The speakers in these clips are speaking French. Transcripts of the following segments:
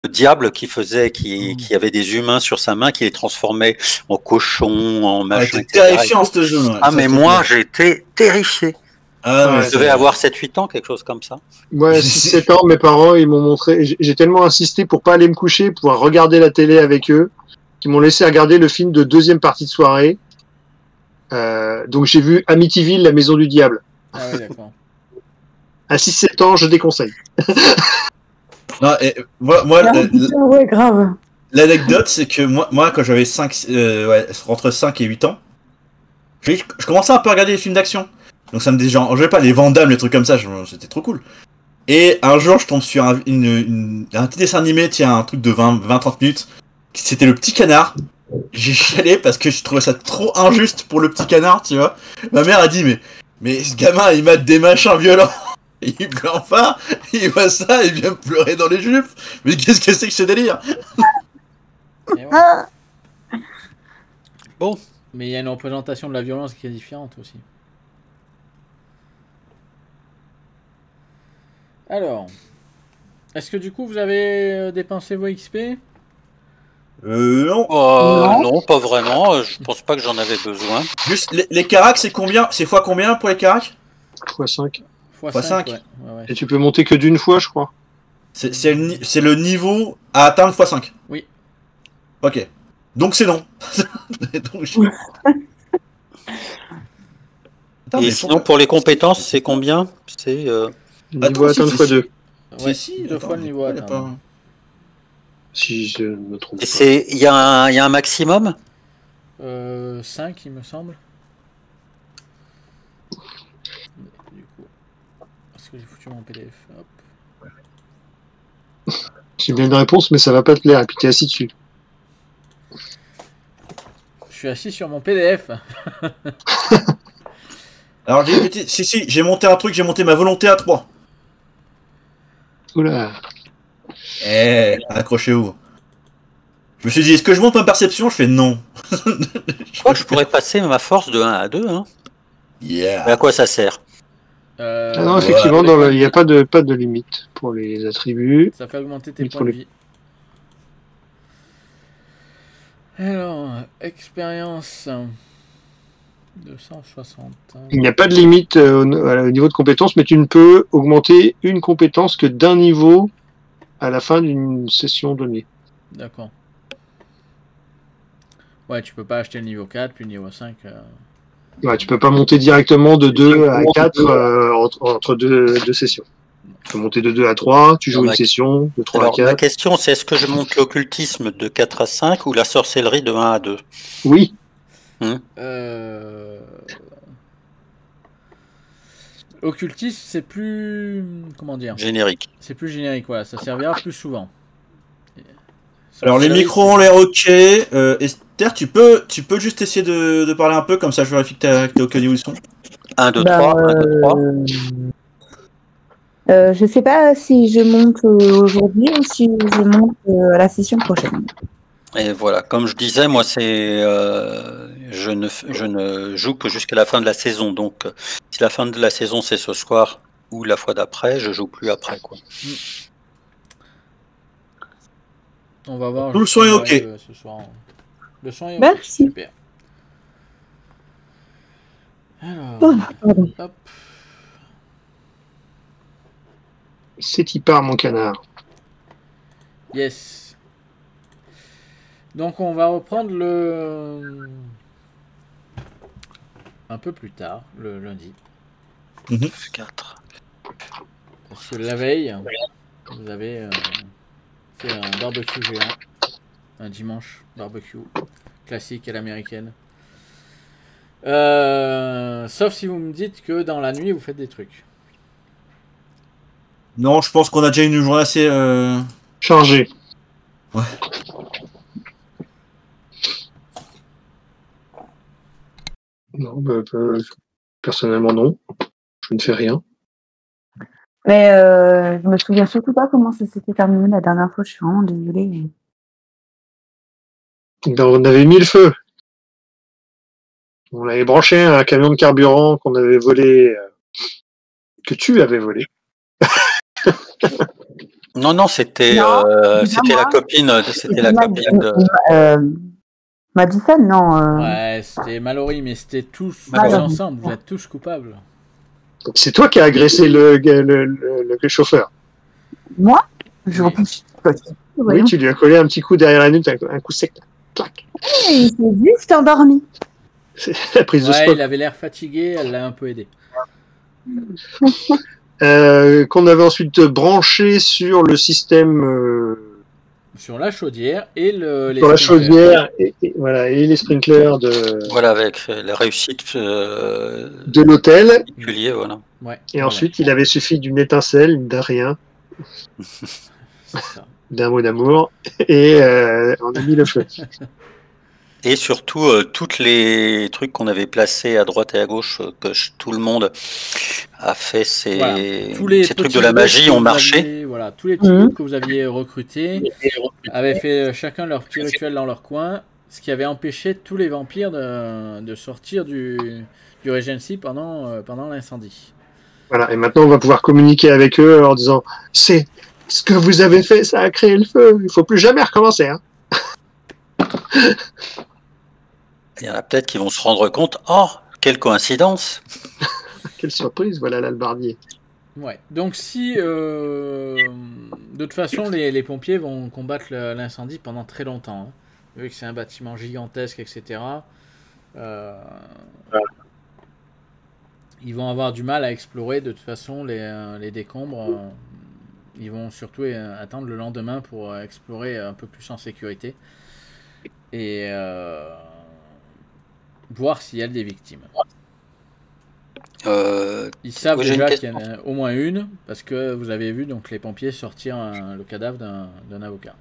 diable qui avait des humains sur sa main, qui les transformait en cochons, en machin. C'était terrifiant ce jeu. Ouais. Ah, mais moi, j'ai été terrifié. Ah, je devais avoir 7-8 ans, quelque chose comme ça. Ouais, 6-7 ans, mes parents, ils m'ont montré. J'ai tellement insisté pour pas aller me coucher, pouvoir regarder la télé avec eux, qu'ils m'ont laissé regarder le film de deuxième partie de soirée. Donc j'ai vu Amityville, la maison du diable. Ah ouais, d'accord. À 6-7 ans, je déconseille. Non, et moi ouais, grave. L'anecdote, c'est que moi quand j'avais entre 5 et 8 ans, je commençais un peu à regarder les films d'action. Donc ça me dérangeait pas, les Van Damme, les trucs comme ça, c'était trop cool. Et un jour, je tombe sur un petit dessin animé, un truc de 20-30 minutes. C'était Le Petit Canard. J'ai chialé parce que je trouvais ça trop injuste pour le petit canard, tu vois. Ma mère a dit, mais ce gamin, il mate des machins violents. Il pleure pas, il voit ça, il vient pleurer dans les jupes. Mais qu'est-ce que c'est que ce délire? Ouais. Bon. Mais il y a une représentation de la violence qui est différente aussi. Alors, est-ce que du coup vous avez dépensé vos XP? Non. Non, pas vraiment. Je pense pas que j'en avais besoin. Juste, les caracs, c'est combien? C'est fois combien pour les caracs? x5. x5. Ouais. Et tu peux monter que d'une fois, je crois. C'est le niveau à atteindre x5. Oui. Ok. Donc c'est non. Et sinon, pour les compétences, c'est combien? C'est niveau atteindre x2. Ouais, si, 2 fois le niveau atteindre. Si je me trompe pas. Il y a un maximum? 5, il me semble. Du coup, est-ce que j'ai foutu mon PDF? Hop. J'ai bien une réponse, mais ça va pas te plaire. Et puis t'es assis dessus. Je suis assis sur mon PDF. Alors j'ai monté un truc, j'ai monté ma volonté à 3. Oula. Accrochez-vous. Je me suis dit, est-ce que je monte ma perception? Je fais non. Je crois que je pourrais passer ma force de 1 à 2. Hein. Yeah. Mais à quoi ça sert? Non, effectivement, il n'y a pas de limite pour les attributs. Ça fait augmenter tes points de vie. Alors, expérience 260. Il n'y a pas de limite au niveau de compétence, mais tu ne peux augmenter une compétence que d'un niveau à la fin d'une session donnée. D'accord. Ouais, tu peux pas acheter le niveau 4 puis le niveau 5. Ouais, tu peux pas monter directement de 2 à 4 entre deux sessions. Tu peux monter de 2 à 3, tu joues une session, de 3 à 4. La question, c'est est-ce que je monte l'occultisme de 4 à 5 ou la sorcellerie de 1 à 2? Oui. Occultisme, c'est plus... Comment dire? Générique. C'est plus générique, voilà. Ça servira plus souvent. Alors les micros ont l'air ok. Esther, tu peux juste essayer de parler un peu, comme ça je vérifie que t'es ok niveau du son. 1, 2, 3, 1, 2, 3. Je sais pas si je monte aujourd'hui ou si je monte à la session prochaine. Et voilà, comme je disais, moi c'est je ne joue que jusqu'à la fin de la saison. Donc si la fin de la saison c'est ce soir ou la fois d'après, je joue plus après, quoi. On va voir. Tout le son est ok. Ce soir. Le son est ok. Merci. Super. Alors, hop. C'est y part, mon canard. Yes. Donc on va reprendre un peu plus tard, le lundi. 4. Parce que la veille, vous avez fait un barbecue géant. Un dimanche barbecue. Classique à l'américaine. Sauf si vous me dites que dans la nuit, vous faites des trucs. Non, je pense qu'on a déjà une journée assez... chargée. Ouais. Non, personnellement non. Je ne fais rien. Mais je me souviens surtout pas comment ça s'était terminé la dernière fois. Je suis vraiment désolée. On avait mis le feu. On avait branché un camion de carburant qu'on avait volé, que tu avais volé. Non, c'était Non, c'était la moi. copine, c'était la copine de. Madison, non. Ouais, c'était Mallory, mais c'était tous Mallory. ensemble. Vous êtes tous coupables. Donc, c'est toi qui as agressé le chauffeur. Moi Je Oui. repousse. Oui, tu lui as collé un petit coup derrière la nuque, un coup sec. Clac. Il s'est juste endormi. C'est la prise de Ouais, spot. il avait l'air fatigué, elle l'a un peu aidé. Qu'on avait ensuite branché sur le système, Sur la chaudière et les sur la sprinklers. chaudière et voilà, et les sprinklers de Voilà, avec la réussite l'hôtel. particulier, voilà. Ouais, Et voilà, ensuite, il avait suffi d'une étincelle, d'un rien, c'est ça. d'un mot d'amour, et on a mis le feu. Et surtout, toutes les trucs qu'on avait placés à droite et à gauche, tout le monde a fait Voilà. ces Tous les trucs petits de la groupes magie que ont vous marché. aviez- voilà, tous les petits groupes que vous aviez recrutés avaient fait chacun leur petit rituel dans leur coin, ce qui avait empêché tous les vampires de sortir du Regency pendant l'incendie. Voilà, et maintenant, on va pouvoir communiquer avec eux en leur disant « C'est ce que vous avez fait, ça a créé le feu, il faut plus jamais recommencer. Hein. Il y en a peut-être qui vont se rendre compte, oh, quelle coïncidence! » Quelle surprise, voilà l'albardier. Ouais. Donc si de toute façon les pompiers vont combattre l'incendie pendant très longtemps, hein. Vu que c'est un bâtiment gigantesque, etc. Ils vont avoir du mal à explorer de toute façon les décombres. Ils vont surtout attendre le lendemain pour explorer un peu plus en sécurité et voir s'il y a des victimes. Ils savent oui, j'ai déjà une qu'il y en a au moins une, parce que vous avez vu donc les pompiers sortir le cadavre d'un avocat.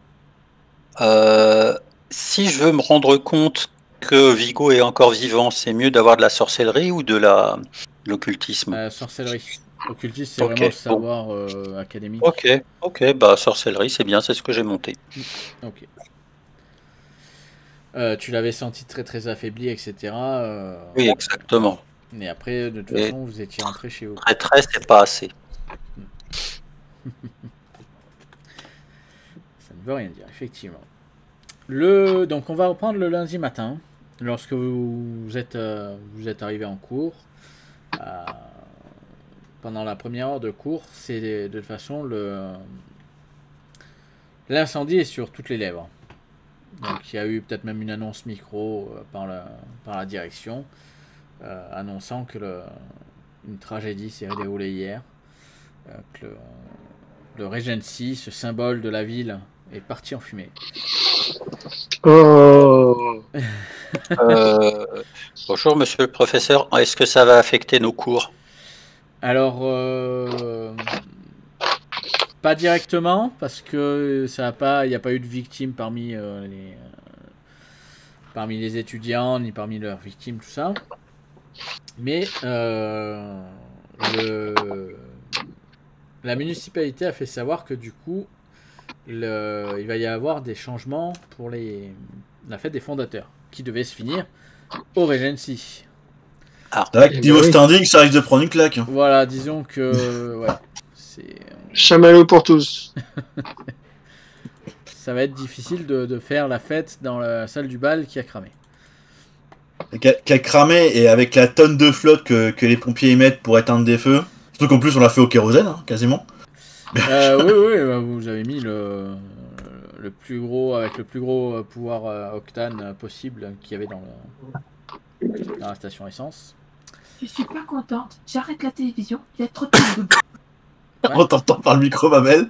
Si je veux me rendre compte que Vigo est encore vivant, c'est mieux d'avoir de la sorcellerie ou de l'occultisme? Sorcellerie. Occultisme, c'est Ok, vraiment le bon. savoir académique. Ok, bah sorcellerie, c'est bien, c'est ce que j'ai monté. Ok. Tu l'avais senti très très affaibli, etc. Oui, exactement. Mais après, de toute Et- façon, vous étiez rentré chez vous. Très, c'est pas assez. Ça ne veut rien dire, effectivement. Donc, on va reprendre le lundi matin, lorsque vous êtes arrivé en cours. Pendant la première heure de cours, c'est de toute façon l'incendie est sur toutes les lèvres. Donc, il y a eu peut-être même une annonce micro par la direction, annonçant que une tragédie s'est déroulée hier, que le Regency, ce symbole de la ville, est parti en fumée. Oh, Bonjour, monsieur le professeur. Est-ce que ça va affecter nos cours? Alors, pas directement, parce que il n'y a pas eu de victimes parmi les étudiants, ni parmi leurs victimes, tout ça. Mais la municipalité a fait savoir que du coup, il va y avoir des changements pour la fête des fondateurs, qui devait se finir au Regency. C'est vrai que niveau standing, ça risque de prendre une claque. Hein. Voilà, disons que voilà, chamallow pour tous. ça va être difficile de faire la fête dans la salle du bal qui a cramé. Qui a cramé, et avec la tonne de flotte que les pompiers émettent pour éteindre des feux. Surtout qu'en plus on l'a fait au kérosène, hein, quasiment. Oui, vous avez mis le plus gros, avec le plus gros pouvoir octane possible qu'il y avait dans la station essence. Je suis pas contente. J'arrête la télévision. Il y a trop de pubs. Ouais. On t'entend par le micro, ma belle.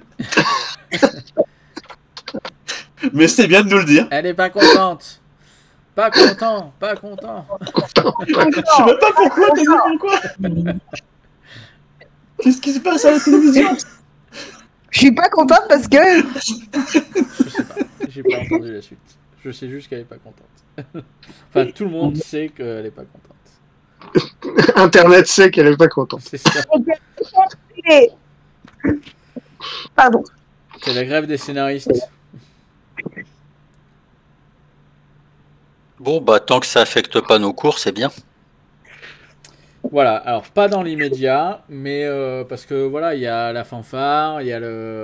Mais c'est bien de nous le dire. Elle est pas contente. Pas content. Je sais même pas pourquoi, t'as dit pourquoi. Qu'est-ce qui se passe à la télévision? Je suis pas contente parce que. Je sais pas. J'ai pas entendu la suite. Je sais juste qu'elle est pas contente. Enfin, tout le monde sait qu'elle est pas contente. Internet sait qu'elle est pas contente. C'est ça. Pardon. C'est la grève des scénaristes. Bon, bah tant que ça affecte pas nos cours, c'est bien. Voilà, alors pas dans l'immédiat, mais parce que voilà, il y a la fanfare, il y a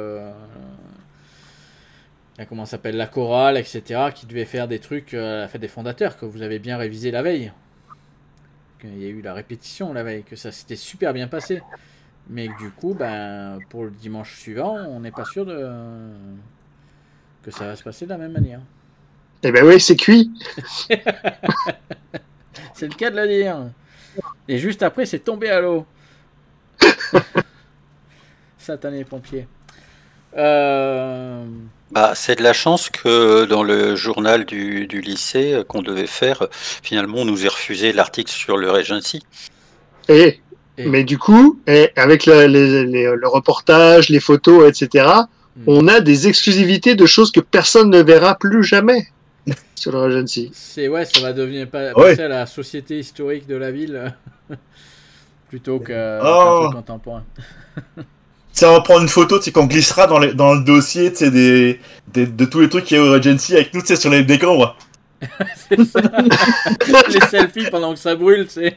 comment ça s'appelle, la chorale, etc., qui devait faire des trucs à la fête des fondateurs, que vous avez bien révisé la veille. Il y a eu la répétition la veille, que ça s'était super bien passé. Mais que du coup, ben, pour le dimanche suivant, on n'est pas sûr que ça va se passer de la même manière. Eh ben oui, c'est cuit. C'est le cas de le dire. Et juste après, c'est tombé à l'eau. Satanés pompiers. C'est de la chance que dans le journal du lycée qu'on devait faire, finalement, on nous ait refusé l'article sur le Regency. Mais du coup, avec le reportage, les photos, etc., on a des exclusivités de choses que personne ne verra plus jamais sur le Regency. Ça va devenir passer à la société historique de la ville plutôt qu'un truc contemporain. Ça va prendre une photo, tu sais, qu'on glissera dans le dossier, tu sais, de tous les trucs qu'il y a au Regency avec nous, tu sais, sur les décombres. C'est ça. Les selfies pendant que ça brûle, tu sais.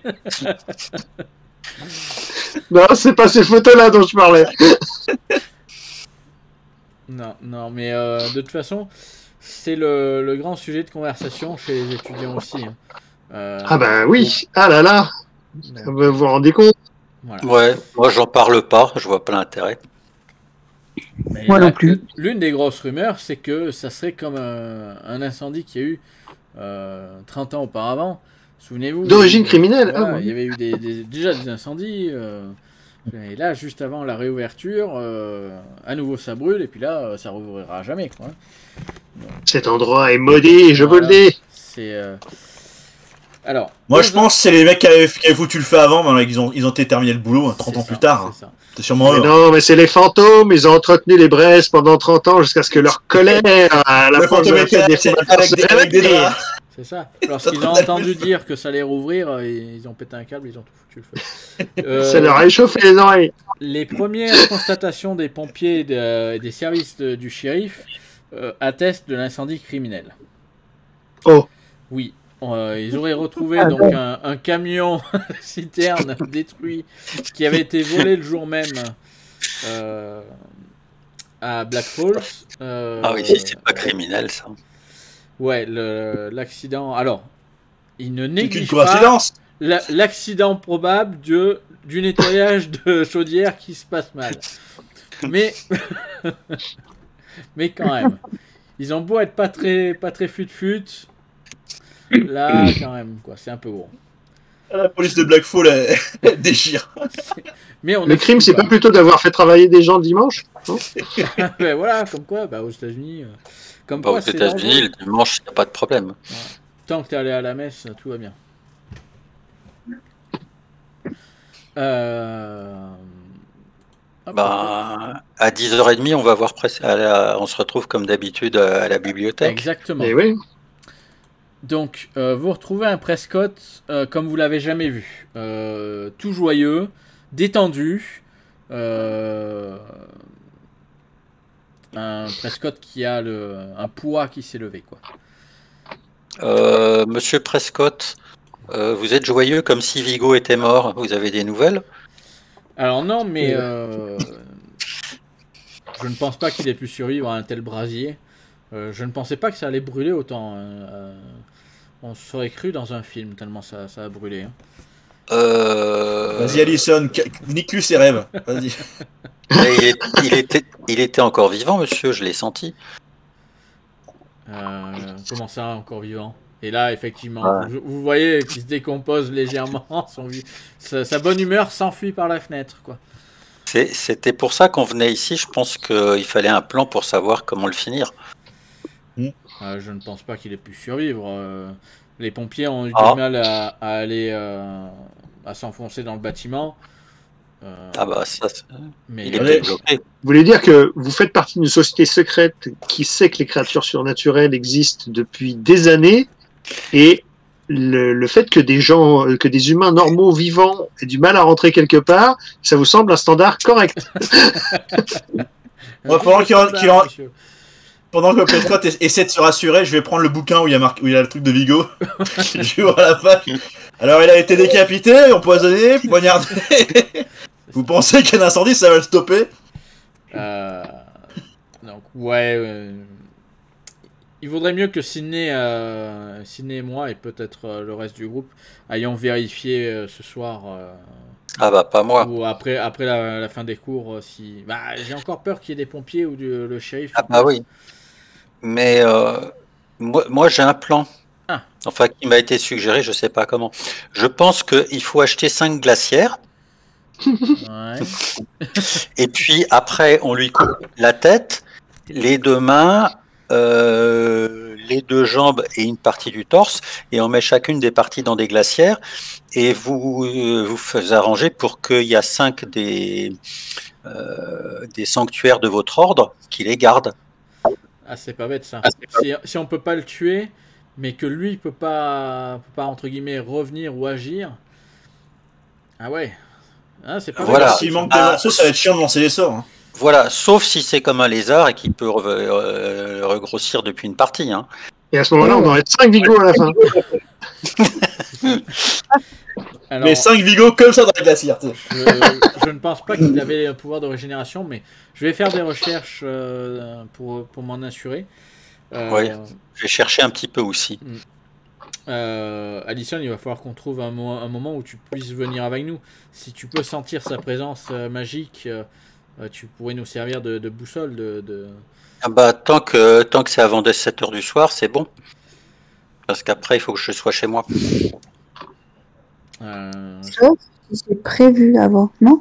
Non, c'est pas ces photos-là dont je parlais. Non, mais de toute façon, c'est le grand sujet de conversation chez les étudiants aussi. Ah bah oui, ah là là, vous vous rendez compte? Voilà. Ouais, moi j'en parle pas, je vois pas l'intérêt. Moi non plus. L'une des grosses rumeurs, c'est que ça serait comme un incendie qu'il y a eu 30 ans auparavant. Souvenez-vous. D'origine criminelle. Voilà, il y avait eu déjà des incendies. Et là, juste avant la réouverture, à nouveau ça brûle, et puis là, ça rouvrira jamais, quoi. Donc, cet endroit est maudit, je vous le dis. C'est. Alors. Moi, je pense que c'est les mecs qui avaient foutu le feu avant, mais ils ont été terminé le boulot 30 ans plus tard. C'est sûrement eux. Non, mais c'est les fantômes, ils ont entretenu les braises pendant 30 ans jusqu'à ce que leur colère à la fin de la fête avec des draps. C'est ça. Lorsqu'ils ont entendu dire que ça allait rouvrir, ils ont pété un câble, ils ont tout foutu le feu. Ça leur a échauffé les oreilles. Les premières constatations des pompiers et des services du shérif attestent de l'incendie criminel. Oh. Oui. Ils auraient retrouvé donc un camion citerne détruit qui avait été volé le jour même à Black Falls. Ah oui, si c'est pas criminel ça. Ouais, l'accident. Alors, il ne néglige pas l'accident probable du nettoyage de chaudière qui se passe mal. Mais quand même, ils ont beau être pas très fut-fut. Là, quand même, quoi, c'est un peu gros. La police de Black Falls elle déchire. Mais le crime, c'est pas plutôt d'avoir fait travailler des gens le dimanche, non? Ben voilà, comme quoi, aux États-Unis. Aux États-Unis, le dimanche, il n'y a pas de problème. Ouais. Tant que tu es allé à la messe, tout va bien. À 10h30, on va voir on se retrouve comme d'habitude à la bibliothèque. Exactement. Et oui. Donc, vous retrouvez un Prescott comme vous l'avez jamais vu. Tout joyeux, détendu. Un Prescott qui a un poids qui s'est levé, quoi. Monsieur Prescott, vous êtes joyeux comme si Vigo était mort. Vous avez des nouvelles? Alors non, mais je ne pense pas qu'il ait pu survivre à un tel brasier. Je ne pensais pas que ça allait brûler autant. On serait cru dans un film tellement ça a brûlé. Vas-y Alison, nique-lui ses rêves. Vas-y. Il était encore vivant, monsieur, je l'ai senti. Comment ça, encore vivant? Et là, effectivement, vous voyez qu'il se décompose légèrement. Sa bonne humeur s'enfuit par la fenêtre, quoi. C'était pour ça qu'on venait ici. Je pense qu'il fallait un plan pour savoir comment le finir. Je ne pense pas qu'il ait pu survivre. Les pompiers ont eu du mal à aller à s'enfoncer dans le bâtiment. Mais il était bloqué. Vous voulez dire que vous faites partie d'une société secrète qui sait que les créatures surnaturelles existent depuis des années, et le fait que des humains normaux vivants aient du mal à rentrer quelque part, ça vous semble un standard correct? Pendant que Prescott essaie de se rassurer, je vais prendre le bouquin où il y a, où il y a le truc de Vigo. J'ouvre la page. Alors, il a été décapité, empoisonné, poignardé. Vous pensez qu'un incendie, ça va le stopper? Donc, ouais. Il vaudrait mieux que Sydney et moi, et peut-être le reste du groupe, ayons vérifié ce soir. Ah bah, pas moi. Ou après la fin des cours, si. Bah, j'ai encore peur qu'il y ait des pompiers ou le shérif. Ah bah oui. Mais moi j'ai un plan. Ah. Enfin, qui m'a été suggéré, je sais pas comment. Je pense qu'il faut acheter 5 glacières. Ouais. Et puis après, on lui coupe la tête, les 2 mains, les 2 jambes et une partie du torse, et on met chacune des parties dans des glacières. Et vous faites arranger pour qu'il y a 5 des sanctuaires de votre ordre qui les gardent. Ah, c'est pas bête ça. Si on peut pas le tuer, mais que lui peut pas entre guillemets revenir ou agir. Ah ouais. Ah, c'est pas Voilà. bête. S'il manque des morceaux, ça va être chiant de lancer les sorts. Hein. Voilà, sauf si c'est comme un lézard et qu'il peut regrossir depuis une partie. Hein. Et à ce moment-là, on aurait 5 Vigo à la fin. Alors, Mais 5 Vigo comme ça dans la glacière. je ne pense pas qu'il avait un pouvoir de régénération, mais je vais faire des recherches pour m'en assurer. Oui, je vais chercher un petit peu aussi. Alison, il va falloir qu'on trouve un moment où tu puisses venir avec nous. Si tu peux sentir sa présence magique, tu pourrais nous servir de boussole. Ah bah, tant que c'est avant 7h du soir, c'est bon. Parce qu'après, il faut que je sois chez moi. Sauf si c'est prévu avant, non?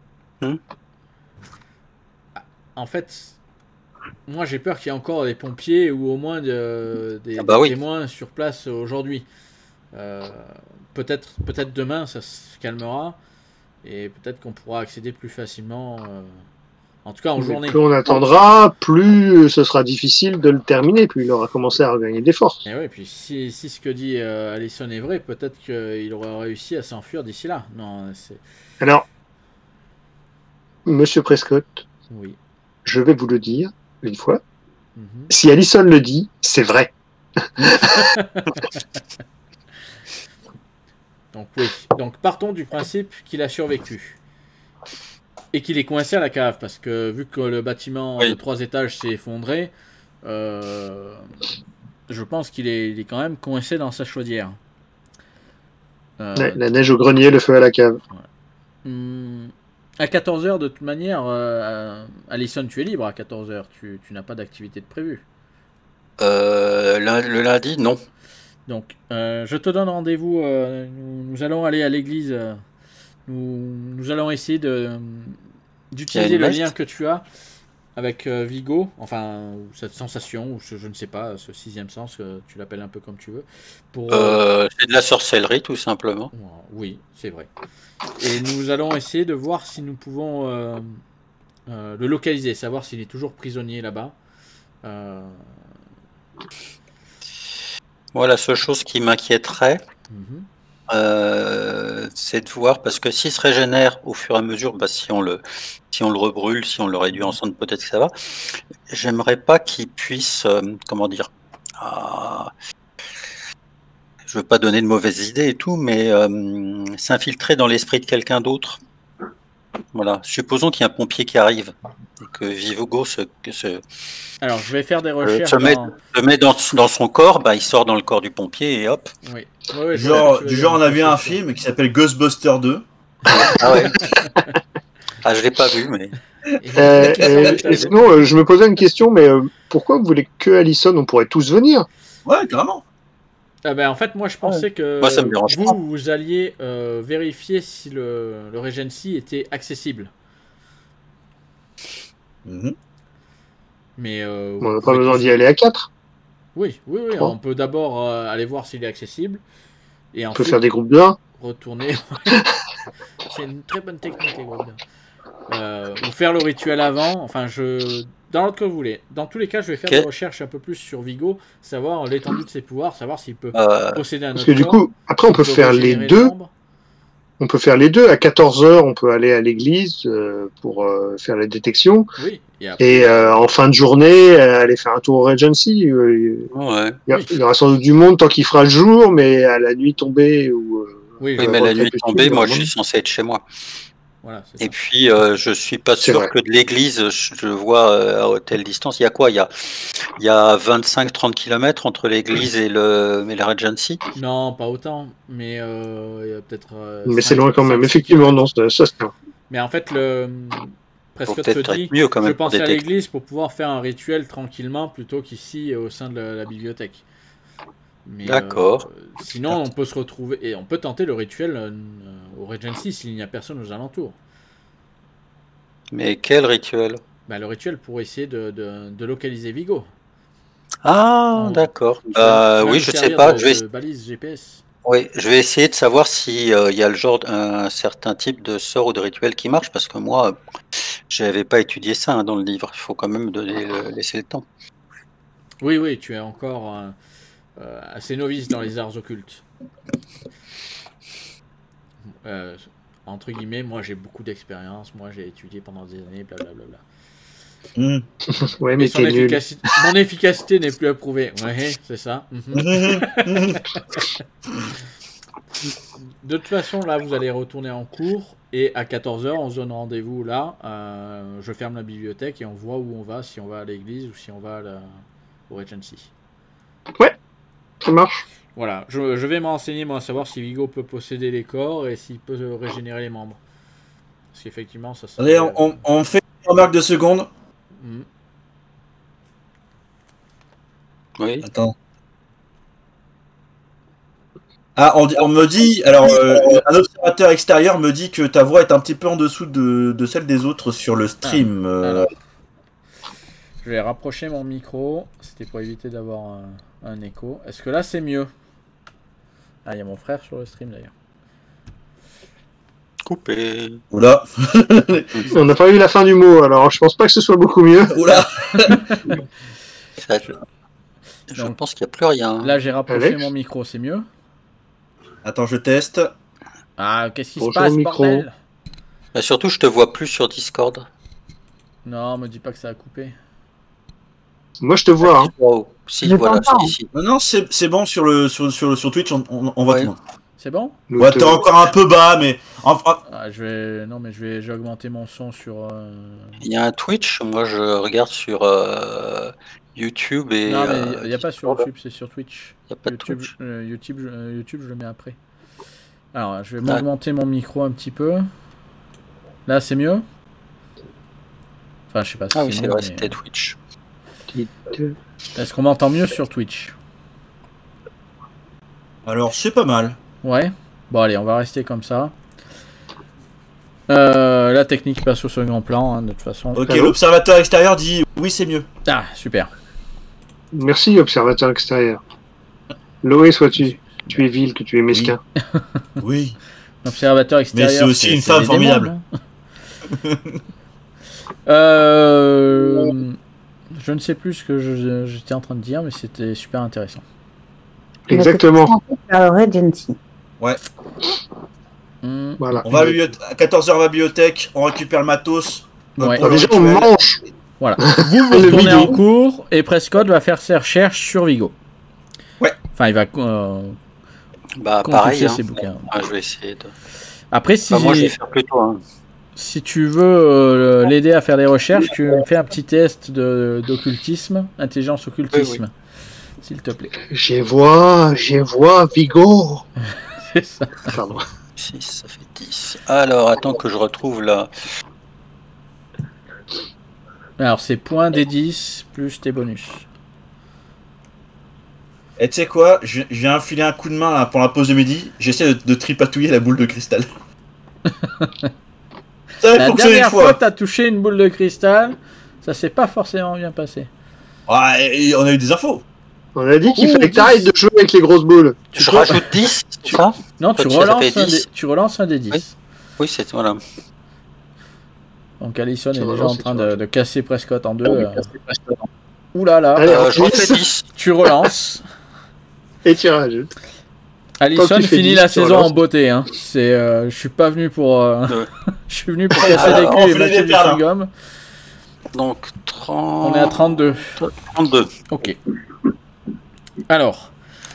En fait, moi j'ai peur qu'il y ait encore des pompiers ou au moins des témoins sur place aujourd'hui. Peut-être demain ça se calmera et peut-être qu'on pourra accéder plus facilement. En tout cas en journée. Plus on attendra, plus ce sera difficile de le terminer, plus il aura commencé à regagner des forces. Et oui, puis si ce que dit Alison est vrai, peut-être qu'il aurait réussi à s'enfuir d'ici là. Non, alors, Monsieur Prescott, oui. Je vais vous le dire une fois. Si Alison le dit, c'est vrai. Donc oui. Donc partons du principe qu'il a survécu. Et qu'il est coincé à la cave, parce que vu que le bâtiment de 3 étages s'est effondré, je pense qu'il est quand même coincé dans sa chaudière. La neige au grenier, le feu à la cave. À 14h, de toute manière, Alison, tu es libre à 14h, tu n'as pas d'activité de prévue. Le lundi, non. Donc, je te donne rendez-vous, nous allons aller à l'église. Nous allons essayer d'utiliser le lien que tu as avec Vigo, enfin cette sensation, ou je ne sais pas, ce 6e sens, tu l'appelles un peu comme tu veux. C'est de la sorcellerie tout simplement. Oui, c'est vrai. Et nous allons essayer de voir si nous pouvons le localiser, savoir s'il est toujours prisonnier là-bas. Moi, la seule chose qui m'inquiéterait, c'est de voir, parce que s'il se régénère au fur et à mesure, bah, si on le rebrûle, si on le réduit en cendres, peut-être que ça va. J'aimerais pas qu'il puisse, comment dire, je veux pas donner de mauvaises idées et tout, mais s'infiltrer dans l'esprit de quelqu'un d'autre. Voilà. Supposons qu'il y a un pompier qui arrive et que Vigo Alors, je vais faire des recherches. Se met dans son corps, bah, il sort dans le corps du pompier et hop. Oui. Genre, on a vu un film qui s'appelle Ghostbusters 2. Ah ouais. Ah, je l'ai pas vu, mais. Et sinon, je me posais une question, mais pourquoi vous voulez que Alison? On pourrait tous venir. Ouais, carrément. En fait, moi, je pensais que moi, ça me dérange pas. vous alliez vérifier si le Regency était accessible. Mais on n'a pas besoin d'y aller à 4. Oui, on peut d'abord aller voir s'il est accessible. Et on peut faire des groupes de 1. Retourner. C'est une très bonne technique, les groupes de 1. Ou faire le rituel avant. Enfin, dans l'ordre que vous voulez. Dans tous les cas, je vais faire des recherches un peu plus sur Vigo, savoir l'étendue de ses pouvoirs, savoir s'il peut posséder un autre corps. Parce que du coup, après, on peut faire les deux. On peut faire les deux. À 14h, on peut aller à l'église pour faire la détection. Oui. Et en fin de journée, aller faire un tour au Regency. Ouais. Il y aura sans doute du monde tant qu'il fera le jour, mais à la nuit tombée ou. Oui, mais la nuit tombée, moi, je suis censé être chez moi. Voilà, et puis, je suis pas sûr que de l'église, je vois à telle distance. Il y a quoi? Il y a 25-30 km entre l'église et le Regency? Non, pas autant, mais il y a peut-être. Mais c'est loin quand même, effectivement, non, ça c'est bien. Mais en fait, Prescott te dit, mieux quand même je pensais à l'église pour pouvoir faire un rituel tranquillement plutôt qu'ici au sein de la bibliothèque. D'accord. Sinon, on peut se retrouver et on peut tenter le rituel au Regency s'il n'y a personne aux alentours. Mais quel rituel? Le rituel pour essayer de localiser Vigo. Ah, d'accord. Oui, je sais pas. Balise GPS. Oui, je vais essayer de savoir si il y a le genre un certain type de sort ou de rituel qui marche, parce que moi, j'avais pas étudié ça dans le livre. Il faut quand même laisser le temps. Oui, tu es encore assez novice dans les arts occultes. Entre guillemets, moi j'ai beaucoup d'expérience, moi j'ai étudié pendant des années, blablabla. Ouais, mais mon efficacité n'est plus approuvée. Ouais, c'est ça. De toute façon, là, vous allez retourner en cours et à 14h, on se donne rendez-vous là. Je ferme la bibliothèque et on voit où on va, si on va à l'église ou si on va au Regency. Ouais, ça marche. Voilà, je vais m'enseigner moi à savoir si Vigo peut posséder les corps et s'il peut régénérer les membres. Parce qu'effectivement, ça serait... Allez, on fait une remarque de seconde. Oui. Attends. Ah, on me dit, alors un observateur extérieur me dit que ta voix est un petit peu en dessous de celle des autres sur le stream. Alors, je vais rapprocher mon micro, c'était pour éviter d'avoir un écho. Est-ce que là c'est mieux? Ah, il y a mon frère sur le stream d'ailleurs. Coupé. Oula. On n'a pas eu la fin du mot, alors je pense pas que ce soit beaucoup mieux. Oula. Je pense qu'il n'y a plus rien. Là j'ai rapproché mon micro, c'est mieux? Attends, je teste. Ah, qu'est-ce qui se passe, bordel? Surtout, je te vois plus sur Discord. Non, me dis pas que ça a coupé. Moi, je te vois. Si, voilà, ici. Non, c'est bon sur Twitch, on voit tout le monde. C'est bon? Ouais, t'es encore un peu bas, mais... je vais augmenter mon son sur... Il y a un Twitch, moi je regarde sur YouTube et... Non, mais il n'y a pas sur YouTube, c'est sur Twitch. Il n'y a pas de Twitch. YouTube, je le mets après. Alors, je vais augmenter mon micro un petit peu. Là, c'est mieux? Enfin, je sais pas si oui, c'est vrai, c'était Twitch. Est-ce qu'on m'entend mieux sur Twitch? Alors, c'est pas mal. Ouais. Bon, allez, on va rester comme ça. La technique passe au second plan, hein, de toute façon. Ok, l'observateur extérieur dit oui, c'est mieux. Ah, super. Merci, observateur extérieur. Loé, sois-tu. Tu es vil, que tu es mesquin. Oui. L'observateur extérieur. Mais c'est aussi une femme formidable. Je ne sais plus ce que j'étais en train de dire, mais c'était super intéressant. Exactement. Ouais. Voilà. On va à 14h, on va à la bibliothèque, on récupère le matos. Ouais. Déjà, on mange. Voilà. Vous retournez en cours et Prescott va faire ses recherches sur Vigo. Ouais. Enfin, il va. Pareil. Ses bouquins. Je vais essayer de. Après, si. moi, je vais faire plutôt. Si tu veux l'aider à faire des recherches, tu fais un petit test d'occultisme, intelligence occultisme. Oui. S'il te plaît. Je vois Vigo. C'est ça. Pardon. 6, ça fait 10. Alors, attends que je retrouve là. Alors, c'est point des 10 plus tes bonus. Et tu sais quoi, je viens infiler un coup de main là, pour la pause de midi. J'essaie de tripatouiller la boule de cristal. La dernière fois que tu as touché une boule de cristal, ça s'est pas forcément bien passé. Ouais, on a eu des infos. On a dit qu'il fallait que t'arrêtes de jouer avec les grosses boules. Je rajoute 10, tu vois? Non, tu relances un des 10. Oui, c'est voilà. Donc Alison est déjà en train de casser Prescott en deux. Ouh là là. Allez, je refais 10. Tu relances. Et tu rajoutes. Allison Toi qui fais finit 10 la sur saison l'os. en beauté. Hein. Je suis pas venu pour. Je suis venu pour casser Alors, des on culs et fait mâcher des du perles, hein. chewing-gum. Donc, On est à 32. 32. Ok. Alors.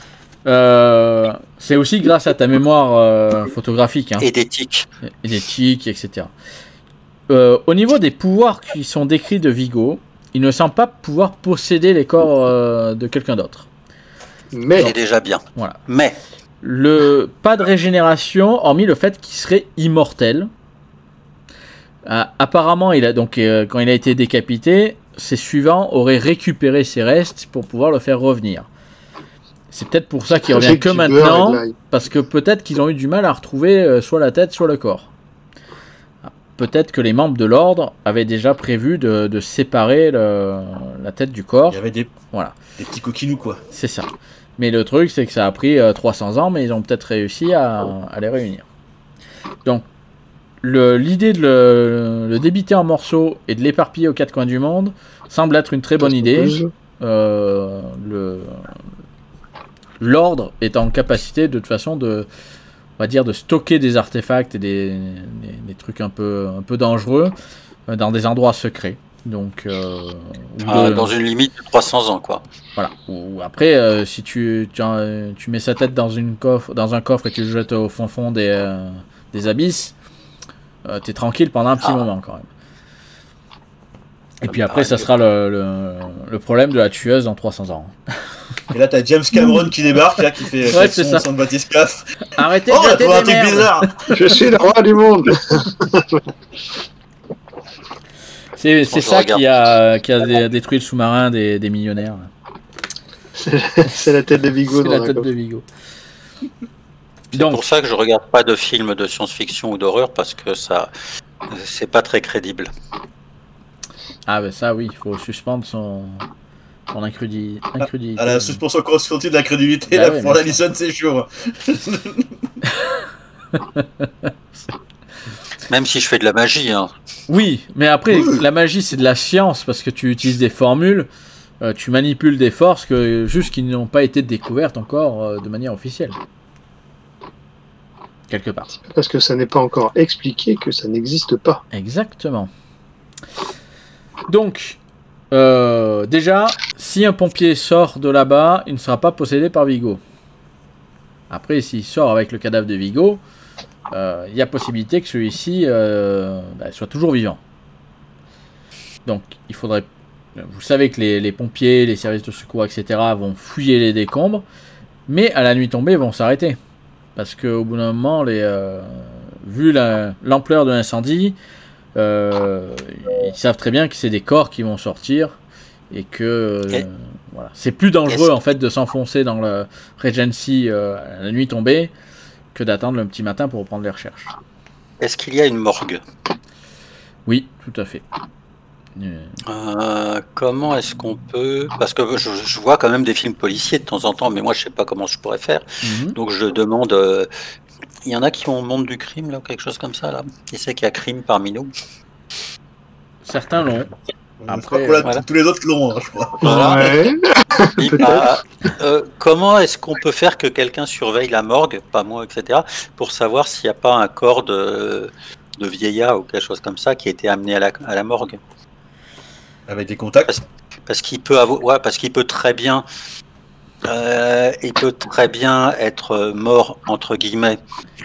C'est aussi grâce à ta mémoire photographique. Hein. Et d'éthique. Et d'éthique, etc. Au niveau des pouvoirs qui sont décrits de Vigo, il ne semble pas pouvoir posséder les corps de quelqu'un d'autre. Mais C'est déjà bien. Voilà. Mais, Pas de régénération, hormis le fait qu'il serait immortel. Apparemment, quand il a été décapité, ses suivants auraient récupéré ses restes pour pouvoir le faire revenir. C'est peut-être pour ça qu'il revient que Petit beurre maintenant, et de l'ail. parce que peut-être qu'ils ont eu du mal à retrouver soit la tête, soit le corps. Peut-être que les membres de l'ordre avaient déjà prévu de séparer la tête du corps. Il y avait des Voilà, petits coquinous, quoi. c'est ça. Mais le truc, c'est que ça a pris 300 ans, mais ils ont peut-être réussi à les réunir. Donc, l'idée de le débiter en morceaux et de l'éparpiller aux quatre coins du monde semble être une très bonne idée. L'ordre est en capacité de toute façon de stocker des artefacts et des trucs un peu dangereux dans des endroits secrets. Donc dans une limite de 300 ans, quoi. voilà. Ou après, si tu mets sa tête dans un coffre et tu le jettes au fond des abysses, t'es tranquille pendant un petit moment quand même. Et puis après, ça sera le problème de la tueuse dans 300 ans. Et là, t'as James Cameron qui débarque, là, qui fait Ouais, c'est ça. son bathyscaphe. Arrêtez Oh, de on a jeter trouvé un des truc merdes. bizarre. je suis le roi du monde. C'est je ça regarde. qui a détruit le sous-marin des millionnaires. C'est la tête de Vigo. C'est dans la un tête coffre. de Vigo. C'est Donc, pour ça que je regarde pas de films de science-fiction ou d'horreur, parce que ça, c'est pas très crédible. ah ben ça oui, il faut suspendre son incrédulité. À la suspension continue de la crédibilité, Bah là, ouais, pour bien la Lison, c'est chaud. Même si je fais de la magie, hein. Oui, mais après, la magie, c'est de la science, parce que tu utilises des formules, tu manipules des forces qui n'ont pas été découvertes encore de manière officielle. Quelque part. Parce que ça n'est pas encore expliqué que ça n'existe pas. Exactement. Donc, déjà, si un pompier sort de là-bas, il ne sera pas possédé par Vigo. Après, s'il sort avec le cadavre de Vigo, il y a possibilité que celui-ci soit toujours vivant. Donc, il faudrait... Vous savez que les pompiers, les services de secours, etc. vont fouiller les décombres, mais à la nuit tombée, ils vont s'arrêter. Parce qu'au bout d'un moment, vu l'ampleur de l'incendie, ils savent très bien que c'est des corps qui vont sortir et que voilà. C'est plus dangereux en fait de s'enfoncer dans le Regency à la nuit tombée que d'attendre le petit matin pour reprendre les recherches. Est-ce qu'il y a une morgue? Oui, tout à fait. Comment est-ce qu'on peut... Parce que je vois quand même des films policiers de temps en temps, mais moi je sais pas comment je pourrais faire. Donc je demande... Il y en a qui ont Monde du crime, là, ou quelque chose comme ça, là. Qui c'est qu'il y a crime parmi nous? Certains l'ont. Après, voilà. Tous les autres l'ont, hein, je crois. Voilà. Ouais. Et comment est-ce qu'on peut faire que quelqu'un surveille la morgue, pas moi, etc., pour savoir s'il n'y a pas un corps de vieillard ou quelque chose comme ça qui a été amené à la morgue? Avec des contacts. Parce qu'il peut avoir, parce qu'il peut très bien, être mort entre guillemets.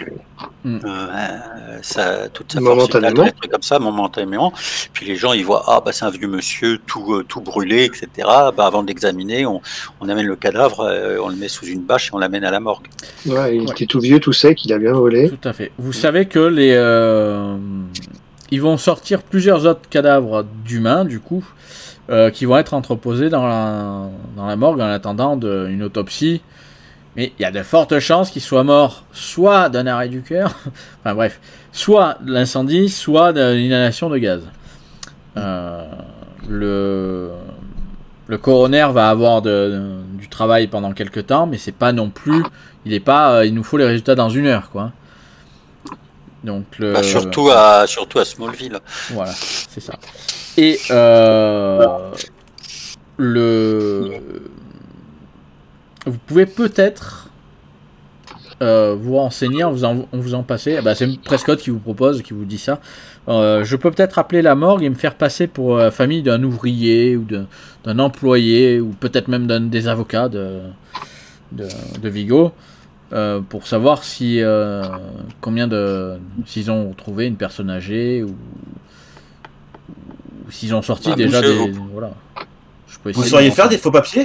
Toute sa force vitale, des trucs comme ça, momentanément. Puis les gens ils voient c'est un vieux monsieur tout brûlé, etc. Avant de l'examiner, on amène le cadavre, on le met sous une bâche et on l'amène à la morgue. Ouais, il était tout vieux, tout sec, il a bien volé. Tout à fait. Vous savez que ils vont sortir plusieurs autres cadavres d'humains, du coup, qui vont être entreposés dans la morgue en attendant une autopsie. Mais il y a de fortes chances qu'il soit mort soit d'un arrêt du cœur, enfin bref, soit de l'incendie, soit d'une inhalation de gaz. Le coroner va avoir du travail pendant quelques temps, mais c'est pas non plus... il nous faut les résultats dans 1 heure, quoi. Donc surtout à Smallville. Voilà, c'est ça. Et vous pouvez peut-être vous renseigner en vous en passer. C'est Prescott qui vous propose, qui vous dit ça. Je peux peut-être appeler la morgue et me faire passer pour la famille d'un ouvrier ou d'un employé ou peut-être même d'un des avocats de Vigo pour savoir si s'ils ont trouvé une personne âgée ou s'ils ont sorti déjà des... Voilà. Vous sauriez faire des faux papiers?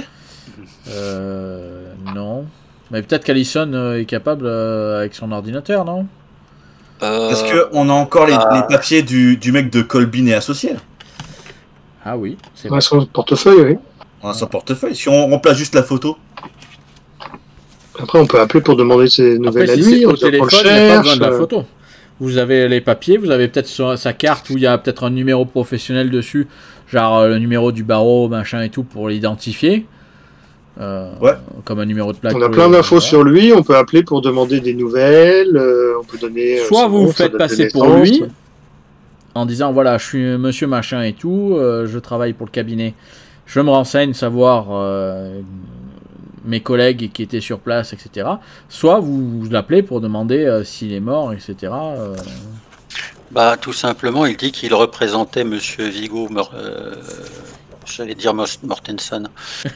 Non. Mais peut-être qu'Alison est capable avec son ordinateur, non? Parce qu'on a encore les papiers du mec de Colbin et Associés. Ah oui, c'est vrai. Son portefeuille, oui. On a son portefeuille. Si on remplace juste la photo. Après, on peut appeler pour demander ses nouvelles à lui. Au téléphone, il n'y a pas besoin de la photo. Vous avez les papiets, vous avez peut-être sa carte où il y a peut-être un numéro professionnel dessus, genre le numéro du barreau, machin et tout, pour l'identifier. Comme un numéro de plaque. On a plein d'infos sur lui, on peut appeler pour demander des nouvelles, on peut donner... Soit vous vous faites passer pour lui, en disant, voilà, je suis monsieur machin et tout, je travaille pour le cabinet, je me renseigne, savoir mes collègues qui étaient sur place, etc. Soit vous l'appelez pour demander s'il est mort, etc. Tout simplement, il dit qu'il représentait monsieur Vigo... J'allais dire Mortensen.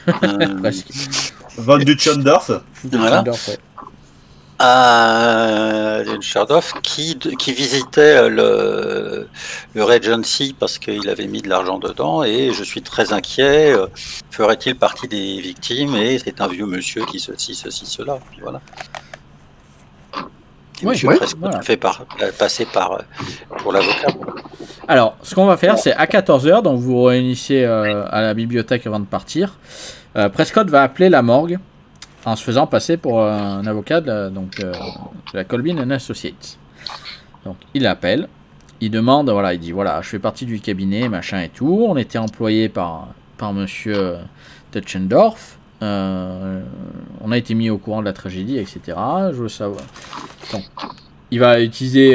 Von Dutchendorf. Voilà. Dutchendorf qui visitait le Regency parce qu'il avait mis de l'argent dedans et je suis très inquiet. Ferait-il partie des victimes? Et c'est un vieux monsieur qui ceci, cela. Puis voilà. Monsieur Prescott fait passer pour l'avocat. Alors, ce qu'on va faire, c'est à 14h, donc vous vous réunissez à la bibliothèque avant de partir. Prescott va appeler la morgue en se faisant passer pour un avocat de la Colbin & Associates. Donc, il appelle, il demande, voilà, il dit, voilà, je fais partie du cabinet, machin et tout. On était employé par monsieur Dutchendorf. On a été mis au courant de la tragédie, etc. Je veux savoir. Donc, il va utiliser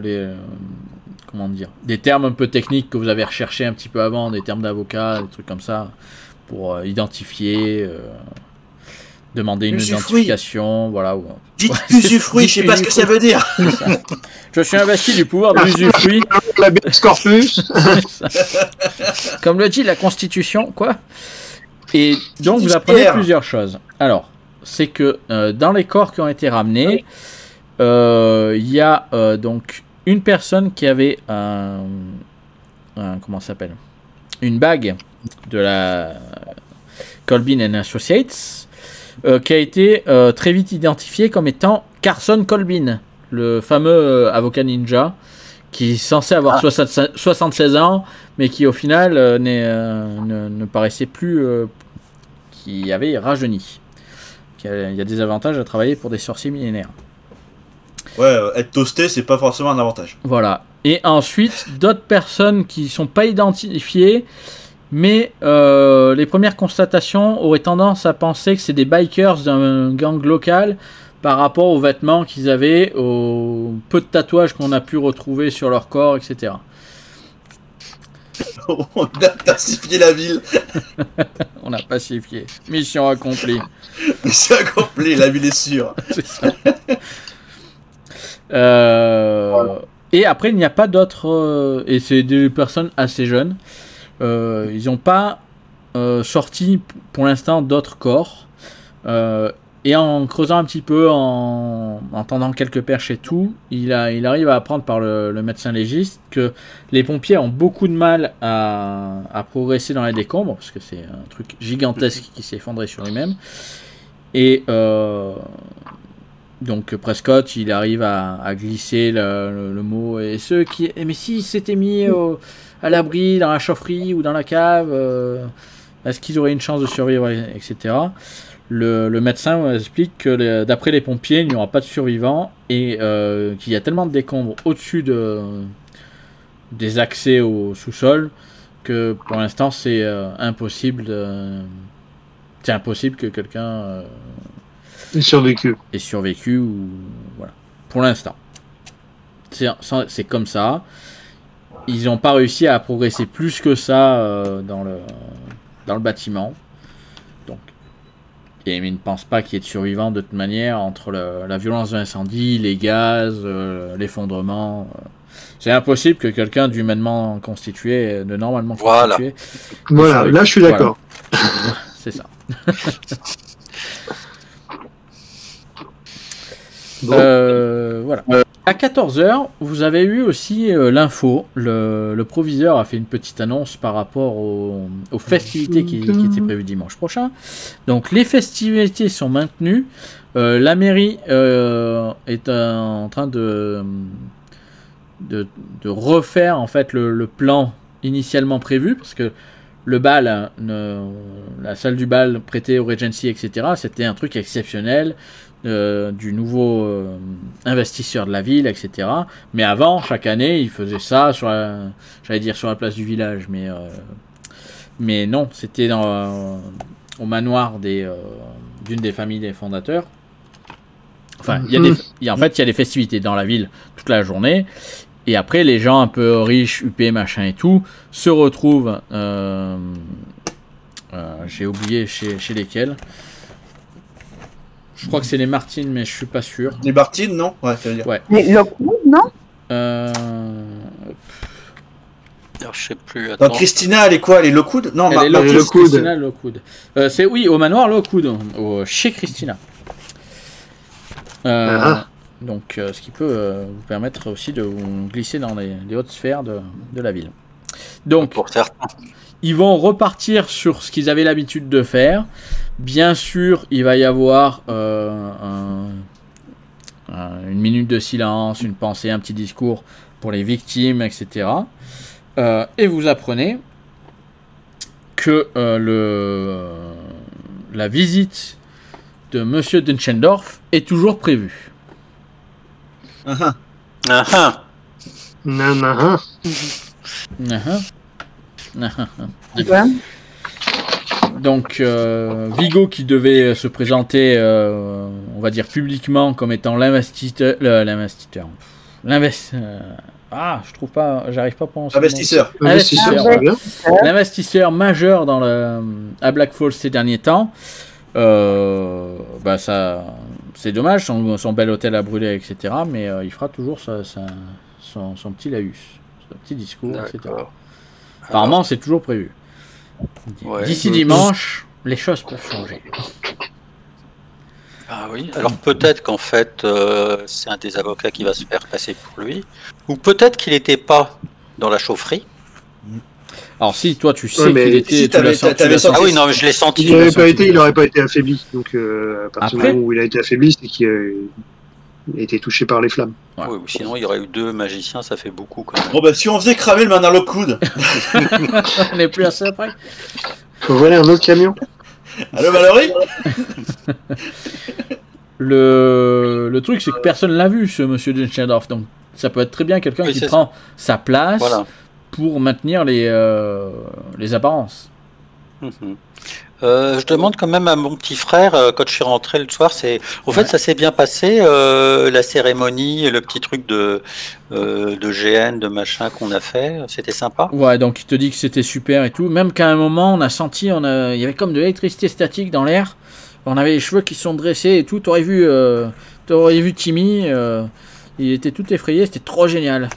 des termes un peu techniques que vous avez recherchés un petit peu avant, des termes d'avocat, des trucs comme ça, pour identifier, demander une identification, voilà. Dites usufruit, je sais pas ce que ça veut dire. Je suis investi du pouvoir de l'usufruit. L'habeas corpus. Comme le dit la Constitution, quoi. Et donc vous apprenez plusieurs choses. Alors, c'est que dans les corps qui ont été ramenés, il y a donc une personne qui avait comment ça s'appelle, une bague de la Colbin & Associates qui a été très vite identifiée comme étant Carson Colbin, le fameux avocat ninja qui est censé avoir 76 ans, mais qui au final ne paraissait plus, qui avait rajeuni. Il y a des avantages à travailler pour des sorciers millénaires. Ouais, être toasté, c'est pas forcément un avantage. Voilà. Et ensuite, d'autres personnes qui ne sont pas identifiées, mais les premières constatations auraient tendance à penser que c'est des bikers d'un gang local par rapport aux vêtements qu'ils avaient, aux peu de tatouages qu'on a pu retrouver sur leur corps, etc. On a pacifié la ville. On a pacifié. Mission accomplie. Mission accomplie, la ville est sûre. C'est ça. Et après, il n'y a pas d'autres... et c'est des personnes assez jeunes. Ils n'ont pas sorti pour l'instant d'autres corps. Et en creusant un petit peu, en tendant quelques perches et tout, il arrive à apprendre par le médecin légiste que les pompiers ont beaucoup de mal à progresser dans les décombres, parce que c'est un truc gigantesque qui s'est effondré sur lui-même. Et donc Prescott, il arrive à glisser le mot. Et ceux qui... Mais s'ils s'étaient mis à l'abri, dans la chaufferie ou dans la cave, est-ce qu'ils auraient une chance de survivre, etc. Le médecin explique que d'après les pompiers, il n'y aura pas de survivants et qu'il y a tellement de décombres au-dessus des accès au sous-sol que pour l'instant c'est impossible que quelqu'un ait survécu ou voilà. Pour l'instant, c'est comme ça. Ils n'ont pas réussi à progresser plus que ça dans le bâtiment. mais il ne pense pas qu'il y ait de survivants de toute manière entre la violence de l'incendie, les gaz, l'effondrement. C'est impossible que quelqu'un d'humainement constitué, de normalement constitué. Voilà, là je suis d'accord. Voilà. C'est ça. Bon. Voilà. À 14h, vous avez eu aussi l'info. Le proviseur a fait une petite annonce par rapport aux festivités qui étaient prévues dimanche prochain. Donc les festivités sont maintenues. La mairie est en train de refaire en fait le plan initialement prévu, parce que le bal, la salle du bal prêtée au Regency, etc., c'était un truc exceptionnel. Du nouveau investisseur de la ville, etc. Mais avant, chaque année, il faisait ça sur j'allais dire sur la place du village, mais non, c'était au manoir d'une des familles des fondateurs. Enfin, il y a des festivités dans la ville toute la journée, et après, les gens un peu riches, huppés, machin et tout, se retrouvent, j'ai oublié chez lesquels. Je crois que c'est les Martines, mais je suis pas sûr. Les Martines, non? Ouais, ça veut dire. Ouais. Les Lockwood, non? Alors, je sais plus. Attends. Non, Christina, elle est quoi? Elle est Lockwood? Non, elle est Lockwood. Christina Lockwood. C'est oui, au manoir Lockwood, chez Christina. Donc, ce qui peut vous permettre aussi de vous glisser dans les hautes sphères de la ville. Donc, pour certains. Ils vont repartir sur ce qu'ils avaient l'habitude de faire. Bien sûr, il va y avoir une minute de silence, une pensée, un petit discours pour les victimes, etc. Et vous apprenez que la visite de Monsieur Dunchendorf est toujours prévue. Donc Vigo, qui devait se présenter, on va dire publiquement, comme étant l'investisseur, je trouve pas, j'arrive pas à prononcer. L'investisseur majeur à Black Falls ces derniers temps. Ça, c'est dommage, son bel hôtel a brûlé, etc. Mais il fera toujours son petit laïus, son petit discours, etc. Apparemment, c'est toujours prévu. Ouais. D'ici dimanche, les choses peuvent changer. Ah oui, alors peut-être qu'en fait, c'est un des avocats qui va se faire passer pour lui. Ou peut-être qu'il n'était pas dans la chaufferie. Alors si, toi tu sais qu'il était... Ah oui, non, mais je l'ai senti. Il n'aurait pas été affaibli. Donc à partir du moment où il a été affaibli, c'est qu'il a été touché par les flammes. Ouais. Oui, sinon il y aurait eu 2 magiciens, ça fait beaucoup quand même. Bon bah si on faisait cramer le manoir Lockwood. On n'est plus assez après. Faut voler un autre camion. Allô Valérie. Le truc, c'est que personne l'a vu, ce monsieur Dunchendorf. Donc ça peut être très bien quelqu'un qui prend sa place pour maintenir les apparences. Je demande quand même à mon petit frère, quand je suis rentré le soir, en fait ça s'est bien passé, la cérémonie, le petit truc de GN, de machin qu'on a fait, c'était sympa. Ouais, donc il te dit que c'était super et tout, même qu'à un moment on a senti, il y avait comme de l'électricité statique dans l'air, on avait les cheveux qui sont dressés et tout, t'aurais vu Timmy, il était tout effrayé, c'était trop génial.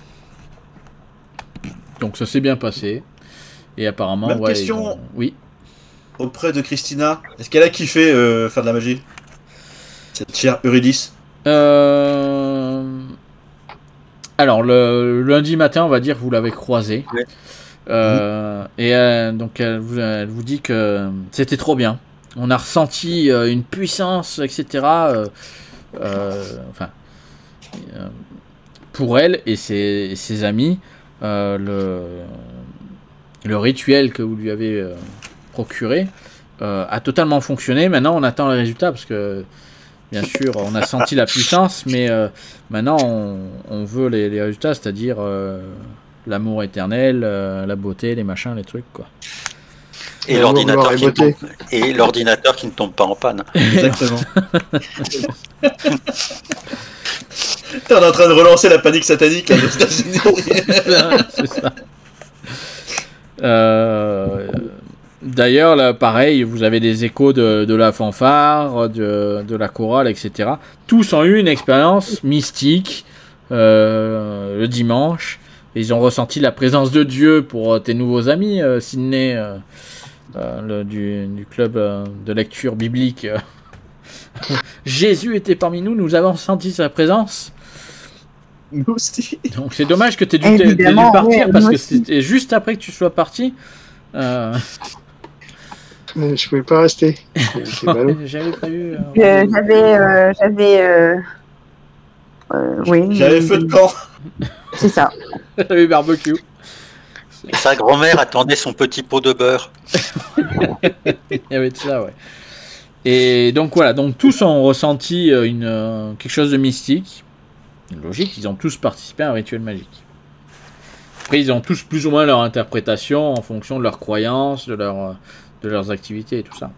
Donc ça s'est bien passé, et apparemment, même question. Oui. Auprès de Christina, est-ce qu'elle a kiffé faire de la magie, cette chère Eurydice? Alors le lundi matin, on va dire, vous l'avez croisée, et donc elle vous dit que c'était trop bien. On a ressenti une puissance, etc. Pour elle et ses amis, le rituel que vous lui avez procuré a totalement fonctionné. Maintenant on attend les résultats, parce que bien sûr on a senti la puissance, mais maintenant on veut les résultats, c'est-à-dire l'amour éternel, la beauté, les machins, les trucs quoi. Et l'ordinateur qui ne tombe pas en panne. Exactement. On est en train de relancer la panique satanique là, aux États-Unis. C'est ça. D'ailleurs, là, pareil, vous avez des échos de la fanfare, de la chorale, etc. Tous ont eu une expérience mystique le dimanche. Ils ont ressenti la présence de Dieu pour tes nouveaux amis, Sydney, du club de lecture biblique. Jésus était parmi nous, nous avons senti sa présence. Nous aussi. Donc c'est dommage que tu aies dû partir, parce que c'était juste après que tu sois parti. Je pouvais pas rester. J'avais prévu. Oui. J'avais feu de camp. C'est ça. J'avais barbecue. Et sa grand-mère attendait son petit pot de beurre. Il y avait de ça, ouais. Et donc voilà, donc tous ont ressenti quelque chose de mystique. Logique, ils ont tous participé à un rituel magique. Après, ils ont tous plus ou moins leur interprétation en fonction de leurs croyances, de leurs activités et tout ça.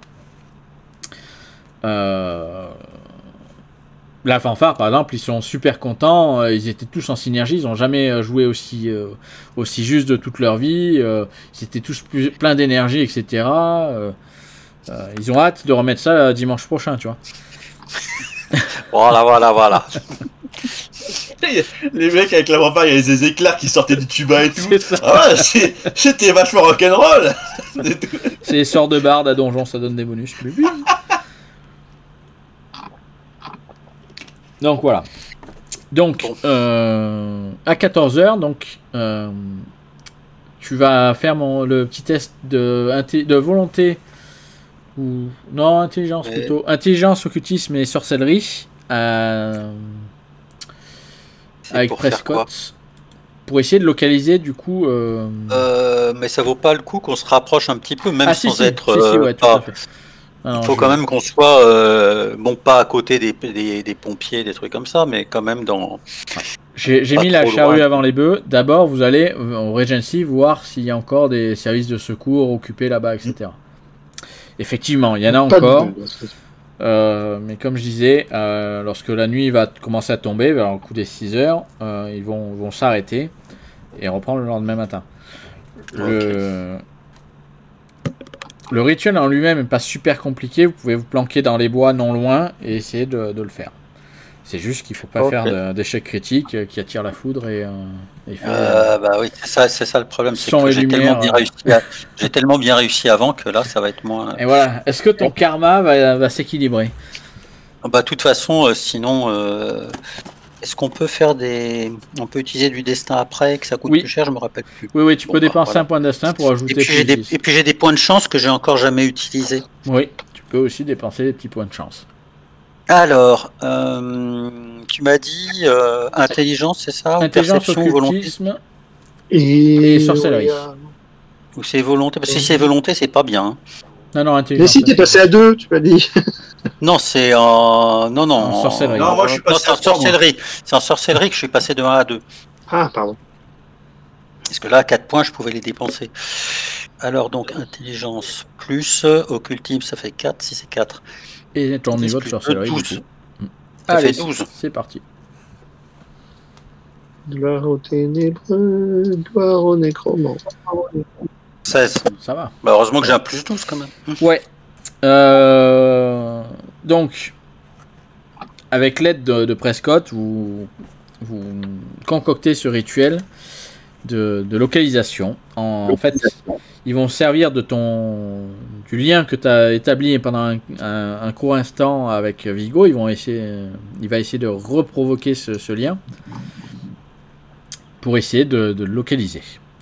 La fanfare, par exemple, ils sont super contents. Ils étaient tous en synergie. Ils n'ont jamais joué aussi juste de toute leur vie. Ils étaient tous pleins d'énergie, etc. Ils ont hâte de remettre ça dimanche prochain, tu vois. Voilà. Les mecs avec la fanfare, il y avait des éclairs qui sortaient du tuba et tout. C'est ça. Ah ouais, c'était vachement rock'n'roll. C'est les sorts de barde à donjon, ça donne des bonus. Donc voilà. Donc à 14h, donc tu vas faire le petit test de volonté ou non intelligence plutôt, intelligence, occultisme et sorcellerie avec Prescott pour essayer de localiser du coup. Mais ça vaut pas le coup qu'on se rapproche un petit peu, même sans être. Ouais, tout à fait. Il faut quand même qu'on soit, bon, pas à côté des pompiers, des trucs comme ça, mais quand même dans. J'ai mis la charrue avant les bœufs. D'abord, vous allez au Regency voir s'il y a encore des services de secours occupés là-bas, etc. Effectivement, il y en a encore. Mais comme je disais, lorsque la nuit va commencer à tomber, vers le coup des 6 heures, ils vont s'arrêter et reprendre le lendemain matin. Le rituel en lui-même n'est pas super compliqué. Vous pouvez vous planquer dans les bois non loin et essayer de le faire. C'est juste qu'il ne faut pas faire d'échecs critiques qui attirent la foudre et bah oui, c'est ça le problème. C'est que j'ai tellement bien réussi avant que là, ça va être moins. Et voilà. Est-ce que ton karma va s'équilibrer? Bah, de toute façon, sinon, est-ce qu'on peut faire on peut utiliser du destin après, que ça coûte plus cher, je me rappelle plus. Oui, tu peux dépenser un point de destin pour ajouter. Et puis j'ai des points de chance que j'ai encore jamais utilisés. Oui, tu peux aussi dépenser des petits points de chance. Alors, tu m'as dit intelligence, c'est ça? Intelligence, perception, occultisme et sorcellerie. Ou c'est volonté? Parce que si c'est volonté, c'est pas bien. Hein. Non, intelligence. Mais si t'es passé à 2, tu m'as dit. Non, c'est en. Non, en sorcellerie. Non, moi je suis passé en sorcellerie. C'est en sorcellerie que je suis passé de 1 à 2. Ah, pardon. Parce que là, à 4 points, je pouvais les dépenser. Alors, donc, intelligence plus occultisme, ça fait 4. Si c'est 4. Et ton niveau de sorcellerie, 12. du coup. Ça Allez, fait 12. C'est parti. Gloire aux ténébreux, gloire aux nécromantes. 16. Ça va. Bah, heureusement que j'ai un plus 12 quand même. Ouais. Donc, avec l'aide de Prescott, vous concoctez ce rituel de localisation. En fait, ils vont servir du lien que tu as établi pendant un court instant avec Vigo. Il va essayer de reprovoquer ce lien pour essayer de le localiser.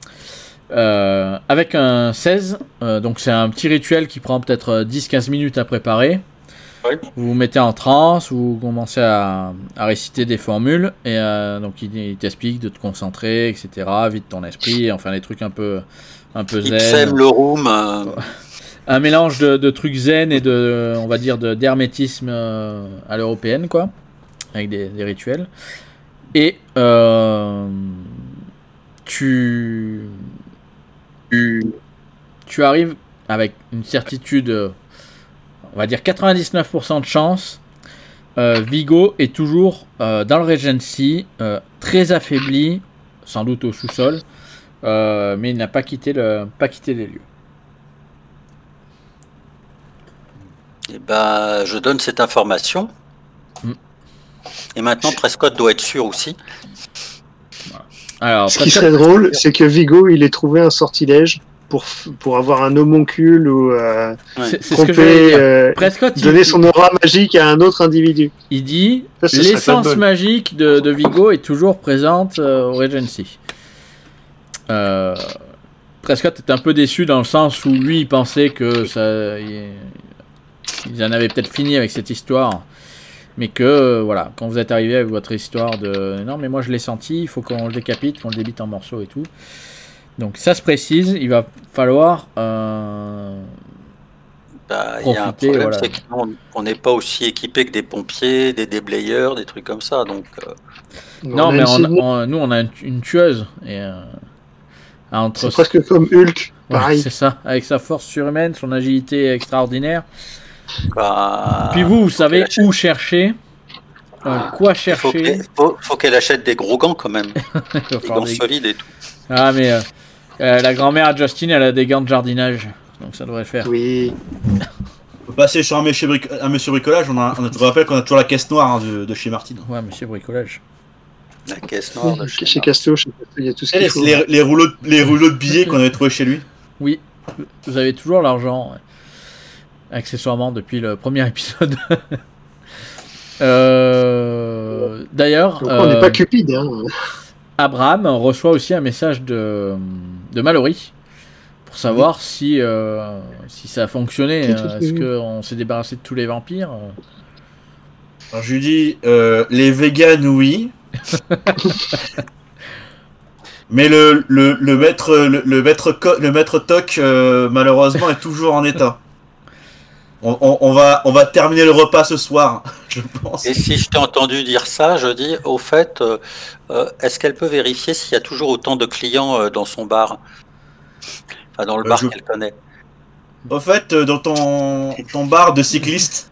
Avec un 16, donc c'est un petit rituel qui prend peut-être 10-15 minutes à préparer. Oui. Vous vous mettez en transe, vous commencez à réciter des formules, et donc il t'explique de te concentrer, etc., vide ton esprit, enfin des trucs un peu zen. Ipsem, le room. Un mélange de trucs zen et on va dire, d'hermétisme à l'européenne, quoi, avec des rituels. Et tu arrives avec une certitude, on va dire 99% de chance. Vigo est toujours dans le Regency, très affaibli, sans doute au sous-sol, mais il n'a pas quitté les lieux. Et ben, je donne cette information. Mm. Et maintenant, Prescott doit être sûr aussi. Alors, Ce qui serait drôle, c'est que Vigo, il ait trouvé un sortilège pour avoir un homoncule ou c'est ce que j'allais dire. Prescott, donner son aura magique à un autre individu. Il dit Ça, ce serait l'essence fun. magique de Vigo est toujours présente au Regency. Prescott est un peu déçu dans le sens où lui il pensait que ça, ils en avaient peut-être fini avec cette histoire, mais que voilà, quand vous êtes arrivé avec votre histoire de non mais moi je l'ai senti, il faut qu'on le décapite, qu'on le débite en morceaux et tout. Donc ça se précise, il va falloir Il y a un profiter, problème, voilà. c'est qu'on n'est pas aussi équipé que des pompiers, des déblayeurs, des trucs comme ça. Donc, Non, a mais une Sydney, nous on a une tueuse et entre c'est presque comme Hulk, Ouais, pareil. c'est ça, avec sa force surhumaine, son agilité extraordinaire. bah, Puis vous faut savez qu'elle achète- où chercher, quoi chercher. faut qu'elle achète des gros gants quand même, Il va des falloir gants des- solides et tout. Ah mais la grand-mère à Justin, elle a des gants de jardinage, donc ça devrait le faire. Oui. On peut passer sur un monsieur bricolage. Je vous rappelle qu'on a toujours la caisse noire de chez Martin. Ouais, monsieur bricolage. La caisse noire de Chez Casto, il y a tout ce qu'il faut. Les rouleaux de billets qu'on avait trouvés chez lui. Oui, vous avez toujours l'argent, ouais. Accessoirement depuis le premier épisode. D'ailleurs, Donc, on n'est pas cupide. Hein. Abraham reçoit aussi un message de Mallory pour savoir si ça a fonctionné. Est-ce qu'on s'est débarrassé de tous les vampires? Alors, je lui dis les véganes, oui. Mais le maître Toc, malheureusement, est toujours en état. On va terminer le repas ce soir, je pense. Et si je t'ai entendu dire ça, je dis, au fait, est-ce qu'elle peut vérifier s'il y a toujours autant de clients dans son bar? Enfin, dans le bar qu'elle connaît. Au fait, dans ton bar de cyclistes,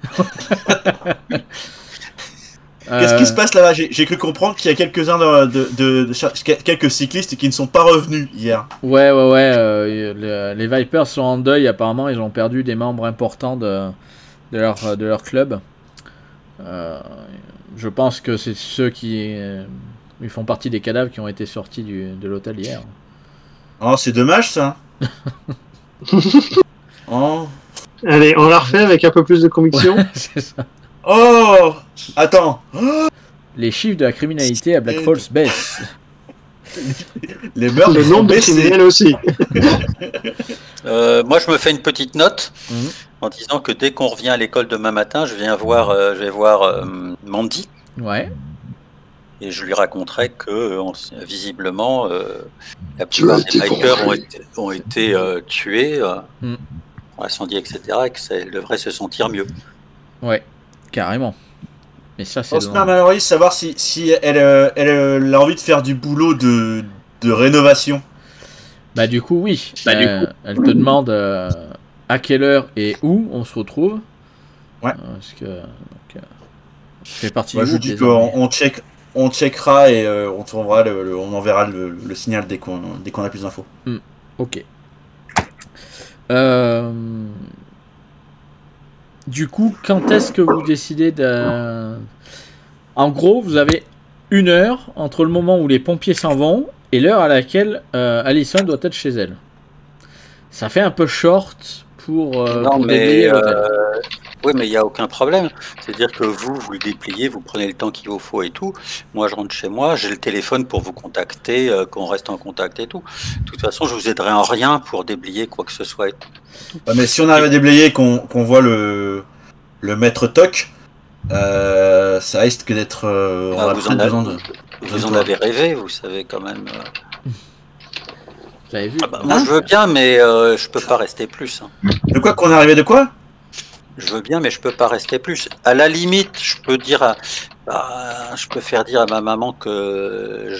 qu'est-ce qui se passe là-bas? J'ai cru comprendre qu'il y a quelques-uns quelques cyclistes qui ne sont pas revenus hier. Ouais. Les Vipers sont en deuil, apparemment. Ils ont perdu des membres importants de leur club. Je pense que c'est ceux qui ils font partie des cadavres qui ont été sortis de l'hôtel hier. Oh, c'est dommage ça. Oh. Allez, on la refait avec un peu plus de conviction. Ouais, c'est ça. Oh, attends. Les chiffres de la criminalité à Black Falls baissent. Les meurtres Le sont nombre de baissés. criminels aussi. Moi, je me fais une petite note Mhm. en disant que dès qu'on revient à l'école demain matin, je vais voir Mandy Ouais. et je lui raconterai que visiblement la plupart des bikers ont été tués, Mhm. incendiés, etc. et qu'elle devrait se sentir mieux. Ouais. Carrément. Mais ça, c'est On se met à Mallory savoir si elle a envie de faire du boulot de rénovation. Bah du coup oui. Elle te demande à quelle heure et où on se retrouve. Ouais. Parce que donc, je fais partie Moi, du je groupe. dis désormais. qu'on checkera et on trouvera on enverra le signal dès qu'on a plus d'infos. Ok. Du coup, quand est-ce que vous décidez de... En gros, vous avez 1 heure entre le moment où les pompiers s'en vont et l'heure à laquelle Allison doit être chez elle. Ça fait un peu short pour déblayer l'hôtel. Oui, mais il n'y a aucun problème. C'est-à-dire que vous le dépliez, vous prenez le temps qu'il vous faut et tout. Moi, je rentre chez moi, j'ai le téléphone pour vous contacter, qu'on reste en contact et tout. De toute façon, je vous aiderai en rien pour déblayer quoi que ce soit. Et tout. Ah, mais si on arrive à déblayer, qu'on voit le maître Toc, ça risque d'être. On a peut-être besoin de. Vous en avez rêvé, vous savez quand même. Vous avez vu Moi, je veux bien, mais je peux pas rester plus. Hein. De quoi qu'on est arrivé de quoi? Je veux bien, mais je peux pas rester plus. À la limite, je peux dire, je peux faire dire à ma maman que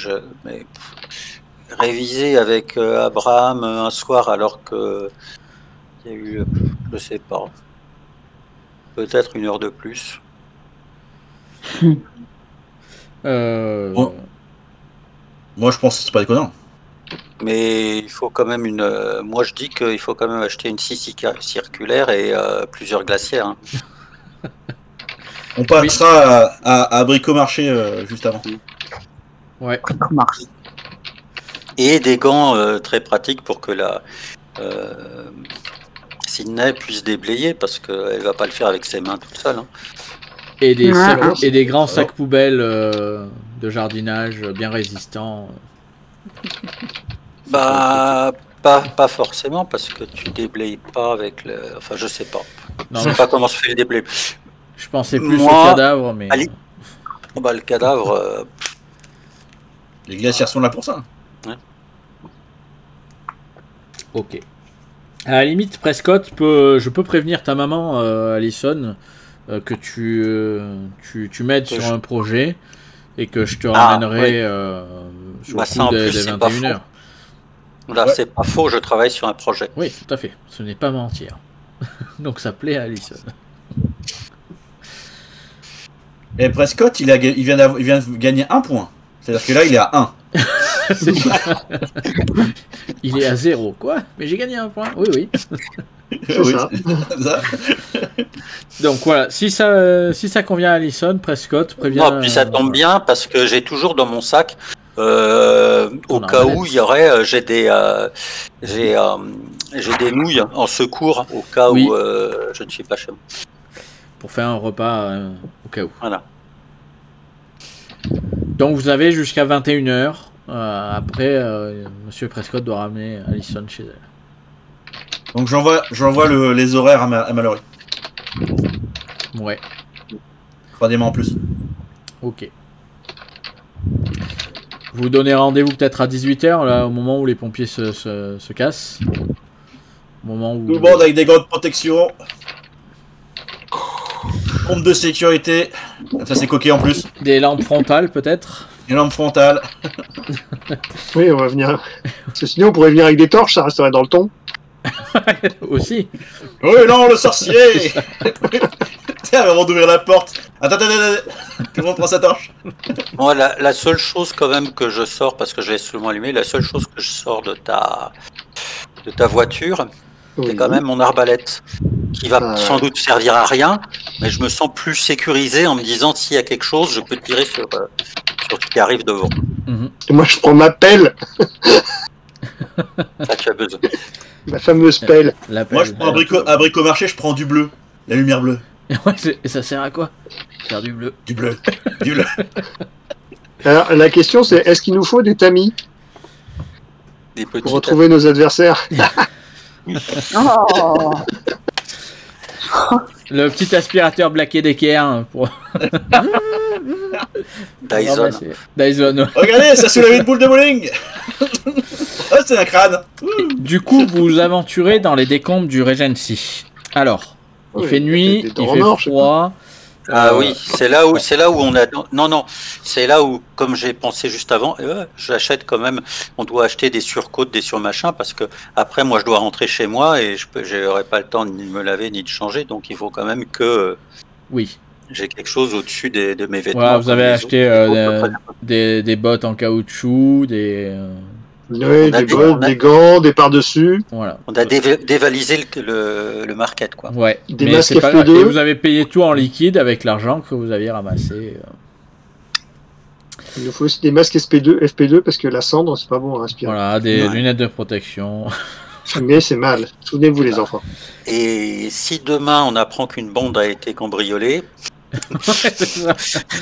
réviser avec Abraham un soir alors que il y a eu, je sais pas, peut-être 1 heure de plus. Moi, je pense que c'est pas déconnant. Mais il faut quand même moi, je dis qu'il faut quand même acheter une scie circulaire et plusieurs glacières. Hein. On passera à Bricomarché juste avant. Ouais. Marche. Et des gants très pratiques pour que Sydney puisse déblayer, parce qu'elle va pas le faire avec ses mains toute seule. Hein. Et des, Ouais. et des grands sacs poubelles de jardinage bien résistants. Bah, pas forcément, parce que tu déblayes pas avec le. Enfin, je sais pas. Non, Je sais pas comment se fait le déblai. je pensais plus Moi, au cadavre, mais... Ali- Bah, le cadavre. Les glacières sont là pour ça. Ok. À la limite, Prescott, je peux prévenir ta maman, Alison, que tu m'aides sur un projet et que je te ramènerai sur Bah, le ça, en coup des plus, c'est pas 21h. Là, Ouais. c'est pas faux, je travaille sur un projet. Oui, tout à fait. Ce n'est pas mentir. Donc ça plaît à Alison. Et Prescott, il vient de gagner 1 point. C'est-à-dire que là, il est à 1. C'est ça. Il est à 0. Quoi? Mais j'ai gagné un point. Oui, oui. C'est Oui, ça. ça. Donc voilà, si ça convient à Alison, Prescott prévient... Non, puis ça tombe bien, parce que j'ai toujours dans mon sac, au Ton cas arbalète. où il y aurait, j'ai des nouilles en secours, au cas Oui. où je ne suis pas chez moi. Pour faire un repas au cas où. Voilà. Donc vous avez jusqu'à 21h. Après, Monsieur Prescott doit ramener Alison chez elle. Donc j'envoie les horaires à Mallory. Ouais, 3 démons en plus. ok. Vous donnez rendez-vous peut-être à 18h, là, au moment où les pompiers se cassent. Au moment où... Tout le monde avec des gants de protection. Pompe de sécurité. Ça c'est coquet en plus. Des lampes frontales peut-être. Une lampe frontale. Oui, on va venir. Parce que sinon, on pourrait venir avec des torches, ça resterait dans le ton. Aussi. Oui, non, le sorcier. Tiens, avant d'ouvrir la porte. Attends. Tout le monde prend sa torche. Moi, la seule chose quand même que je sors, parce que je laisse seulement allumé, la seule chose que je sors de ta voiture, c'est Oui. quand même mon arbalète, qui va Ah, sans doute servir à rien, mais je me sens plus sécurisé en me disant, s'il y a quelque chose, je peux tirer sur ce qui arrive devant. Mhm. Et moi, je prends ma pelle, Ça, tu as besoin. ma fameuse pelle. L'appel. Moi je prends à Bricomarché, je prends du bleu. La lumière bleue. Ouais, et ça sert à quoi? Faire du bleu. Du bleu. Du bleu. Alors, la question, c'est est-ce qu'il nous faut des tamis Des petits pour retrouver nos adversaires? Oh. Le petit aspirateur Black Decker pour Dyson. ramasser. Dyson. Regardez, ça soulève une boule de bowling. Oh, c'est un crâne. Du coup, vous vous aventurez dans les décombres du Regency. Alors, il Oui, fait nuit, des il dents fait en or, je sais froid. Ah oui, c'est là où on a. Non, c'est là où, comme j'ai pensé juste avant, j'achète quand même. On doit acheter des surcoats, des surmachins, parce que après, moi, je dois rentrer chez moi et j'aurai pas le temps ni de me laver ni de changer, donc il faut quand même que Oui. j'ai quelque chose au-dessus de mes vêtements. Voilà, vous comme avez les acheté autres. des bottes en caoutchouc, des Oui, On a des dit- bottes, on a- des gants, des par-dessus, voilà. On a dévalisé le market, quoi. Ouais. des Mais masques c'est pas grave. FP2. Et vous avez payé tout en liquide avec l'argent que vous aviez ramassé. Il nous faut aussi des masques FP2 parce que la cendre, c'est pas bon à respirer. Voilà, des Ouais. lunettes de protection. Mais c'est mal. Souvenez-vous, les enfants. Et si demain on apprend qu'une bande a été cambriolée, C'est ça.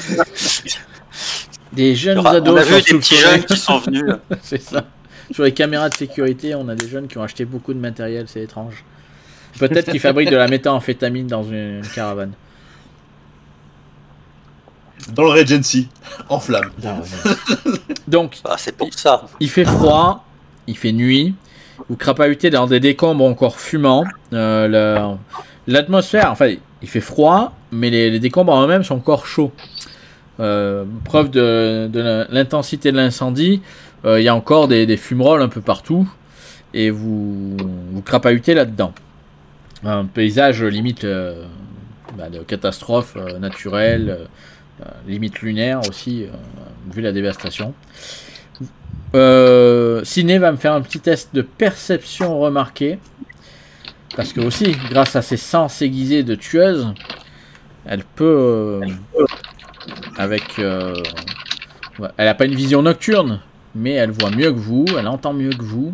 Des jeunes on ados a vu sont des petits soupçonnés. jeunes qui sont venus. C'est ça. Sur les caméras de sécurité, on a des jeunes qui ont acheté beaucoup de matériel, c'est étrange. Peut-être qu'ils fabriquent de la méthamphétamine dans une caravane. Dans le Regency. En flamme. Donc, Bah, c'est pour ça. il fait froid, il fait nuit, vous crapahutez dans des décombres encore fumants. L'atmosphère, enfin, il fait froid, mais les décombres en eux-mêmes sont encore chauds. Preuve de l'intensité de l'incendie, il y a encore des fumerolles un peu partout, et vous crapahutez là-dedans. Un paysage limite de catastrophe naturelle, limite lunaire aussi, vu la dévastation. Ciné va me faire un petit test de perception remarquée. Parce que aussi, grâce à ses sens aiguisés de tueuse, elle peut... elle n'a pas une vision nocturne, mais elle voit mieux que vous, elle entend mieux que vous.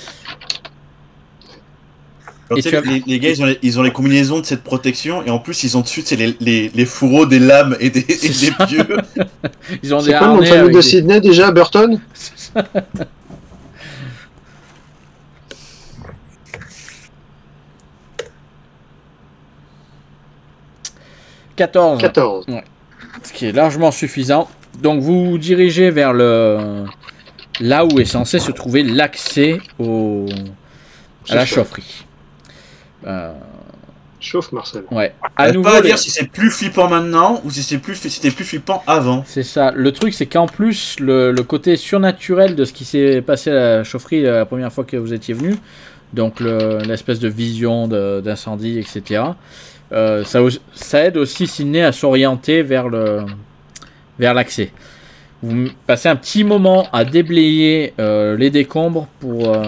Alors, tu sais, les gars, ils ont les combinaisons de cette protection, et en plus, ils ont dessus les fourreaux des lames et des pieux. Ils ont des C'est quoi le nom de harnais famille avec de des- Sydney déjà, Burton? « 14. 14. Ce qui est largement suffisant. Donc vous vous dirigez vers là où est censé se trouver l'accès à la chaufferie. Chauffe, Marcel. Ouais. À À nouveau, pas à dire si c'est plus flippant maintenant ou si c'était plus flippant avant. c'est ça. Le truc, c'est qu'en plus, le côté surnaturel de ce qui s'est passé à la chaufferie la première fois que vous étiez venu, donc l'espèce de vision d'incendie, etc., ça aide aussi Sydney à s'orienter vers l'accès. Vous passez un petit moment à déblayer les décombres pour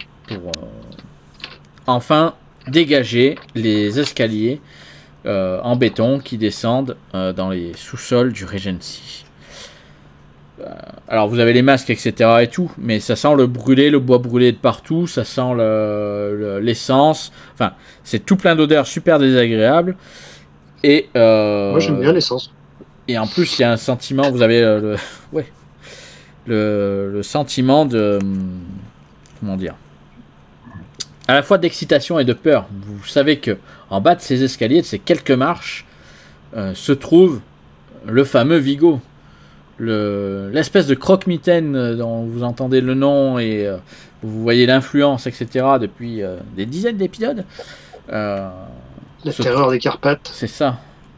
enfin dégager les escaliers en béton qui descendent dans les sous-sols du Regency. Alors vous avez les masques, etc. et tout, mais ça sent le brûlé, le bois brûlé de partout, ça sent l'essence, enfin c'est tout plein d'odeurs super désagréables. Et Moi, j'aime bien l'essence. et en plus, il y a un sentiment, vous avez le sentiment de... Comment dire? À la fois d'excitation et de peur. Vous savez que en bas de ces escaliers, de ces quelques marches, se trouve le fameux Vigo. L'espèce de croque-mitaine dont vous entendez le nom et vous voyez l'influence, etc. depuis des dizaines d'épisodes. La terreur des Carpates. C'est ça.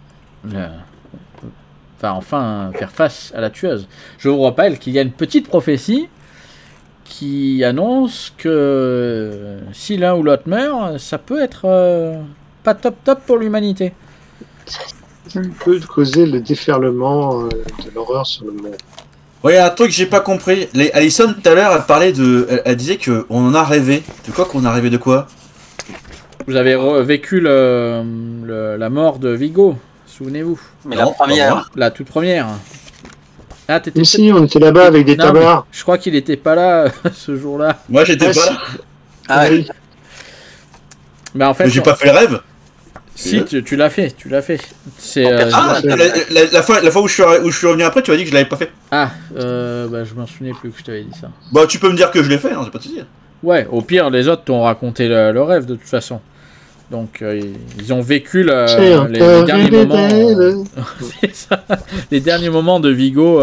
Enfin, faire face à la tueuse. Je vous rappelle qu'il y a une petite prophétie qui annonce que si l'un ou l'autre meurt, ça peut être pas top pour l'humanité. Ça peut causer le déferlement de l'horreur sur le monde. Ouais, un truc que j'ai pas compris. Alison, tout à l'heure, elle parlait elle disait qu'on en a rêvé. De quoi qu'on a rêvé de quoi? Vous avez vécu la mort de Vigo, souvenez-vous. Mais Non, la première, La toute première. Ah, t'étais Mais si, on était là-bas avec des Non, mais tabards. je crois qu'il était pas là ce jour-là. Moi, j'étais Ah, pas si. là. ah, Oui. Mais en fait, Mais j'ai pas fait le rêve. si tu l'as fait, C'est Ah, la fois où je suis revenu après, tu m'as dit que je l'avais pas fait. je m'en souvenais plus que je t'avais dit ça. Bah, tu peux me dire que je l'ai fait, hein, j'ai pas de soucis. Ouais, au pire, les autres t'ont raconté le rêve de toute façon. Donc, ils ont vécu les derniers moments. C'est ça, les derniers moments de Vigo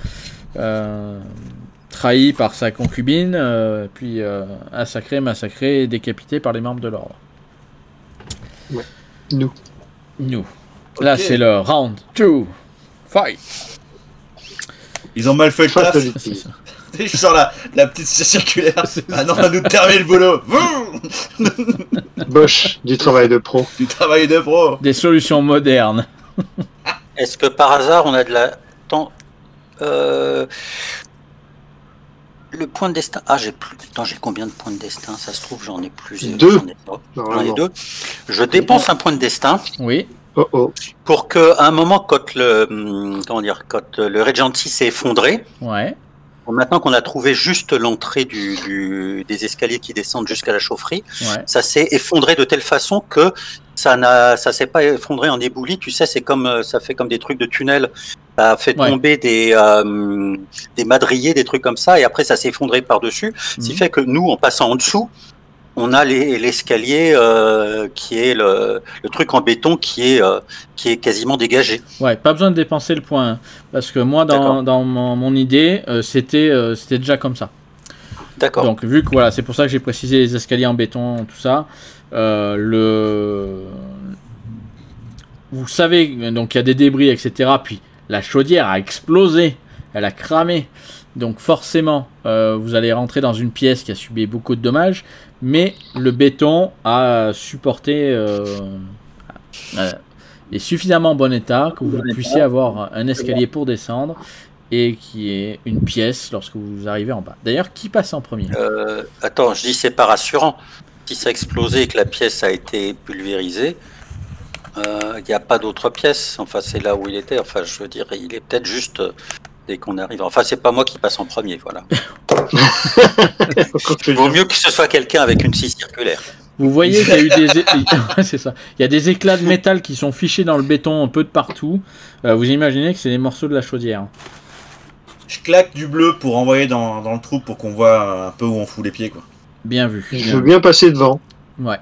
trahi par sa concubine, puis massacré et décapité par les membres de l'ordre. Nous. Là, Ok. c'est le round 2. Fight. Ils ont mal fait le taf. C'est ça. Je sors la petite circulaire. Ah non, on va nous terminer le boulot. Bosch, du travail de pro. Du travail de pro. Des solutions modernes. est-ce que par hasard on a de la le point de destin? Ah, j'ai plus. Attends, j'ai combien de points de destin? Ça se trouve, j'en ai plus. Deux. J'en ai Normalement. deux. Je dépense un point de destin Oui. Oh oh. pour que, à un moment, quand le Regency s'est effondré, Ouais. bon, maintenant qu'on a trouvé juste l'entrée des escaliers qui descendent jusqu'à la chaufferie, Ouais. ça s'est effondré de telle façon que ça s'est pas effondré en éboulis. Tu sais, c'est comme ça fait comme des trucs de tunnel. Ça a fait Ouais. tomber des madriers, des trucs comme ça, et après ça s'est effondré par-dessus. Ce qui Mhm. fait que nous, en passant en dessous, on a l'escalier qui est le truc en béton qui est quasiment dégagé. Ouais, pas besoin de dépenser le point. Hein, parce que moi, D'accord. dans mon idée, c'était déjà comme ça. D'accord. Donc, vu que voilà, c'est pour ça que j'ai précisé les escaliers en béton, tout ça. Vous savez, donc il y a des débris, etc. Puis la chaudière a explosé, elle a cramé. Donc forcément, vous allez rentrer dans une pièce qui a subi beaucoup de dommages, mais le béton a supporté est suffisamment en bon état que vous puissiez avoir un escalier pour descendre et qui est une pièce lorsque vous arrivez en bas. D'ailleurs, qui passe en premier? Attends, je dis c'est pas rassurant. Si ça a explosé et que la pièce a été pulvérisée, il n'y a pas d'autre pièce. Enfin, c'est là où il était. Enfin, je veux dire, il est peut-être juste dès qu'on arrive. Enfin, c'est pas moi qui passe en premier, voilà. Il vaut mieux que ce soit quelqu'un avec une scie circulaire. Vous voyez qu'il y a eu des c'est ça. Il y a des éclats de métal qui sont fichés dans le béton un peu de partout. Vous imaginez que c'est des morceaux de la chaudière. Je claque du bleu pour envoyer dans le trou pour qu'on voit un peu où on fout les pieds, quoi. Bien vu. Je veux bien passer devant. Ouais.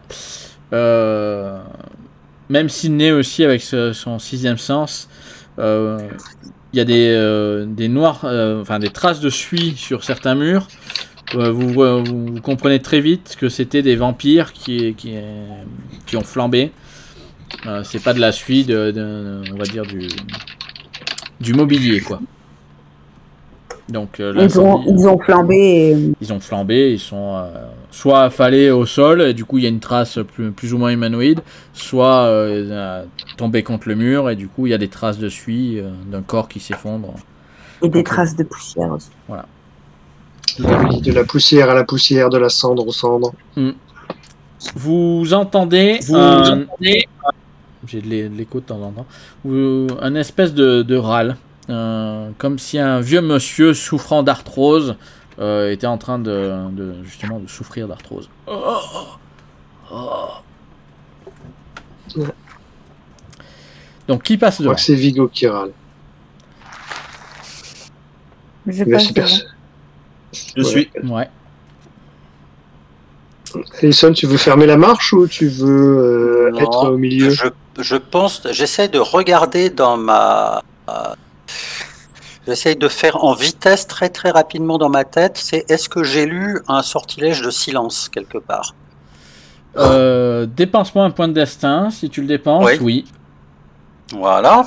Même Sydney aussi avec son sixième sens, il y a des noirs, enfin des traces de suie sur certains murs. Vous comprenez très vite que c'était des vampires qui ont flambé. C'est pas de la suie on va dire du mobilier, quoi. Donc ils ont flambé. Ils ont flambé, ils sont soit affalés au sol, et du coup il y a une trace plus ou moins humanoïde, soit tombé contre le mur, et du coup il y a des traces de suie d'un corps qui s'effondre. Et des traces de poussière aussi. Voilà. De la poussière à la poussière, de la cendre aux cendres. Vous entendez j'ai de l'écho de temps en temps, un espèce de râle, comme si un vieux monsieur souffrant d'arthrose était en train justement de souffrir d'arthrose. Donc qui passe Je devant? crois que c'est Vigo qui râle. Je Mais passe c'est devant. Je suis. Ouais. Alison, tu veux fermer la marche ou tu veux Non, être au milieu? Je pense, j'essaie de regarder dans ma. J'essaie de faire en vitesse très très rapidement dans ma tête. C'est est-ce que j'ai lu un sortilège de silence quelque part? Dépense-moi un point de destin. Si tu le dépenses, oui. Voilà.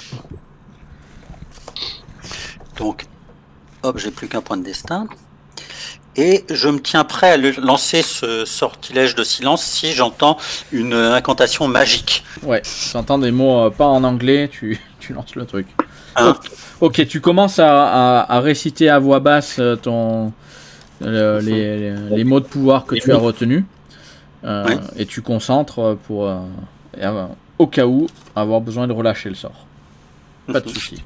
Donc, hop, j'ai plus qu'un point de destin. Et je me tiens prêt à lancer ce sortilège de silence si j'entends une incantation magique. Ouais, tu entends des mots pas en anglais, tu lances le truc. Hein? Ok, tu commences à réciter à voix basse les mots de pouvoir que tu as retenus. Ouais. Et tu concentres pour, au cas où, avoir besoin de relâcher le sort. Pas de souci.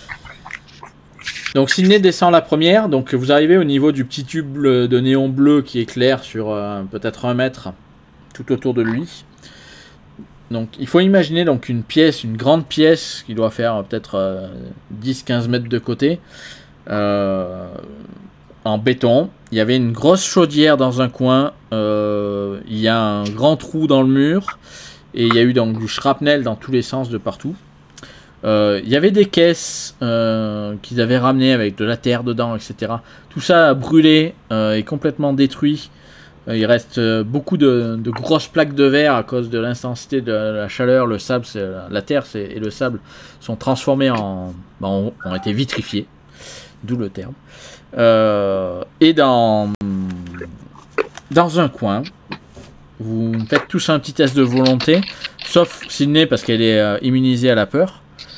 Donc Sydney descend la première, donc vous arrivez au niveau du petit tube de néon bleu qui éclaire sur peut-être 1 mètre tout autour de lui. Donc il faut imaginer donc une grande pièce qui doit faire peut-être 10-15 mètres de côté, en béton. Il y avait une grosse chaudière dans un coin, il y a un grand trou dans le mur, et il y a eu donc du shrapnel dans tous les sens de partout. Il y avait des caisses qu'ils avaient ramenées avec de la terre dedans, etc. Tout ça a brûlé et complètement détruit. Il reste beaucoup de grosses plaques de verre à cause de l'intensité de la chaleur. Le sable, la terre et le sable sont transformés ont été vitrifiés, d'où le terme. Et dans un coin, vous faites tous un petit test de volonté, sauf Sydney parce qu'elle est immunisée à la peur.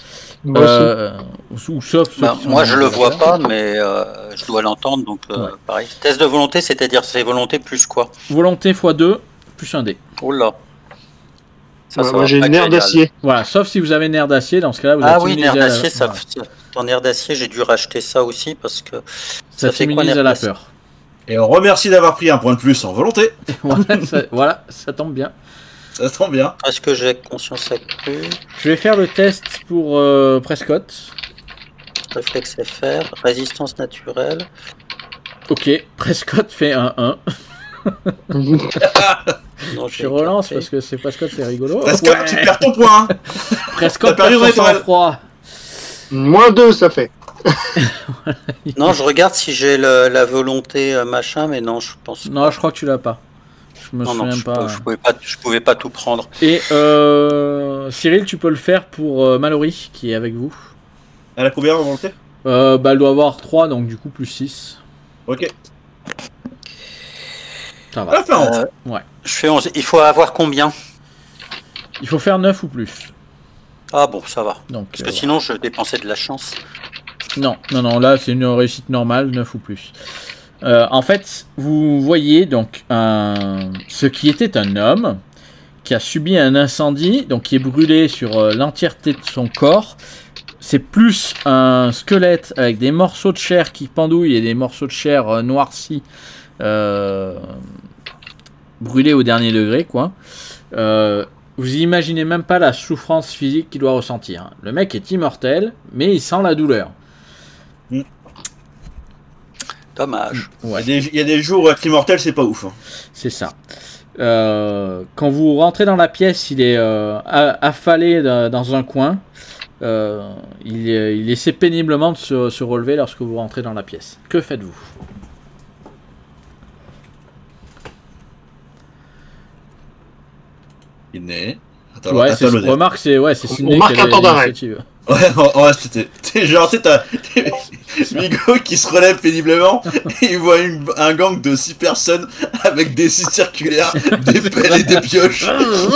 Ou sauf moi je le vois pas, mais je dois l'entendre, donc pareil. Test de volonté, c'est-à-dire c'est volonté plus quoi? Volonté x2 plus 1 dé. Oh là. Moi j'ai une nerf d'acier. Voilà, sauf si vous avez nerf d'acier, dans ce cas-là vous êtes oui, immunisé nerf d'acier, voilà. En nerf d'acier, j'ai dû racheter ça aussi parce que ça fait quoi nerf à la peur. Et on remercie d'avoir pris un point de plus en volonté. voilà, ça tombe bien. Ça tombe bien. Est-ce que j'ai conscience accrue? Je vais faire le test pour Prescott. Réflexe FR, résistance naturelle. Ok, Prescott fait un 1. Non, je relance parce que c'est Prescott, c'est rigolo. Prescott, tu perds ton point. Prescott perd son sang-froid. -2, ça fait. Non, je regarde si j'ai la volonté machin, mais non, je pense. Non, je crois que tu l'as pas. Je me souviens pas. Je pouvais pas tout prendre. Et Cyril, tu peux le faire pour Mallory qui est avec vous. Elle a combien en volonté? Elle doit avoir 3, donc du coup plus 6. Ok. Ça va. Ouais. Je fais 11. Il faut avoir combien? Il faut faire 9 ou plus. Ah bon, ça va. Donc, parce que sinon je dépensais de la chance. Non, là c'est une réussite normale, 9 ou plus. En fait, vous voyez donc ce qui était un homme qui a subi un incendie, donc qui est brûlé sur l'entièreté de son corps. C'est plus un squelette avec des morceaux de chair qui pendouillent et des morceaux de chair noircis, brûlés au dernier degré, quoi. Vous imaginez même pas la souffrance physique qu'il doit ressentir. Le mec est immortel, mais il sent la douleur. Dommage. Ouais. Il y a des jours où être immortel, c'est pas ouf. Hein. C'est ça. Quand vous rentrez dans la pièce, il est affalé dans un coin. Il essaie péniblement de se relever lorsque vous rentrez dans la pièce. Que faites-vous? Sydney. Ouais, remarque, c'est Sydney qui a l'initiative. Ouais, c'était genre, tu sais, t'as Vigo qui se relève péniblement et il voit un gang de 6 personnes avec des scies circulaires, des pelles et des pioches.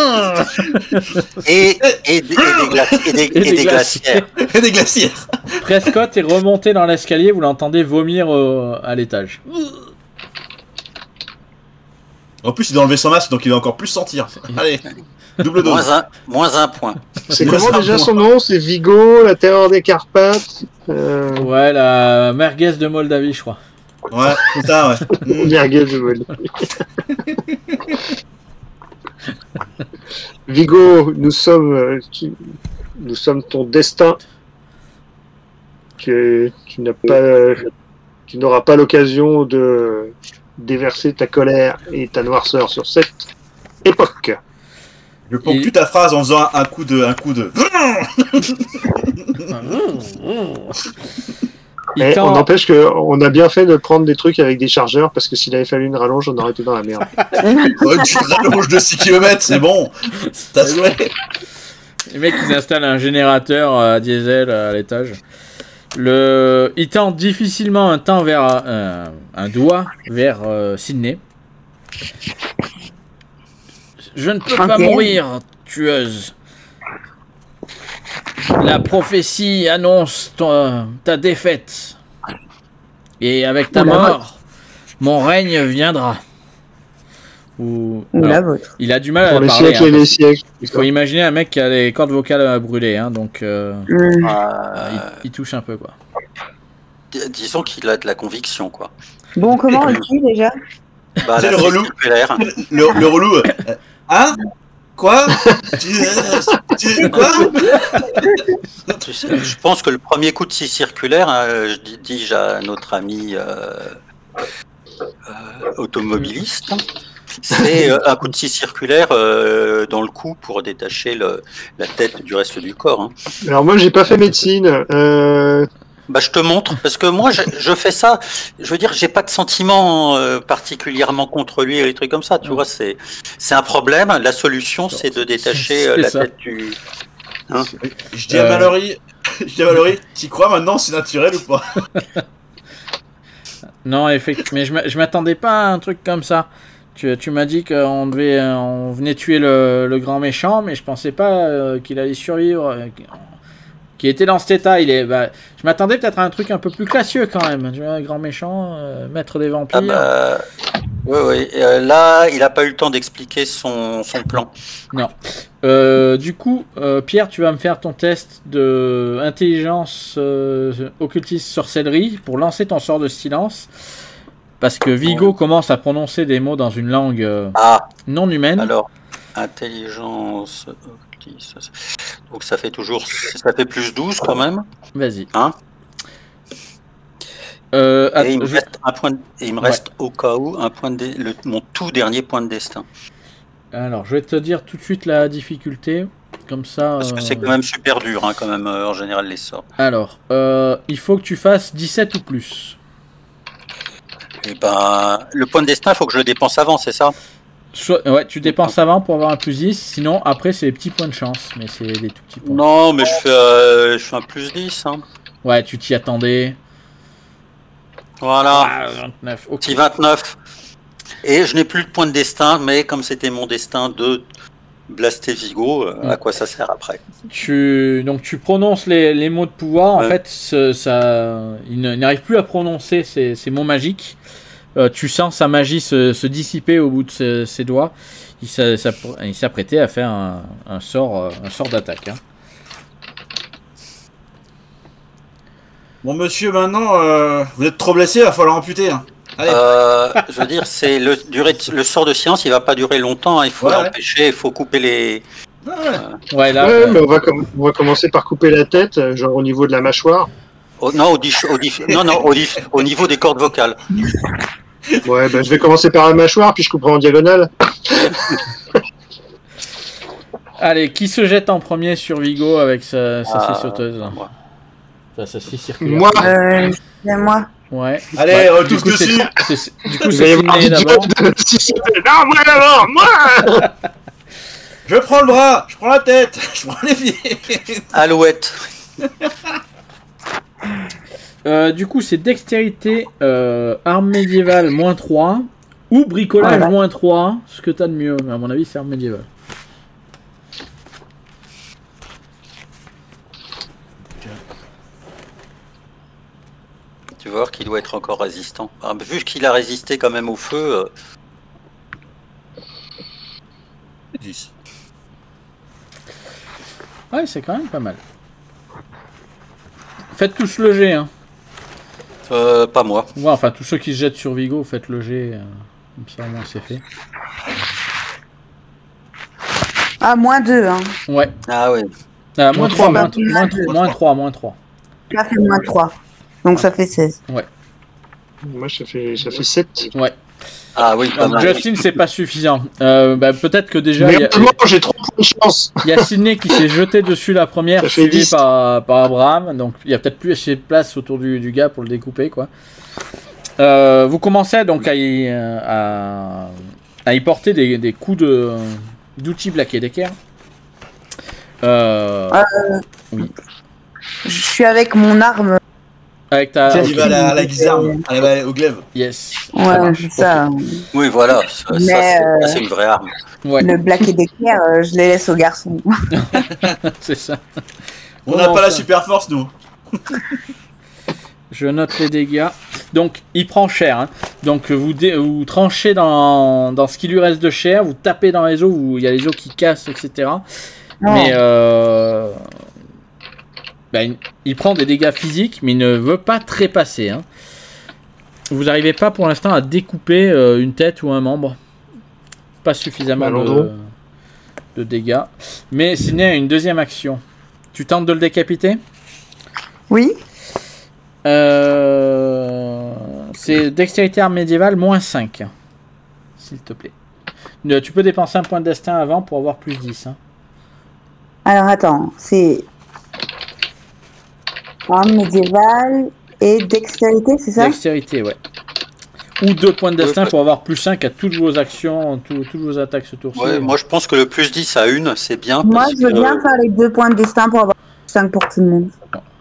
Et des glacières. Et des glacières. Prescott est remonté dans l'escalier, vous l'entendez vomir à l'étage. En plus, il doit enlever son masque, donc il va encore plus sentir. Allez, double dose. Moins un point. C'est comment déjà son nom? C'est Vigo, la terreur des Carpates. Ouais, la merguez de Moldavie, je crois. Ouais, c'est ça, ouais. Merguez de Moldavie. Vigo, nous sommes ton destin. Tu n'auras pas l'occasion de déverser ta colère et ta noirceur sur cette époque. Je ponctue ta phrase en faisant un coup de. On n'empêche qu'on a bien fait de prendre des trucs avec des chargeurs parce que s'il avait fallu une rallonge, on aurait été dans la merde. Oh, une rallonge de 6 km, c'est bon. Ça se fait. Les mecs, ils installent un générateur à diesel à l'étage. Il tend difficilement un doigt vers Sydney. Je ne peux pas mourir, tueuse. La prophétie annonce ta défaite. Et avec ta mort, mon règne viendra. Ou la vôtre. Il a du mal pour à parler. Siècles et les siècles. Il faut imaginer un mec qui a les cordes vocales brûlées, hein, donc il touche un peu, quoi. Disons qu'il a de la conviction, quoi. Bon, comment on le dit déjà? Bah, C'est le relou. Le relou. Hein? Quoi? Quoi? Tu sais, je pense que le premier coup de scie circulaire, dis-je à notre ami automobiliste, c'est un coup de scie circulaire dans le cou pour détacher la tête du reste du corps. Hein. Alors moi, j'ai pas fait médecine. Bah, je te montre, parce que moi, je fais ça. Je veux dire, j'ai pas de sentiment particulièrement contre lui et les trucs comme ça. Tu vois, c'est un problème. La solution, c'est de détacher la tête du. Hein je dis à Mallory, t'y crois maintenant, c'est naturel ou pas? Non, effectivement, mais je m'attendais pas à un truc comme ça. Tu m'as dit qu'on venait tuer le grand méchant, mais je pensais pas qu'il allait survivre. Qui était dans cet état, je m'attendais peut-être à un truc un peu plus classieux quand même. Tu vois, un grand méchant, maître des vampires. Ah bah, oui. Là, il n'a pas eu le temps d'expliquer son plan. Non. Du coup, Pierre, tu vas me faire ton test de intelligence occultiste sorcellerie pour lancer ton sort de silence. Parce que Vigo commence à prononcer des mots dans une langue non humaine. Alors, intelligence occultiste. Donc ça fait plus 12 quand même. Vas-y. Hein et il me reste un point reste au cas où mon tout dernier point de destin. Alors, je vais te dire tout de suite la difficulté, comme ça. Parce que c'est quand même super dur, hein, quand même, en général, les sorts. Alors, il faut que tu fasses 17 ou plus. Et ben, le point de destin, il faut que je le dépense avant, c'est ça? Ouais, tu dépenses avant pour avoir un plus 10, sinon après c'est des petits points de chance, mais c'est des tout petits points. Non, mais je fais un plus 10. Hein. Ouais, tu t'y attendais. Voilà. 29. Okay. Petit 29. Et je n'ai plus de point de destin, mais comme c'était mon destin blaster Vigo, à quoi ça sert après? Donc tu prononces les mots de pouvoir. En Ouais. fait, il n'arrive plus à prononcer ces mots magiques. Tu sens sa magie se dissiper au bout de ses doigts. Il s'apprêtait à faire un sort d'attaque. Hein. Bon, monsieur, maintenant, vous êtes trop blessé, il va falloir amputer. Hein. Allez. Je veux dire, c'est le sort de silence, il va pas durer longtemps. Hein, il faut Ouais. l'empêcher, il faut couper les. Ouais, là, Ouais, mais on va commencer par couper la tête, genre au niveau de la mâchoire. Au niveau des cordes vocales. Ouais, bah, je vais commencer par la mâchoire, puis je couperai en diagonale. allez, qui se jette en premier sur Vigo avec sa scie sauteuse? Moi. Enfin, sa scie circulaire. Moi, C'est moi. Ouais. Allez, Ouais, tous dessus. Du coup, il va y c'est avoir Sidney des d'abord. jobs de 6. Non, moi d'abord, moi. Je prends le bras, je prends la tête, je prends les pieds. Alouette. Du coup, c'est dextérité, arme médiévale -3 ou bricolage Voilà. -3. Ce que t'as de mieux, mais à mon avis, c'est arme médiévale. Tu vas voir qu'il doit être encore résistant. Ah, vu qu'il a résisté quand même au feu. 10. Ouais, c'est quand même pas mal. Faites tous le jet, hein. Pas moi. Ouais, enfin, tous ceux qui se jettent sur Vigo, faites le jet. Comme ça, au moins, c'est fait. Ah, -2, hein. Ouais. Ah oui. Ah, Moins -3, trois, moins moins 3, moins 3. Ça fait -3. Donc ça fait 16. Moi, ça fait 7. Ouais. Ah oui, pas Donc, mal. Justin, c'est pas suffisant. Peut-être que déjà, Mais il y a- heureusement, j'ai 3 points de chance. il y a Sidney qui s'est jeté dessus la première, Ça fait suivi 10. par Abraham. Donc il y a peut-être plus assez de place autour du gars pour le découper, quoi. Vous commencez donc à y porter des coups d'outils Black & Decker. Oui. Je suis avec mon arme. Avec ta. Il va à la guisarme, allez, va au glaive. Yes. Ouais, c'est ça. Oui, voilà. Ça, Mais, c'est une vraie arme. Ouais, Le Black & Decker, je les laisse aux garçons. c'est ça. On n'a pas la super force, nous. Je note les dégâts. Donc, il prend cher. Hein. Donc, vous tranchez dans ce qui lui reste de chair, vous tapez dans les os, où il y a les os qui cassent, etc. Mais il prend des dégâts physiques, mais il ne veut pas trépasser. Hein. Vous n'arrivez pas pour l'instant à découper une tête ou un membre. Pas suffisamment de dégâts. Mais Sidney a une deuxième action. Tu tentes de le décapiter ? Oui. C'est dextérité arme médiévale -5. S'il te plaît. Tu peux dépenser un point de destin avant pour avoir plus 10. Hein. Alors attends, c'est arme médiévale et dextérité, c'est ça? Dextérité, ouais. Ou 2 points de destin pour avoir plus 5 à toutes vos actions, toutes vos attaques ce tour-ci. Ouais, moi, je pense que le plus 10 à 1, c'est bien. Moi, parce je veux que, bien faire les 2 points de destin pour avoir 5 pour tout le monde.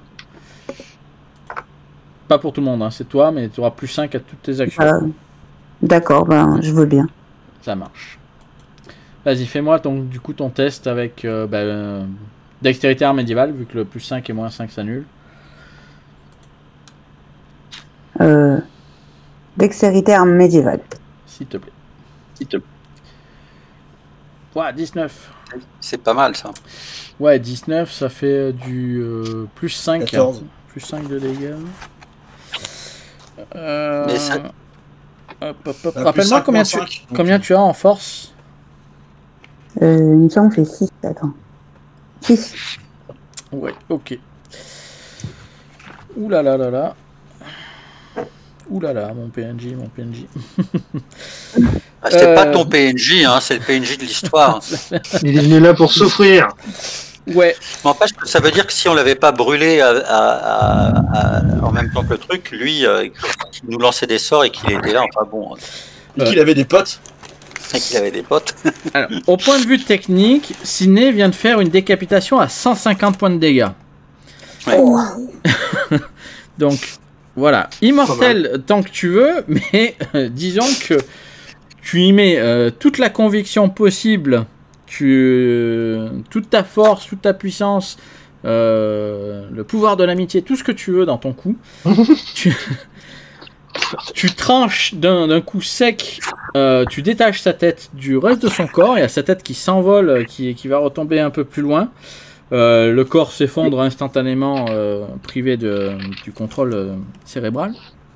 Pas pour tout le monde, hein, c'est toi, mais tu auras plus 5 à toutes tes actions. D'accord, ben je veux bien. Ça marche. Vas-y, fais-moi du coup ton test avec dextérité arme médiévale, vu que le plus 5 et moins 5 s'annulent. Dextérité arme médiévale. S'il te plaît. Ouais, 19. c'est pas mal, ça. Ouais, 19, ça fait du plus 5. 14. Plus 5 de dégâts. Mais ça- Hop. Rappelle-moi combien tu as en force. Il me semble que c'est 6. Attends. 6. Ouais, ok. Ouh là là là là. Ouh là là, mon PNJ. Ah, c'est pas ton PNJ, hein, c'est le PNJ de l'histoire. Il est venu là pour souffrir. Ouais, N'empêche que ça veut dire que si on l'avait pas brûlé en même temps que le truc, lui, qu'il nous lançait des sorts et qu'il était là, enfin bon, Et qu'il avait des potes. et qu'il avait des potes. alors, au point de vue technique, Sidney vient de faire une décapitation à 150 points de dégâts. Ouais. Donc, voilà. Immortel tant que tu veux, mais disons que tu y mets toute la conviction possible toute ta force, toute ta puissance, le pouvoir de l'amitié, tout ce que tu veux dans ton cou, tu tranches d'un coup sec, tu détaches sa tête du reste de son corps, il y a sa tête qui s'envole, qui va retomber un peu plus loin. Le corps s'effondre instantanément, privé du contrôle cérébral.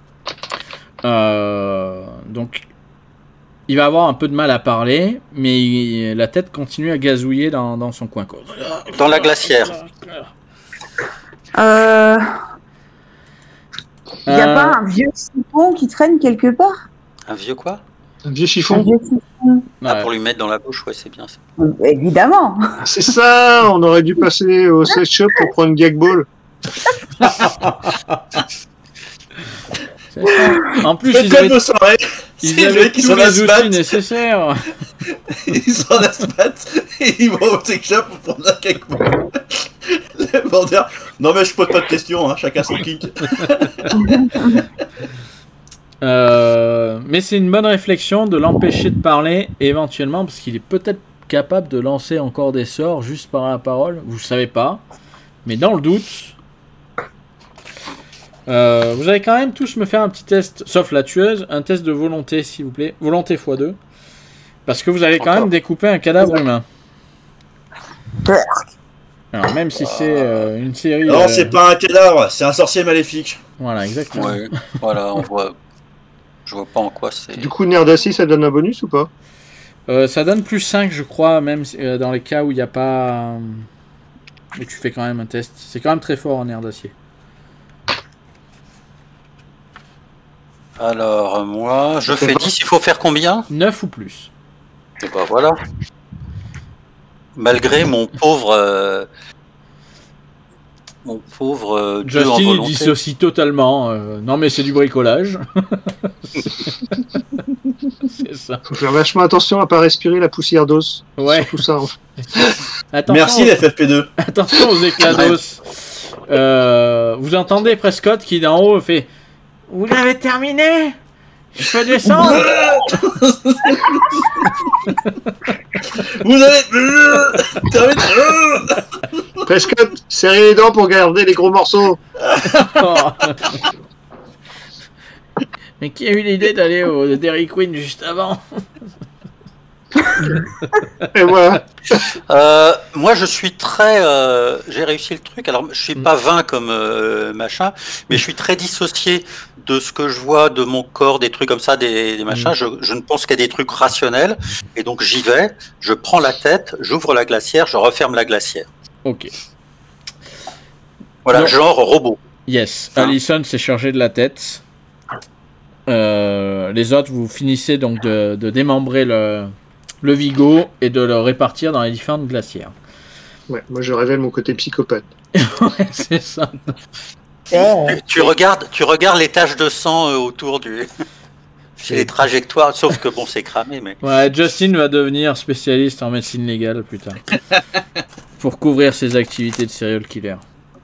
Donc, il va avoir un peu de mal à parler, mais la tête continue à gazouiller dans son coin. Dans la glacière. Il n'y a pas un vieux chiffon qui traîne quelque part? Un vieux quoi? Un vieux Un chiffon. vieux chiffon. Ah, Ouais. pour lui mettre dans la bouche, ouais, c'est bien ça. Évidemment. C'est ça, on aurait dû passer au sex shop pour prendre une gag ball. C'est ça. En plus, Faites ils comme avaient, vos soirées. ils C'est les avaient mecs qui tous sont les à se outils battre. nécessaires. Ils sont en asmat et ils vont au sex shop pour prendre un cake. Le vendeur. Non mais je pose pas de questions, hein, chacun son kink. Mais c'est une bonne réflexion de l'empêcher de parler, éventuellement, parce qu'il est peut-être capable de lancer encore des sorts juste par la parole. Vous savez pas. Mais dans le doute, vous allez quand même tous me faire un petit test, sauf la tueuse, un test de volonté, s'il vous plaît. Volonté x2. Parce que vous allez quand même découper un cadavre humain. Alors, même si c'est une série. Non, c'est pas un cadavre, c'est un sorcier maléfique. Voilà, exactement. Ouais, voilà, on voit. Je vois pas en quoi c'est. Du coup, nerf d'acier, ça donne un bonus ou pas? Ça donne plus 5, je crois, même dans les cas où il n'y a pas. Mais tu fais quand même un test. C'est quand même très fort en air d'acier. Alors, moi, je fais 10, il faut faire combien? 9 ou plus. Et ben voilà. Malgré mon pauvre. Mon pauvre. 2 en Justin il volonté. dissocie totalement. Non, mais c'est du bricolage. C'est ça. Faut faire vachement attention à pas respirer la poussière d'os. Ouais. Tout ça. En fait. Attention, Merci les FFP2. attention aux éclats d'os. Vous entendez Prescott qui d'en haut fait: vous l'avez terminé? Je peux descendre? Vous avez terminé. Prescott, serrez les dents pour garder les gros morceaux. Oh. Mais qui a eu l'idée d'aller au Dairy Queen juste avant? Et voilà. Moi, je suis très. J'ai réussi le truc. Alors, je suis pas 20 comme machin, mais je suis très dissocié de ce que je vois de mon corps, des trucs comme ça, des machins. Je ne pense qu'à des trucs rationnels. Et donc, j'y vais, je prends la tête, j'ouvre la glacière, je referme la glacière. Ok. Voilà, Non. genre robot. Yes. Hein? Allison s'est chargée de la tête. Les autres, vous finissez donc de démembrer le Vigo et de le répartir dans les différentes glacières. Ouais, moi, je révèle mon côté psychopathe. Ouais, c'est ça. Tu regardes les taches de sang autour du. C'est les trajectoires, sauf que bon, c'est cramé, mais. Ouais, Justin va devenir spécialiste en médecine légale plus tard. Pour couvrir ses activités de serial killer.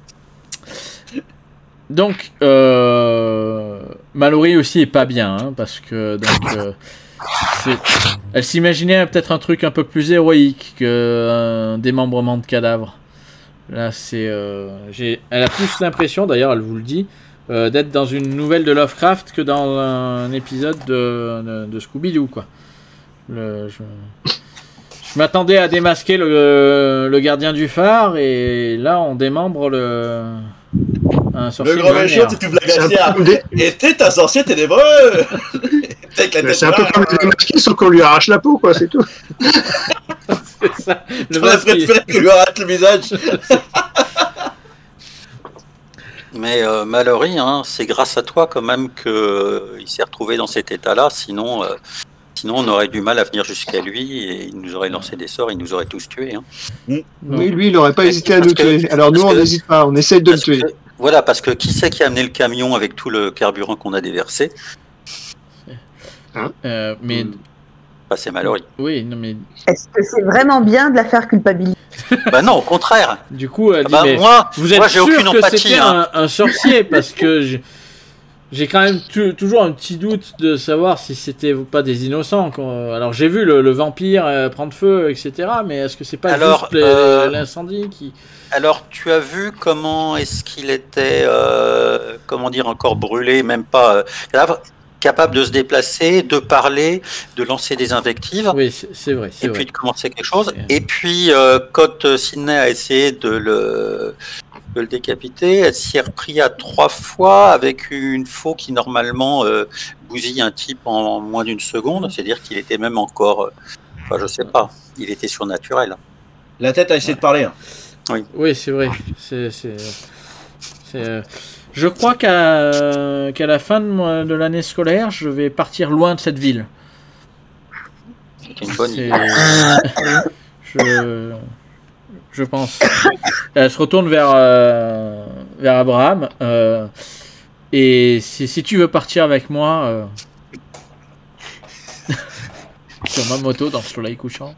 Donc, Mallory aussi est pas bien, hein, parce que donc, elle s'imaginait peut-être un truc un peu plus héroïque qu'un démembrement de cadavre. Là, elle a plus l'impression, d'ailleurs, elle vous le dit, d'être dans une nouvelle de Lovecraft que dans un épisode de Scooby-Doo, quoi. Je m'attendais à démasquer le gardien du phare, et là, on démembre un sorcier Le grand méchant, millénaire. tu t'ouvres la C'est un glacière. peu comme Et t'es un sorcier ténébreux. Avec la tête c'est un peu noire. comme les démasqués, sauf qu'on lui arrache la peau, quoi, c'est tout. C'est ça. Le J'aurais masque, il- préféré que lui arrête le visage. Mais Mallory, hein, c'est grâce à toi quand même qu'il s'est retrouvé dans cet état-là. Sinon, on aurait du mal à venir jusqu'à lui et il nous aurait lancé des sorts, il nous aurait tous tués. Hein. Oui, lui, il n'aurait pas hésité à Parce nous que- tuer. Alors nous, parce on que- n'hésite pas, on essaye de le Parce tuer. que- voilà, parce que qui c'est qui a amené le camion avec tout le carburant qu'on a déversé? mais Bah, c'est Mallory. oui, non mais Est-ce que c'est vraiment bien de la faire culpabiliser? Bah non, au contraire. du coup, elle dit, Bah, mais moi, vous êtes j'ai sûr aucune que empathie. c'était Hein. un sorcier parce que J'ai quand même toujours un petit doute de savoir si c'était pas des innocents. Alors j'ai vu le vampire prendre feu, etc. Mais est-ce que c'est pas juste l'incendie qui... Alors tu as vu comment est-ce qu'il était, comment dire, encore brûlé, même pas capable de se déplacer, de parler, de lancer des invectives. Oui, c'est vrai. Et puis de commencer quelque chose. Et puis quand Sidney a essayé de le décapiter, elle s'y est repris à 3 fois avec une faux qui normalement bousille un type en moins d'une seconde. C'est-à-dire qu'il était même encore, enfin, je sais pas, il était surnaturel. La tête a essayé de parler. Hein. Oui, c'est vrai. Je crois qu'à la fin de l'année scolaire, je vais partir loin de cette ville. C'est une bonne idée. Je pense. Elle se retourne vers Abraham. Et si tu veux partir avec moi sur ma moto dans le soleil couchant.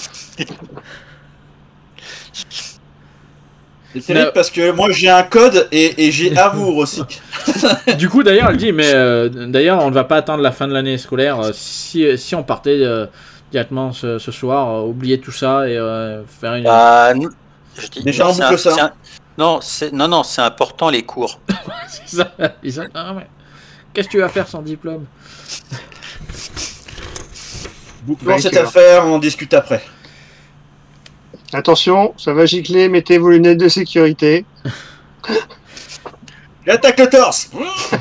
C'est terrible parce que moi j'ai un code et j'ai amour aussi. Du coup d'ailleurs elle dit mais d'ailleurs on ne va pas attendre la fin de l'année scolaire. Si on partait directement ce soir, oublier tout ça et faire une... je dis, déjà en boucle ça. Non, c'est important les cours. C'est ça. Ouais. Qu'est-ce que tu vas faire sans diplôme? Bouclons cette affaire, on en discute après. Attention, ça va gicler, mettez vos lunettes de sécurité. J'attaque le torse.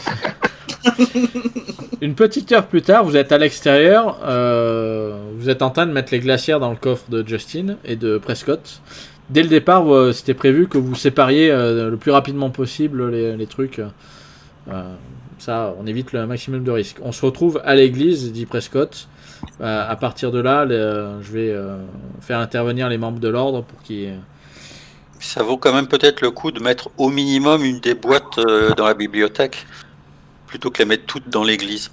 Une petite heure plus tard, vous êtes à l'extérieur, vous êtes en train de mettre les glacières dans le coffre de Justin et de Prescott. Dès le départ, c'était prévu que vous sépariez le plus rapidement possible les trucs. Ça, on évite le maximum de risques. On se retrouve à l'église, dit Prescott. À partir de là, je vais faire intervenir les membres de l'ordre pour qu'ils... Ça vaut quand même peut-être le coup de mettre au minimum une des boîtes dans la bibliothèque, plutôt que les mettre toutes dans l'église.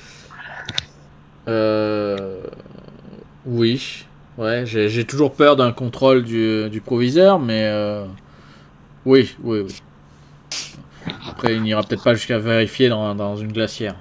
Oui. Ouais, j'ai toujours peur d'un contrôle du proviseur, mais oui. Après, il n'ira peut-être pas jusqu'à vérifier dans une glacière.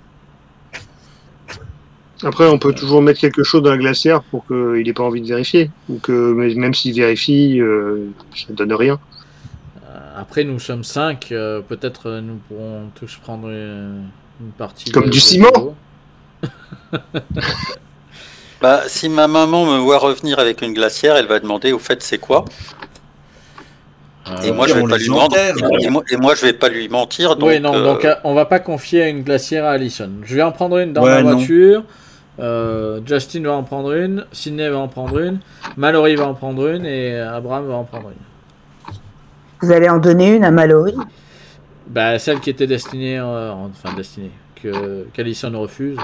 Après, on peut toujours mettre quelque chose dans la glacière pour qu'il n'ait pas envie de vérifier. Ou que même s'il vérifie, ça ne donne rien. Après, nous sommes 5. Peut-être nous pourrons tous prendre une partie. Comme du ciment. Bah, si ma maman me voit revenir avec une glacière, elle va demander au fait c'est quoi. Et moi je vais pas lui mentir. Et moi je vais pas lui mentir. Donc, oui, non, donc on va pas confier une glacière à Allison. Je vais en prendre une dans ma voiture. Justin va en prendre une, Sidney va en prendre une, Mallory va en prendre une et Abraham va en prendre une. Vous allez en donner une à Mallory? Bah, celle qui était destinée, qu'Allison refuse.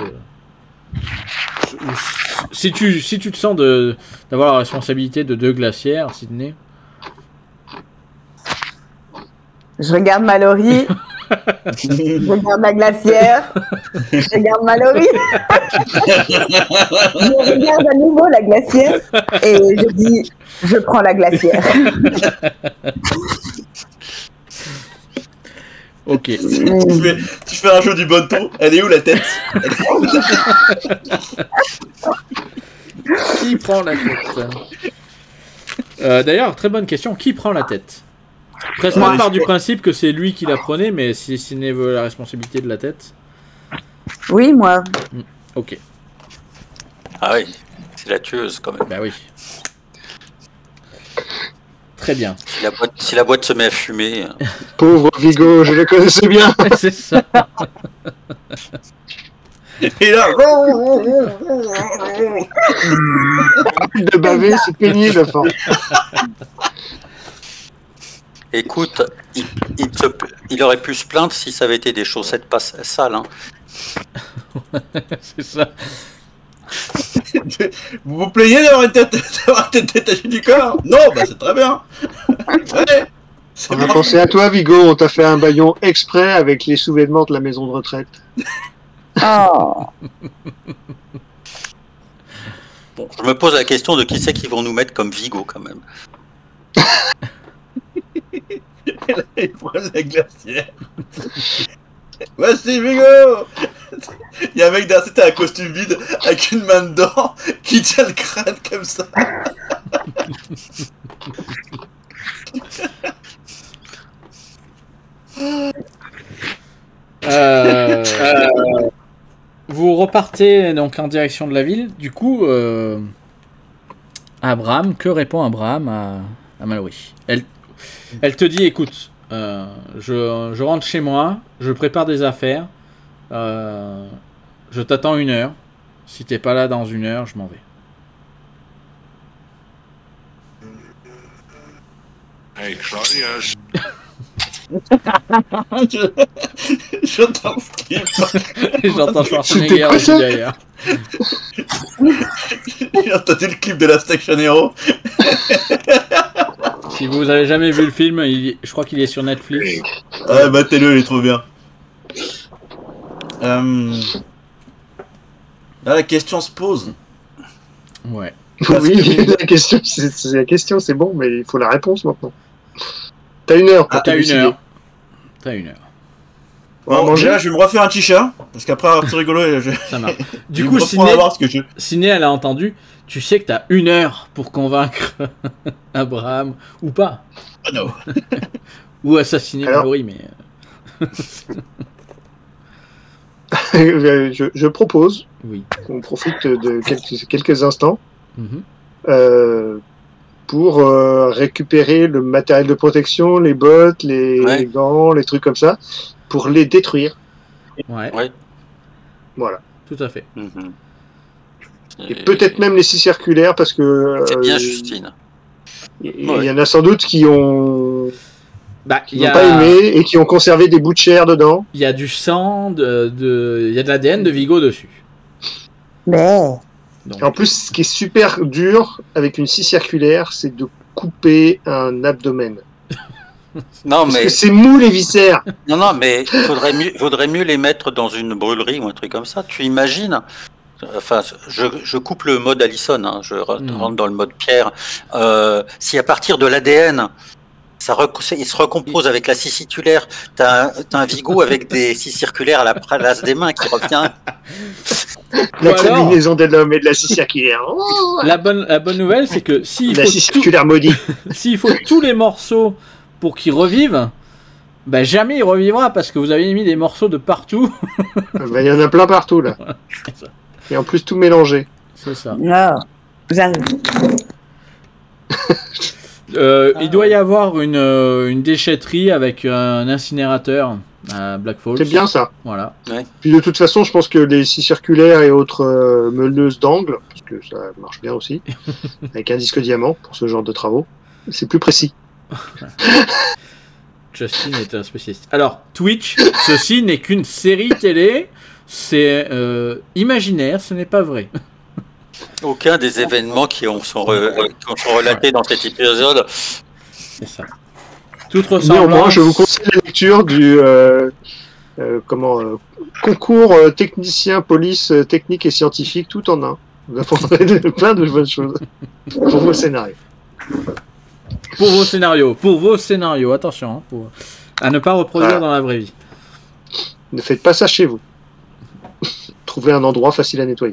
Si tu te sens d'avoir la responsabilité de 2 glacières, Sidney. Je regarde Mallory. Je regarde la glacière. Je regarde Mallory. Je regarde à nouveau la glacière. Et je dis, je prends la glacière. Ok. Tu fais un jeu du bon ton. Elle est où la tête? Qui prend la tête? D'ailleurs, très bonne question. Qui prend la tête? Prescott part du principe que c'est lui qui la prenait, mais si Sidney veut la responsabilité de la tête. Oui, moi. Ok. Ah oui, c'est la tueuse quand même. Bah oui. Très bien. Si la boîte se met à fumer. Pauvre Vigo, je le connaissais bien. C'est ça. Et là, de baver, c'est pénible à force. Écoute, il aurait pu se plaindre si ça avait été des chaussettes pas sales. Hein. C'est ça. Vous vous plaignez d'avoir une tête détachée du corps? Non, bah c'est très bien. Ouais, On a pensé à toi, Vigo. On t'a fait un baillon exprès avec les sous-vêtements de la maison de retraite. Oh. Bon, je me pose la question de qui c'est qu'ils vont nous mettre comme Vigo quand même. Il prend la glacière. Voici Vigo. Il y a un mec derrière, c'était un costume vide avec une main dedans qui tient le crâne comme ça. Vous repartez donc en direction de la ville. Du coup, Abraham, que répond Abraham à Mallory? Elle te dit, écoute, je rentre chez moi, je prépare des affaires, je t'attends 1 heure. Si t'es pas là dans 1 heure, je m'en vais. Hey, Claudia. J'entends ce qu'il fait. J'entends Schwarzenegger quoi, aussi ça derrière. J'ai entendu le clip de la Station Hero. Si vous avez jamais vu le film, je crois qu'il est sur Netflix. Ouais, battez-le, il est trop bien. Là, la question se pose. Ouais. Oui, la question, c'est bon, mais il faut la réponse maintenant. T'as 1 heure pour te T'as 1 décider. heure. T'as 1 heure. On va Bon, manger. déjà, je vais me refaire un t-shirt. Parce qu'après avoir tout rigolo, Ça marche. Du je coup, vais me reprendre à voir ce que je... Ciné, elle a entendu. Tu sais que t'as 1 heure pour convaincre Abraham ou pas. Oh non. Ou assassiner Alors Mallory, mais. Je propose Oui. qu'on profite de quelques instants Mhm. pour récupérer le matériel de protection, les bottes, les gants, les trucs comme ça, pour les détruire. Ouais. Ouais. Voilà. Tout à fait. Mhm. Et peut-être même les 6 circulaires, parce que C'est bien, Justine. il y en a sans doute qui ont Bah, qui n'ont pas aimé et qui ont conservé des bouts de chair dedans. Il y a du sang, il y a de l'ADN de Vigo dessus. Mais Donc, Et en plus, ce qui est super dur avec une scie circulaire, c'est de couper un abdomen. Non, Parce mais que c'est mou les viscères. non, mais vaudrait mieux les mettre dans une brûlerie ou un truc comme ça. Tu imagines? Enfin, je coupe le mode Allison, hein, je rentre dans le mode Pierre. Si à partir de l'ADN, il se recompose avec la scie circulaire, t'as un Vigo avec des scies circulaires à la place des mains qui revient. La Ou alors- combinaison de l'homme et de la scie circulaire. Oh, la bonne nouvelle, c'est que s'il la faut, scie circulaire maudite. s'il faut tous les morceaux pour qu'il revive, bah jamais il revivra parce que vous avez mis des morceaux de partout. Il y en a plein partout là. C'est ça. Et en plus tout mélangé. C'est ça. non, j'arrive. Il doit y avoir une déchetterie avec un incinérateur à Black Falls. C'est bien ça. Voilà. Puis de toute façon, je pense que les scies circulaires et autres meuleuses d'angle, parce que ça marche bien aussi, avec un disque diamant pour ce genre de travaux, c'est plus précis. Justin est un spécialiste. Alors, Twitch, ceci n'est qu'une série télé. C'est imaginaire, ce n'est pas vrai. Aucun des événements qui sont relatés dans cet épisode. C'est ça. Toute Néanmoins, ressemblance. je vous conseille la lecture du concours technicien, police, technique et scientifique, tout en un. Vous apprendrez plein de bonnes choses pour vos scénarios. Pour vos scénarios, attention, hein, à ne pas reproduire Voilà. dans la vraie vie. Ne faites pas ça chez vous. Trouvez un endroit facile à nettoyer.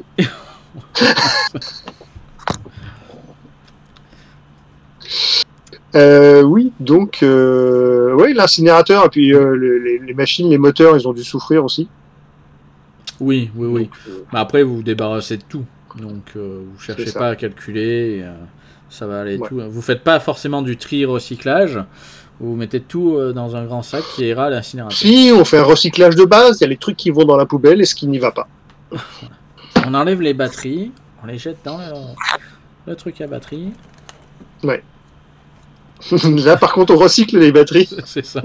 Oui, donc ouais, l'incinérateur et puis les machines, les moteurs, ils ont dû souffrir aussi. Oui. Donc, Mais après, vous vous débarrassez de tout. Donc, vous cherchez ça. pas à calculer. Ça va aller Ouais. tout. Vous faites pas forcément du tri-recyclage. Vous mettez tout dans un grand sac qui ira à l'incinérateur. Si on fait un recyclage de base, il y a les trucs qui vont dans la poubelle et ce qui n'y va pas. On enlève les batteries. On les jette dans le truc à batterie. Là, par contre, on recycle les batteries. C'est ça.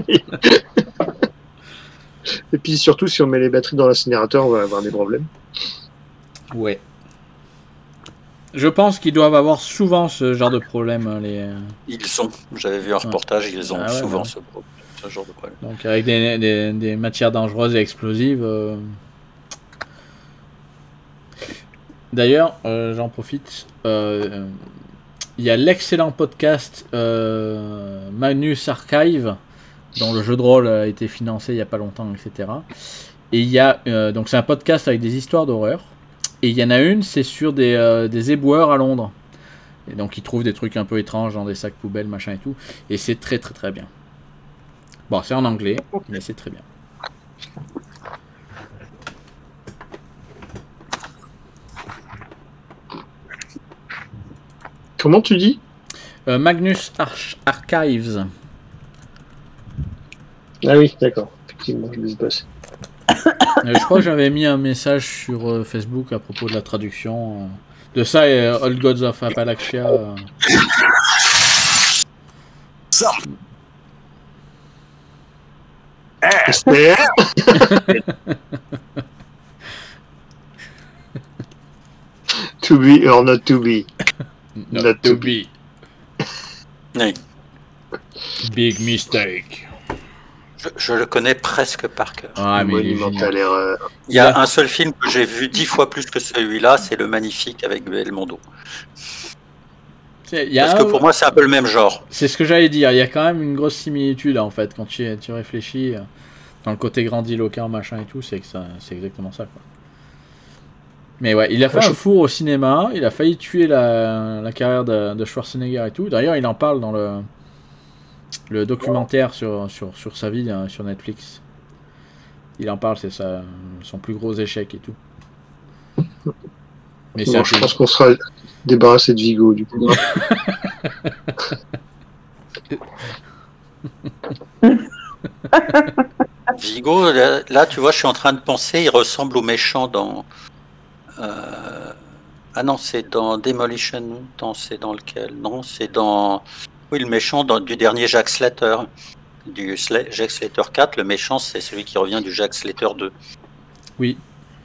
Et puis surtout, si on met les batteries dans l'incinérateur, on va avoir des problèmes. Ouais. Je pense qu'ils doivent avoir souvent ce genre de problème. J'avais vu un reportage, ils ont Ah ouais, souvent ouais. ce genre de problème. Donc avec des matières dangereuses et explosives. D'ailleurs, j'en profite. Il y a l'excellent podcast Magnus Archive, dont le jeu de rôle a été financé il n'y a pas longtemps, etc. Et il y a donc c'est un podcast avec des histoires d'horreur. Et il y en a une, c'est sur des éboueurs à Londres. Et donc ils trouvent des trucs un peu étranges dans des sacs poubelles, machin et tout. Et c'est très très très bien. Bon, c'est en anglais, mais c'est très bien. Comment tu dis? Magnus Archives. Ah oui, d'accord. Effectivement, je l'ai passé. Je crois que j'avais mis un message sur Facebook à propos de la traduction de ça et Old Gods of Appalachia. SPR. To be or not to be. Not to be. Oui. Big mistake. Je le connais presque par cœur. Ah, mais il est Monumentale génial. erreur. Il y a un seul film que j'ai vu 10 fois plus que celui-là, c'est Le Magnifique avec Belmondo. Il y a Parce que pour moi, c'est un peu le même genre. C'est ce que j'allais dire. Il y a quand même une grosse similitude en fait quand tu réfléchis dans le côté grandiloquent, machin et tout. C'est exactement ça, quoi. Mais ouais, il a fait un four au cinéma. Il a failli tuer la carrière de Schwarzenegger et tout. D'ailleurs, il en parle dans le documentaire sur sa vie sur Netflix. Il en parle, c'est son plus gros échec et tout. Mais Bon, je pense qu'on sera débarrassé de Vigo du coup. Vigo, là, tu vois, je suis en train de penser, il ressemble au méchant dans... Ah non, c'est dans Demolition. Non, c'est dans lequel? Non, c'est dans... Oui, le méchant du dernier Jack Slater. Du Jack Slater 4, le méchant, c'est celui qui revient du Jack Slater 2. Oui.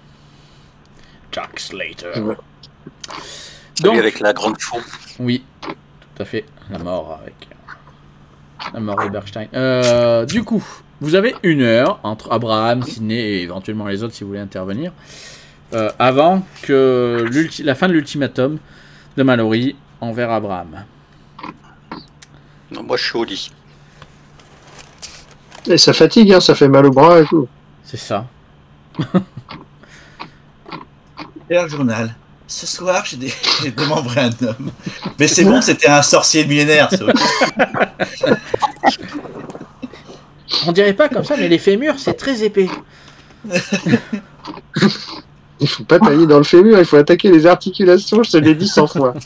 Jack Slater. Ouais. Celui Donc, avec la grande faux. oui, tout à fait. La mort de Bergstein. Du coup, vous avez 1 heure entre Abraham, Sidney et éventuellement les autres si vous voulez intervenir. Avant que la fin de l'ultimatum de Mallory envers Abraham. Non, moi, je suis au lit. Et ça fatigue, hein, ça fait mal au bras et tout. C'est ça. Et un journal. Ce soir, j'ai démembré un homme. Mais c'est bon, c'était un sorcier millénaire. Ça. On dirait pas comme ça, mais les fémurs, c'est très épais. Il faut pas tailler dans le fémur, il faut attaquer les articulations, je te l'ai dit 100 fois.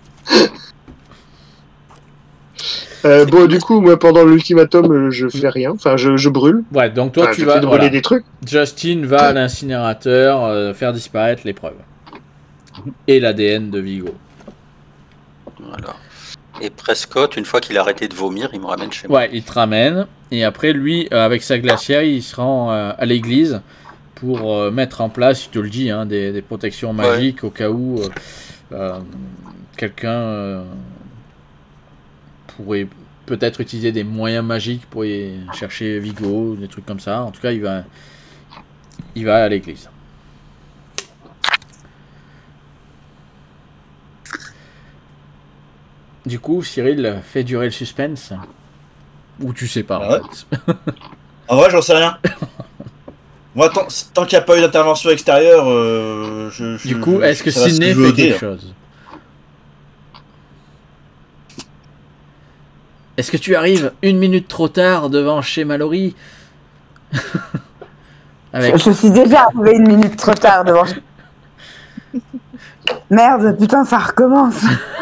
Bon, du coup, moi, pendant l'ultimatum, je fais rien. Enfin, je brûle. Ouais, donc toi, Enfin, tu je vas fais brûler des trucs. Justin va à l'incinérateur faire disparaître les preuves. Et l'ADN de Vigo. Voilà. Et Prescott, une fois qu'il a arrêté de vomir, il me ramène chez moi. Ouais, il te ramène. Et après, lui, avec sa glacière, il se rend à l'église pour mettre en place, il te le dit, hein, des protections magiques au cas où quelqu'un pourrait peut-être utiliser des moyens magiques pour y chercher Vigo, des trucs comme ça. En tout cas, il va à l'église. Du coup, Cyril fait durer le suspense. Ou tu sais pas, en fait. En vrai, j'en sais rien. Moi, tant qu'il n'y a pas eu d'intervention extérieure, Du coup, est-ce que Sidney fait quelque chose? Est-ce que tu arrives 1 minute trop tard devant chez Mallory? Je suis déjà arrivé 1 minute trop tard devant. Merde, putain, ça recommence.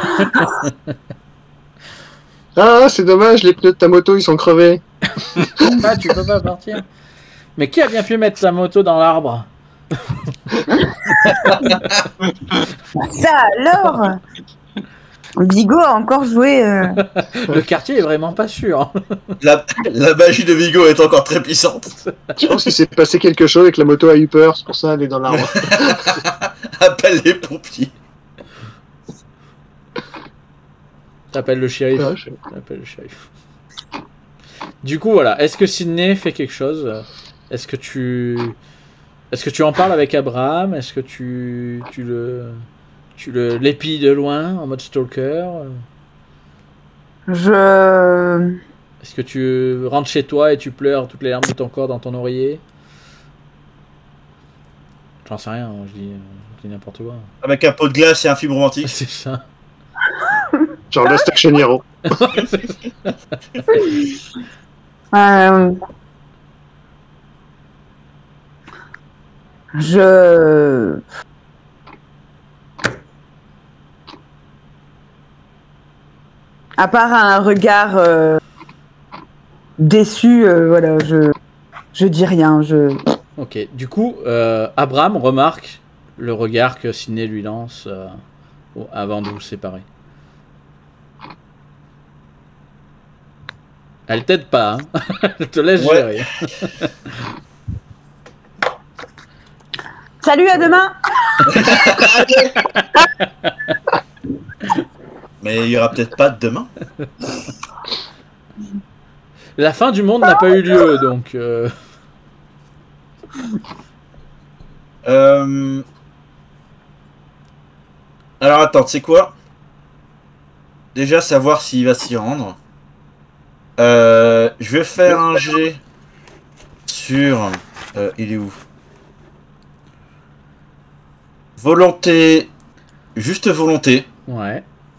Ah, c'est dommage, les pneus de ta moto, ils sont crevés. Ah, tu peux pas partir. Mais qui a bien pu mettre sa moto dans l'arbre? Ça alors? Vigo a encore joué. Le quartier est vraiment pas sûr. La magie de Vigo est encore très puissante. Je pense qu'il s'est passé quelque chose avec la moto a eu peur, c'est pour ça qu'elle est dans l'arbre. Appelle les pompiers. T'appelles le shérif. Ouais, T'appelles le shérif. Du coup, voilà. Est-ce que Sidney fait quelque chose? Est-ce que tu en parles avec Abraham? Est-ce que tu l'épies de loin en mode stalker? Je. Est-ce que tu rentres chez toi et tu pleures toutes les larmes de ton corps dans ton oreiller? J'en sais rien, je dis n'importe quoi. Avec un pot de glace et un film romantique. C'est ça. Genre Last Action Hero. À part un regard déçu, voilà, je dis rien. Ok, du coup, Abraham remarque le regard que Sidney lui lance avant de vous séparer. Elle t'aide pas, hein. Elle te laisse gérer. Salut, à demain. Mais il y aura peut-être pas de demain. La fin du monde n'a pas eu lieu, donc... Alors attends, tu sais quoi? Déjà savoir s'il va s'y rendre. Je vais faire un jet sur... il est où? Volonté... Juste volonté. Ouais.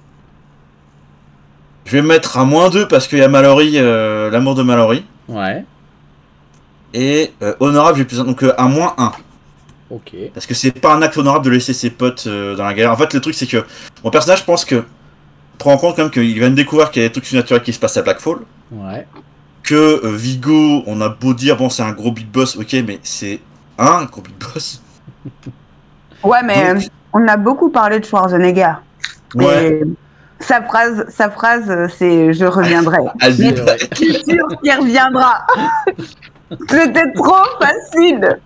Je vais mettre à -2 parce qu'il y a Mallory, l'amour de Mallory. Ouais. Et honorable, j'ai plus... Donc à -1. Ok. Parce que c'est pas un acte honorable de laisser ses potes dans la galère. En fait, le truc, c'est que mon personnage pense que... Prends en compte quand même qu'il vient de découvrir qu'il y a des trucs surnaturels qui se passent à Blackfall. Ouais. Que Vigo, on a beau dire, bon, c'est un gros big boss, ok, mais c'est un gros big boss. Ouais, mais Donc... on a beaucoup parlé de Schwarzenegger. Ouais. Et sa phrase, c'est « je reviendrai ». Albi, Mais je suis sûre qu'il reviendra. C'était trop facile.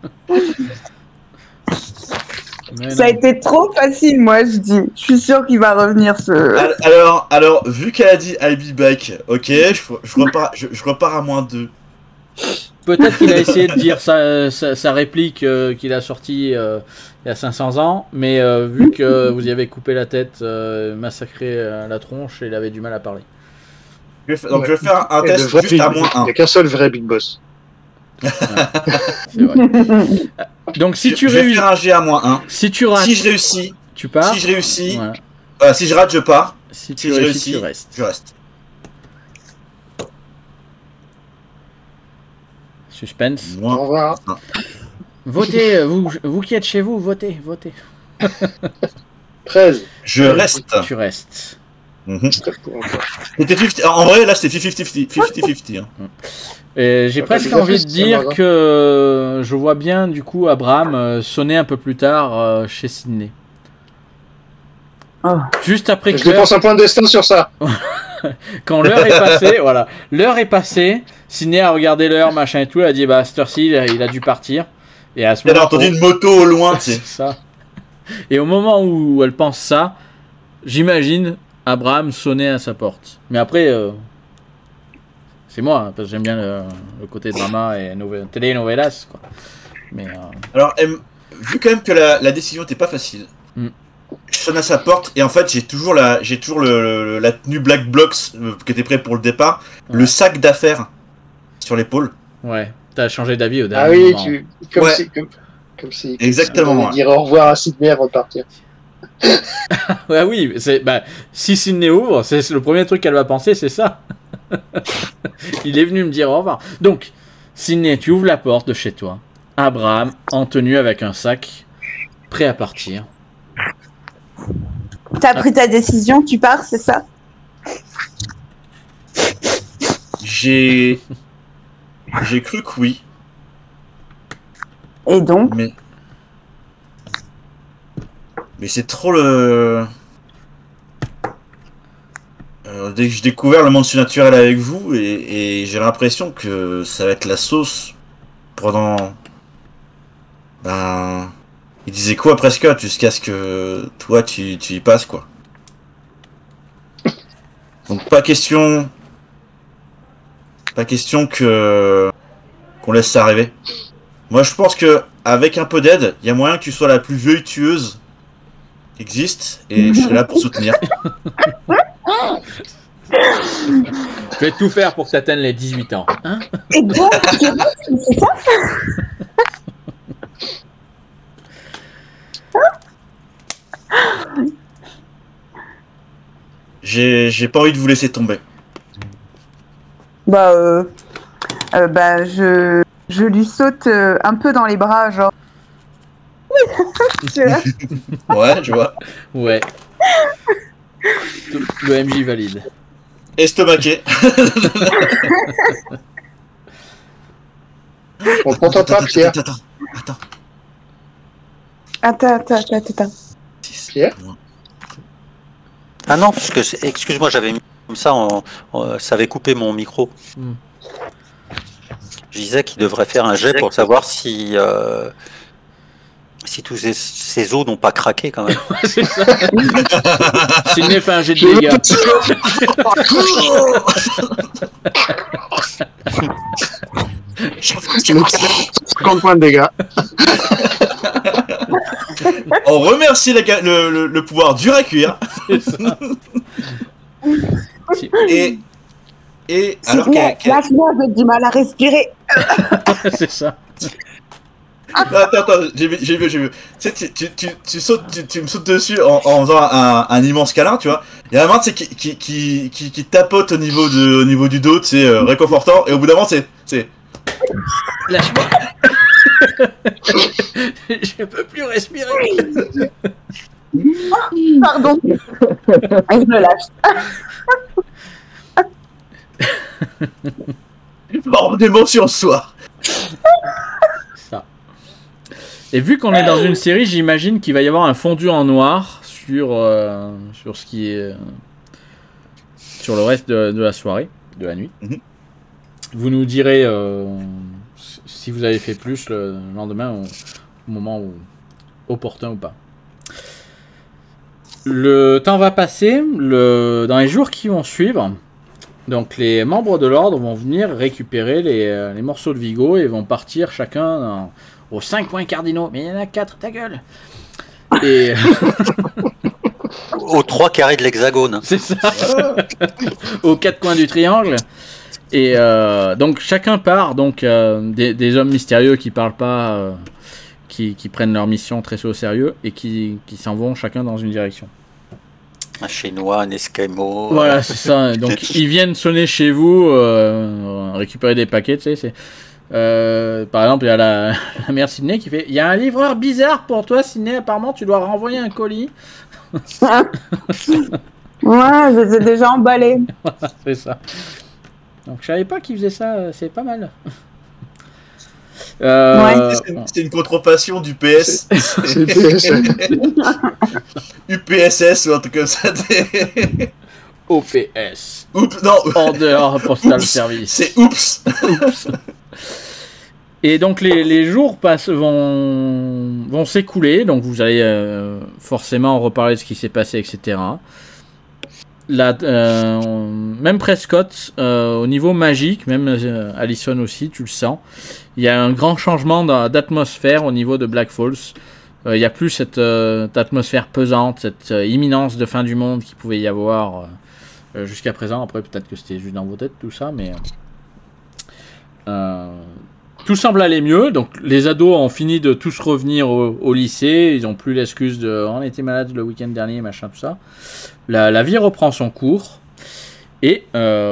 Mais Ça a été trop facile, moi, je dis. Je suis sûre qu'il va revenir, Alors, vu qu'elle a dit I'll be back, ok, je repars à -2. Peut-être qu'il a essayé de dire sa réplique qu'il a sortie il y a 500 ans, mais vu que vous y avez coupé la tête, massacré la tronche, il avait du mal à parler. Donc je vais faire un test juste à -1. Il n'y a qu'un seul vrai Big Boss. Ouais, c'est vrai. Donc si tu je vais réussis, faire un G à -1. si tu rates, Si je réussis, tu pars. si je réussis, Ouais. si je rate, je pars. Si Si tu je réussis, réussis, tu restes. je reste. Suspense. Au revoir. Votez, vous qui êtes chez vous, votez. 13. Je reste. Tu restes. Mhm. C'était 50. En vrai, là, c'était 50-50. Hein. Et j'ai presque envie de dire que je vois bien du coup Abraham sonner un peu plus tard chez Sidney. Oh. Juste après Je dépense un point de destin sur ça. quand l'heure est passée, voilà, l'heure est passée, Sidney a regardé l'heure, machin et tout, elle a dit bah à cette heure-ci il a dû partir. Et à ce Elle a moment entendu une moto au loin, tu sais. c'est ça. Et au moment où elle pense ça, j'imagine Abraham sonner à sa porte. Mais après, c'est moi, hein, parce que j'aime bien le côté drama et télé-novelas, quoi. Mais Alors, vu quand même que la décision n'était pas facile, je sonne à sa porte et en fait j'ai toujours la tenue Black Blocks qui était prête pour le départ, le sac d'affaires sur l'épaule. ouais, t'as changé d'avis au Ah dernier oui, moment. comme si Exactement, on dire au revoir à Sidney et repartir. Ouais, oui, si Sidney ouvre, c'est le premier truc qu'elle va penser, c'est ça. Il est venu me dire au revoir. Donc, Sidney, tu ouvres la porte de chez toi. Abraham, en tenue avec un sac, prêt à partir. T'as pris ta décision, tu pars, c'est ça? J'ai cru que oui, Et donc? mais c'est trop le... dès que j'ai découvert le monde surnaturel avec vous, et j'ai l'impression que ça va être la sauce pendant... Ben... Il disait quoi presque jusqu'à ce que toi tu y passes, quoi. Donc pas question qu'on laisse ça arriver. Moi je pense que avec un peu d'aide, il y a moyen que tu sois la plus vieille tueuse qui existe, et je serai là pour soutenir. Je vais tout faire pour que tu atteignes les 18 ans. Hein? Et donc, c'est ça? J'ai pas envie de vous laisser tomber. Bah, je lui saute un peu dans les bras, genre. Tu vois. Ouais, je vois. Ouais. Le MJ valide. Estomaqué. On t'entend pas, Pierre. Attends. Pierre. Ah non, parce que excuse-moi, j'avais mis comme ça, ça avait coupé mon micro. Je disais qu'il devrait faire un jet pour savoir si tous ces os n'ont pas craqué quand même. C'est ça. Sidney fait un jet de dégâts. 50 points de dégâts. On remercie le pouvoir dur à cuire. C'est ça. Et alors Sidney, lâche-moi, j'ai du mal à respirer. C'est ça. Attends, j'ai vu. Tu sais, tu sautes, tu me sautes dessus en faisant un immense câlin, tu vois. Il y a un moment, tu sais, qui tapote au niveau du dos, c'est réconfortant, et au bout d'un moment, c'est... Lâche-moi. Je peux plus respirer. Pardon. Je me lâche. Une forme d'émotion ce soir. Ça. Et vu qu'on est dans une série, j'imagine qu'il va y avoir un fondu en noir sur ce qui est sur le reste de la soirée, de la nuit. Mhm. Vous nous direz si vous avez fait plus le lendemain au moment opportun ou pas. Le temps va passer, dans les jours qui vont suivre. Donc les membres de l'ordre vont venir récupérer les morceaux de Vigo et vont partir chacun aux 5 points cardinaux. Mais il y en a 4, ta gueule. Et Aux 3 carrés de l'hexagone. c'est ça. Aux 4 coins du triangle. Et donc chacun part, donc des hommes mystérieux qui parlent pas, qui prennent leur mission très au sérieux et qui s'en vont chacun dans une direction. Un chinois, un esquimau. Voilà, c'est ça. Donc ils viennent sonner chez vous, récupérer des paquets, tu sais. Par exemple, il y a la mère Sidney qui fait: il y a un livreur bizarre pour toi, Sidney. Apparemment, tu dois renvoyer un colis. Ouais, je les ai déjà emballés. C'est ça. Donc je savais pas qu'il faisait ça. C'est pas mal. C'est une contrepassion du PS. C'est le PS. UPSS ou un truc comme ça. OPS. Oups, non. Order Postal Oups. Service. C'est oups. Et donc les jours vont s'écouler, donc vous allez forcément reparler de ce qui s'est passé, etc. Même Prescott, au niveau magique, même Allison aussi, tu le sens, il y a un grand changement d'atmosphère au niveau de Black Falls. Il n'y a plus cette atmosphère pesante, cette imminence de fin du monde qu'il pouvait y avoir jusqu'à présent. Après, peut-être que c'était juste dans vos têtes tout ça, mais tout semble aller mieux. Donc les ados ont fini de tous revenir au lycée. Ils n'ont plus l'excuse de on était malade le week-end dernier, machin, tout ça. La vie reprend son cours. Et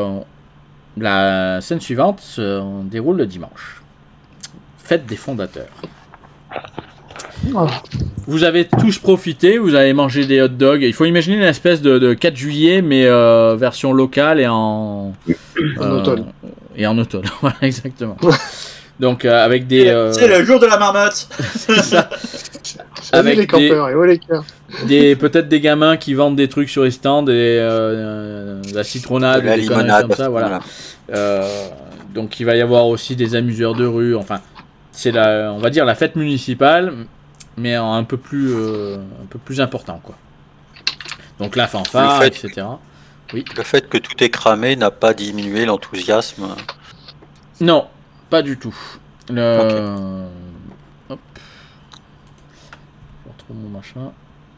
la scène suivante se déroule le dimanche. Fête des fondateurs. Oh. Vous avez tous profité, vous avez mangé des hot dogs. Il faut imaginer une espèce de 4 juillet, mais version locale et en automne. Et en automne, voilà, exactement. Donc avec des... C'est le jour de la marmotte. C'est ça. Salut Avec les campeurs et oh les cœurs. Peut-être des gamins qui vendent des trucs sur les stands, de la citronnade, De la des conneries limonade, comme ça, voilà. Donc il va y avoir aussi des amuseurs de rue, enfin c'est on va dire la fête municipale, mais un peu plus important, quoi. Donc la fanfare, etc. Oui. Le fait que tout est cramé n'a pas diminué l'enthousiasme. Non, pas du tout. Hop. Je retrouve mon machin.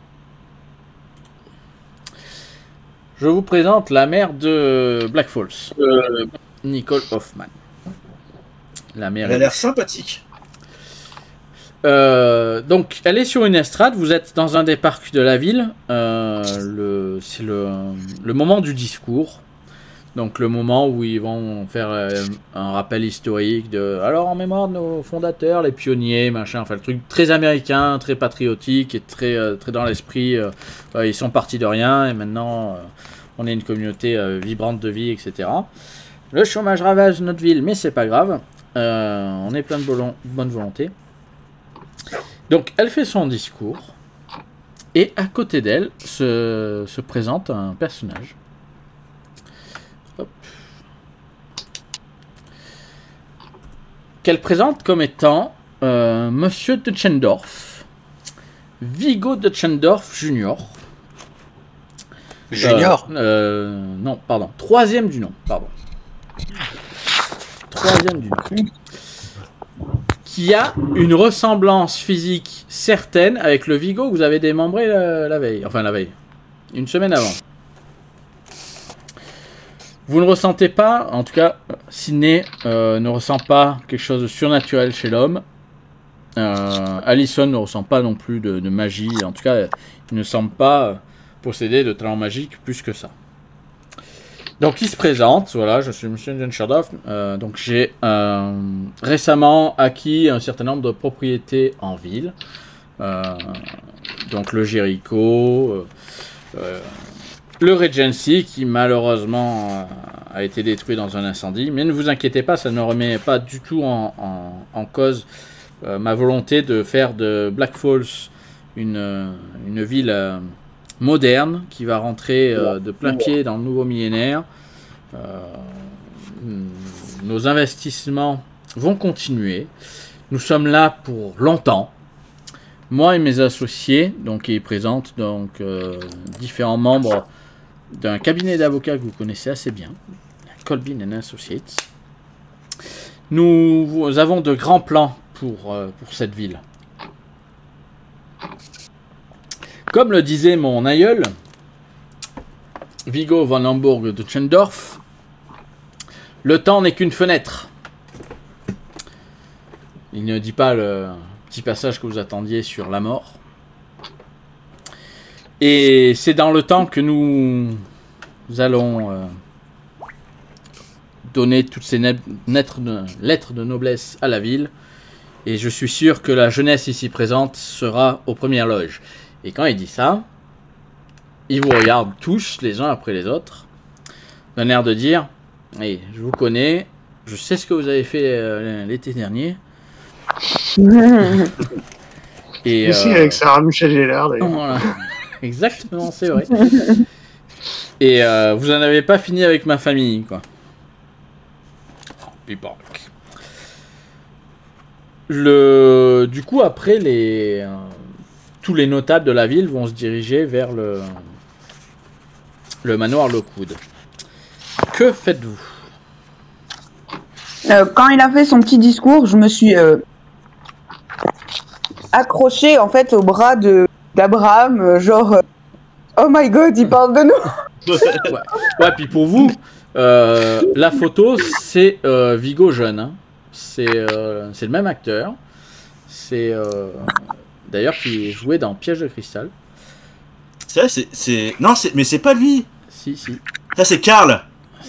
Je vous présente la mère de Black Falls, Nicole Hoffman. La mère Elle a l'air sympathique. Donc, elle est sur une estrade. Vous êtes dans un des parcs de la ville. C'est le moment du discours. Donc, le moment où ils vont faire un rappel historique de. Alors, en mémoire de nos fondateurs, les pionniers, machin. Enfin, le truc très américain, très patriotique et très dans l'esprit. Ils sont partis de rien et maintenant, on est une communauté vibrante de vie, etc. Le chômage ravage notre ville, mais c'est pas grave. On est plein de bonne volonté. Donc, elle fait son discours, et à côté d'elle se présente un personnage. Hop. Qu'elle présente comme étant Monsieur Deutschendorf, Viggo Deutschendorf Junior. Junior Non, pardon. Troisième du nom, pardon. Troisième du nom. Qui a une ressemblance physique certaine avec le Viggo que vous avez démembré la veille. Enfin, la veille. Une semaine avant. Vous ne ressentez pas, en tout cas, Sydney ne ressent pas quelque chose de surnaturel chez l'homme. Allison ne ressent pas non plus de magie. En tout cas, il ne semble pas posséder de talent magique plus que ça. Donc, il se présente. Voilà, je suis Monsieur Deutschendorf. Donc, j'ai récemment acquis un certain nombre de propriétés en ville. Donc, le Jericho, le Regency, qui malheureusement a été détruit dans un incendie. Mais ne vous inquiétez pas, ça ne remet pas du tout en cause ma volonté de faire de Black Falls une ville moderne qui va rentrer de plein pied dans le nouveau millénaire. Nos investissements vont continuer. Nous sommes là pour longtemps. Moi et mes associés, donc ils présentent donc différents membres d'un cabinet d'avocats que vous connaissez assez bien, Colbin & Associates. Nous avons de grands plans pour cette ville. Comme le disait mon aïeul, Viggo von Hamburg-Deutschendorf, le temps n'est qu'une fenêtre. Il ne dit pas le petit passage que vous attendiez sur la mort. Et c'est dans le temps que nous allons donner toutes ces lettres de noblesse à la ville. Et je suis sûr que la jeunesse ici présente sera aux premières loges. Et quand il dit ça, il vous regarde tous les uns après les autres, d'un air de dire hey, je vous connais, je sais ce que vous avez fait l'été dernier. Et ici avec Sarah Michel Gellar d'ailleurs. Voilà. Exactement, c'est vrai. Et vous en avez pas fini avec ma famille, quoi. Du coup, après, tous les notables de la ville vont se diriger vers le manoir Lockwood. Que faites-vous? Quand il a fait son petit discours, je me suis accroché en fait au bras d'Abraham, genre oh my god, il parle de nous. Ouais, puis pour vous, la photo c'est Viggo jeune. Hein. C'est le même acteur. C'est d'ailleurs qui jouait dans Piège de cristal. C'est vrai, non, mais c'est pas lui. Si. Ça c'est Karl.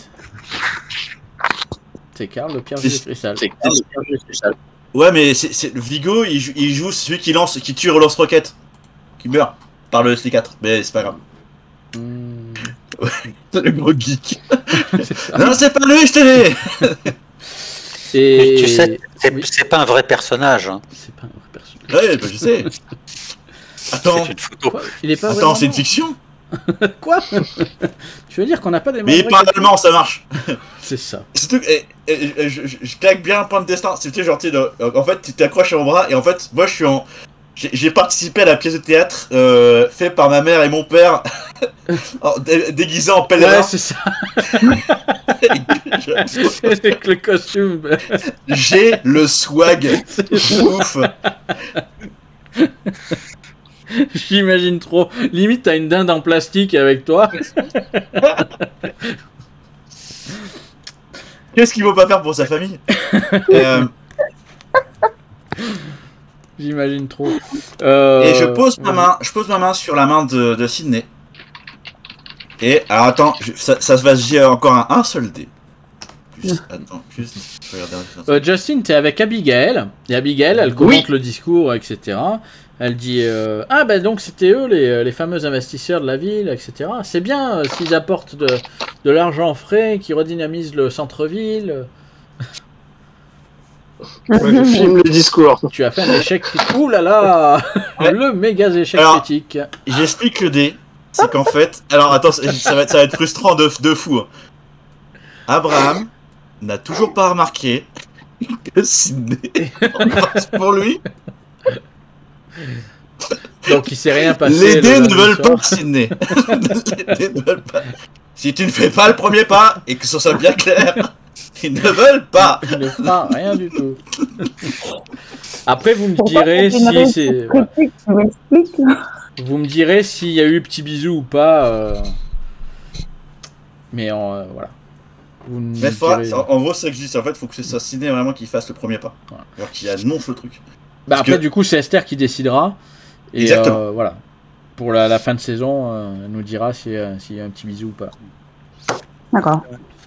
C'est Karl, le Piège de cristal. Ouais, mais c'est Viggo, il joue celui qui tue Lance-Roquette, qui meurt par le C4, mais c'est pas grave. Ouais, c'est le gros geek. Non, c'est pas lui, je te l'ai. Et tu sais, c'est pas un vrai personnage. Hein. C'est pas un vrai personnage. Ouais, bah, je sais. Attends, c'est une photo. Quoi il est pas attends, c'est une fiction. Quoi? Tu veux dire qu'on n'a pas des Mais il parle allemand, ça marche. C'est ça. Surtout que je claque bien un point de destin. C'était genre, en fait, tu t'accroches à mon bras et en fait, moi, j'ai participé à la pièce de théâtre faite par ma mère et mon père, déguisés en pèlerin. Ouais, c'est ça. Avec le costume. J'ai le swag. Ouf. J'imagine trop. Limite, t'as une dinde en plastique avec toi. Qu'est-ce qu'il faut pas faire pour sa famille J'imagine trop. Et je pose ma main sur la main de Sydney. Et alors attends, ça se va, j'ai encore un seul dé. Attends, juste, je vais regarder. Justin, t'es avec Abigail. Et Abigail, elle commente le discours, etc. Elle dit ah ben donc c'était eux les fameux investisseurs de la ville, etc. C'est bien s'ils apportent de l'argent frais, qui redynamisent le centre-ville. Je filme le discours. Tu as fait un échec critique. Ouh là là. Le méga échec critique. J'explique le dé. C'est qu'en fait... Alors attends, ça va être frustrant de fou. Hein. Abraham n'a toujours pas remarqué que Sydney en passe pour lui. Donc il s'est rien passé. Les dés ne veulent pas Sydney. Les dés ne veulent pas. Si tu ne fais pas le premier pas et que ce soit bien clair, ils ne veulent pas. Il ne fera rien du tout. Après vous me direz si c'est... Vous me direz s'il y a eu petit bisou ou pas. Mais voilà. Mais en gros, c'est ça que je dis. En fait, il faut que ce soit Sydney vraiment qui fasse le premier pas. Voilà. Alors qu'il annonce le truc. Bah après, du coup, c'est Esther qui décidera. Et exactement. Voilà. Pour la fin de saison, elle nous dira s'il y a un petit bisou ou pas. D'accord.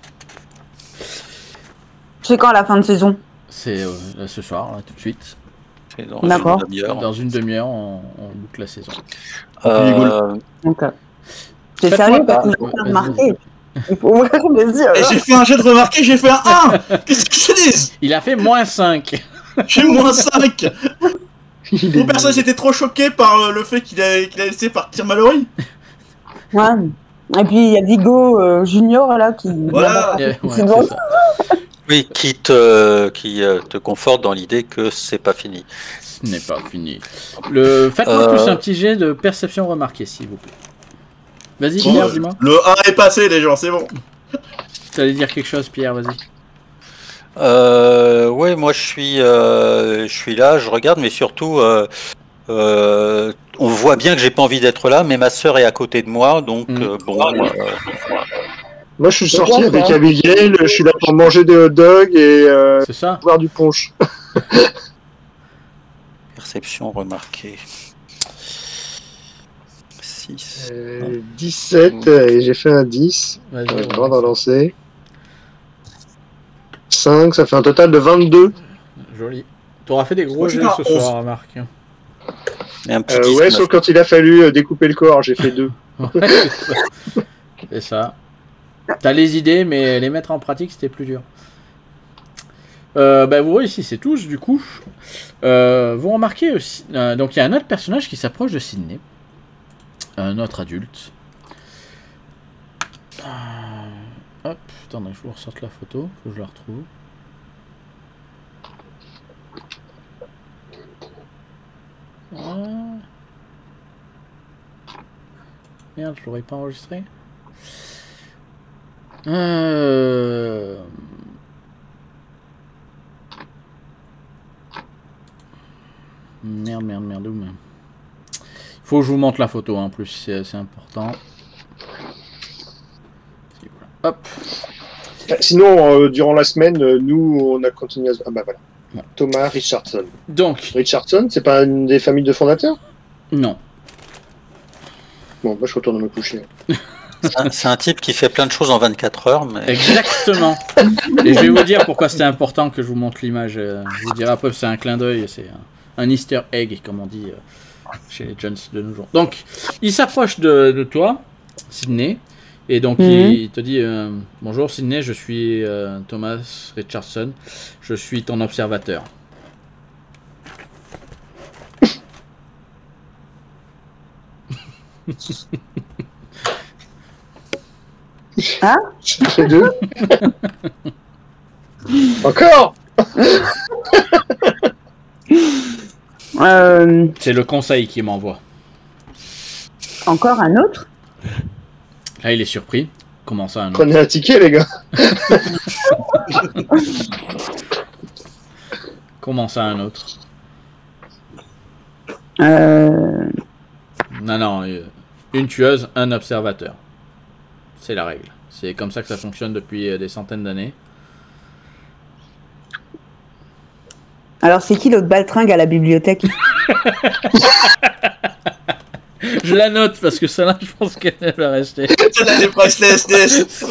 C'est quand la fin de saison? C'est ce soir, là, tout de suite. D'accord. Dans une demi-heure, on boucle la saison. Donc, c'est sérieux parce qu'il faut faire remarquer. Il faut ouvrir les yeux. Et j'ai fait un jet de remarquer, j'ai fait un 1. Qu'est-ce que je te dis? Il a fait -5. J'ai -5. Ou personne s'était trop choqué par le fait qu'il a laissé partir Mallory. Ouais. Et puis il y a Vigo Junior là qui. Voilà. C'est ça. Oui, qui te conforte dans l'idée que c'est pas fini. Ce n'est pas fini. Faites-moi tous un petit jet de perception remarquée, s'il vous plaît. Vas-y, Pierre, dis-moi. Le 1 est passé, les gens, c'est bon. Tu allais dire quelque chose, Pierre, vas-y. Ouais, moi je suis là, je regarde, mais surtout, on voit bien que j'ai pas envie d'être là, mais ma sœur est à côté de moi, donc bon. Moi, je suis sorti avec Abigail, je suis là pour manger des hot dogs et boire du punch. Perception remarquée. 6. 17, et j'ai fait un 10. J'ai le droit d'en lancer. 5, ça fait un total de 22. Joli. T'auras fait des gros jets ce soir, Marc. Ouais, sauf quand il a fallu découper le corps, j'ai fait 2. Ouais, c'est ça. T'as les idées, mais les mettre en pratique, c'était plus dur. Vous réussissez tous, du coup. Vous remarquez aussi... donc, il y a un autre personnage qui s'approche de Sydney. Un autre adulte. Hop, attendez, je vous ressorte la photo. Faut que je la retrouve. Merde, je l'aurais pas enregistré. Merde. Faut que je vous montre la photo en plus, c'est important. Hop. Sinon, durant la semaine, nous, on a continué à... Ah bah voilà. Ouais. Thomas Richardson. Donc. Richardson, c'est pas une des familles de fondateurs? Non. Bon, moi je retourne me coucher. C'est un type qui fait plein de choses en 24 heures. Mais... Exactement. Et je vais vous dire pourquoi c'était important que je vous montre l'image. Je vous dirai après, c'est un clin d'œil, c'est un easter egg, comme on dit chez les Jones de nos jours. Donc, il s'approche de toi, Sydney, et donc il te dit bonjour Sydney, je suis Thomas Richardson, je suis ton observateur. Hein? J'ai fait 2. Encore? C'est le conseil qui m'envoie. Encore un autre? Là, il est surpris. Comment ça, un autre? Prenez un ticket, les gars. Comment ça, un autre? Non, une tueuse, un observateur. C'est la règle. C'est comme ça que ça fonctionne depuis des centaines d'années. Alors, c'est qui l'autre baltringue à la bibliothèque? Je la note parce que celle-là, je pense qu'elle va rester. Celle-là, elle est priceless, DS.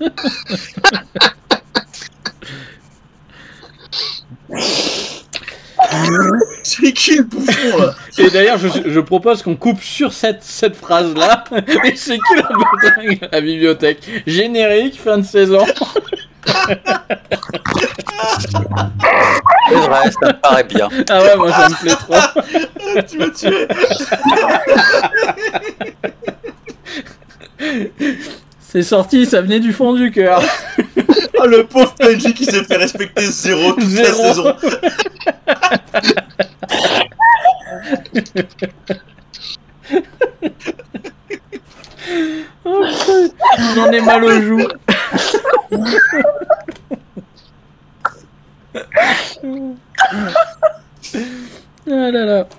C'est qui le bouffon, là? Et d'ailleurs, je propose qu'on coupe sur cette phrase-là. Et c'est qui la baltringue à la bibliothèque? Générique, fin de saison. C'est vrai, ça me paraît bien. Ah ouais, moi ça me plaît trop. Tu m'as tué. C'est sorti, ça venait du fond du cœur. Oh, le pauvre PNJ qui s'est fait respecter 0 toute la saison. Oh, j'en ai mal aux joues. Ah là là.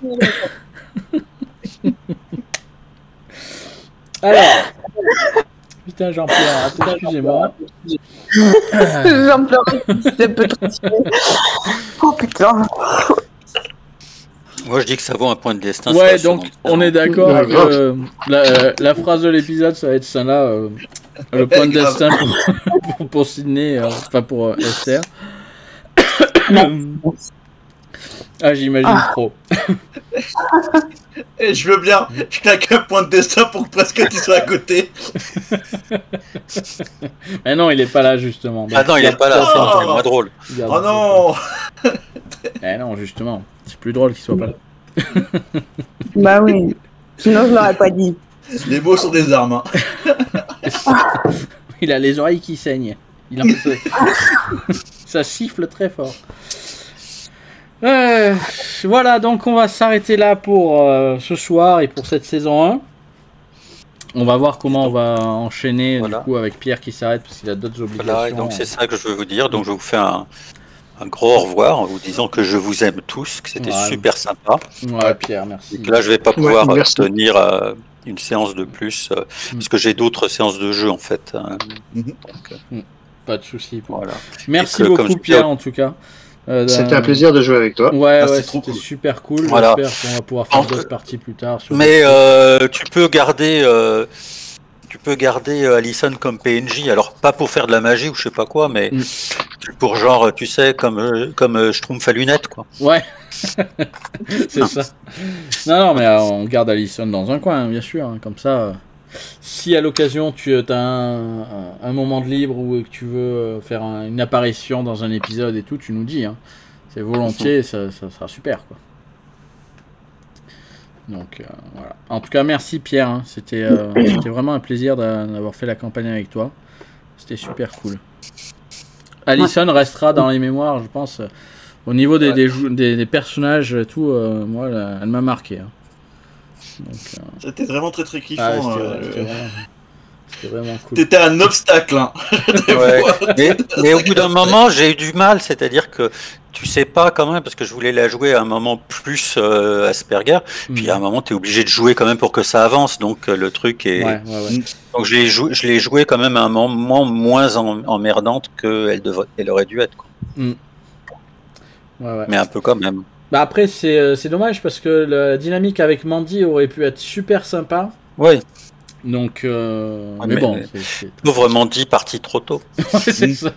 Alors. Putain, Jean-Pierre, excusez-moi. Jean-Pierre, c'est un peu trop tiré. Oh putain. Moi, je dis que ça vaut un point de destin. Ouais, c'est la donc seconde on saison. est d'accord Ouais, que la phrase de l'épisode, ça va être ça là. Le point de Grave. destin pour Sydney, enfin pour Esther. Ah, j'imagine trop. Et je veux bien, je claque un point de destin pour que presque tu sois à côté. Mais non, il est pas là justement. Ah non, il est pas là, Oh. c'est moins drôle. Oh non. Eh non, justement. C'est plus drôle qu'il soit pas là. Bah oui. Sinon, je l'aurais pas dit. Les mots sont des armes. Hein. Il a les oreilles qui saignent. Ça siffle très fort. Voilà, donc on va s'arrêter là pour ce soir et pour cette saison 1. On va voir comment on va enchaîner Voilà. du coup avec Pierre qui s'arrête parce qu'il a d'autres obligations. Voilà, et donc c'est ça que je veux vous dire. Donc je vous fais un gros au revoir en vous disant que je vous aime tous, que c'était Ouais. super sympa. Ouais, Pierre, merci. Et que là, je vais pas pouvoir merci. tenir une séance de plus parce que j'ai d'autres séances de jeu en fait. Donc, Pas de soucis. voilà. Merci Et que, comme beaucoup je dis, Pierre en tout cas. C'était un plaisir de jouer avec toi. Ouais, Ah, ouais, c'était trop c'était cool. super cool. Voilà. J'espère qu'on va pouvoir faire d'autres parties plus tard. sur Mais d'autres tu peux garder Alison comme PNJ. Alors pas pour faire de la magie ou je sais pas quoi, mais Mm. pour genre, tu sais, comme Schtroumpf à lunettes quoi. trucs. Ouais. C'est ça. Non, mais on garde Alison dans un coin, hein, bien sûr. Hein, comme ça, si à l'occasion tu as un moment de libre ou que tu veux faire une apparition dans un épisode et tout, tu nous dis. Hein. C'est volontiers, ça sera super. Quoi. Donc voilà. En tout cas, merci Pierre. Hein. C'était vraiment un plaisir d'avoir fait la campagne avec toi. C'était super cool. Alison restera dans les mémoires, je pense. Au niveau des personnages et tout, moi, elle m'a marqué. Hein. Donc, C'était vraiment très très kiffant. c'était vraiment cool. T'étais un obstacle. Hein. Ouais. Mais au bout d'un moment, j'ai eu du mal, c'est-à-dire que tu sais pas quand même, parce que je voulais la jouer à un moment plus Asperger, puis à un moment tu es obligé de jouer quand même pour que ça avance, donc le truc est... Ouais. Donc je l'ai joué quand même à un moment moins emmerdante qu'elle elle aurait dû être. Quoi. Ouais. Mais un peu quand même. Bah après, c'est dommage parce que la dynamique avec Mandy aurait pu être super sympa. Oui, Donc, Ouais, mais bon, mais- c'est pauvrement dit, parti trop tôt. ouais, c'est ça.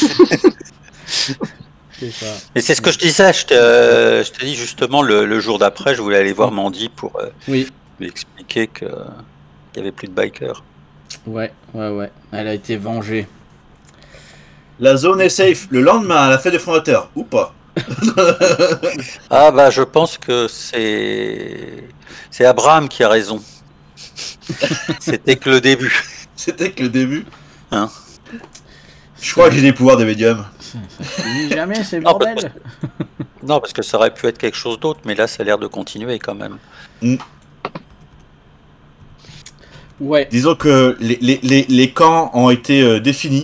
C'est ça. Et c'est ce que je disais, je t'ai dit justement le jour d'après, je voulais aller voir Mandy pour Oui, lui expliquer qu'il n'y avait plus de bikers. ouais. Elle a été vengée. La zone est safe le lendemain à la fête des fondateurs, ou pas? Ah bah je pense que c'est Abraham qui a raison. C'était que le début. C'était que le début. Hein. Je crois que j'ai des pouvoirs de médium. Ça finit jamais, c'est Non, bordel. Non, parce que ça aurait pu être quelque chose d'autre, mais là ça a l'air de continuer quand même. Ouais. Disons que les camps ont été définis.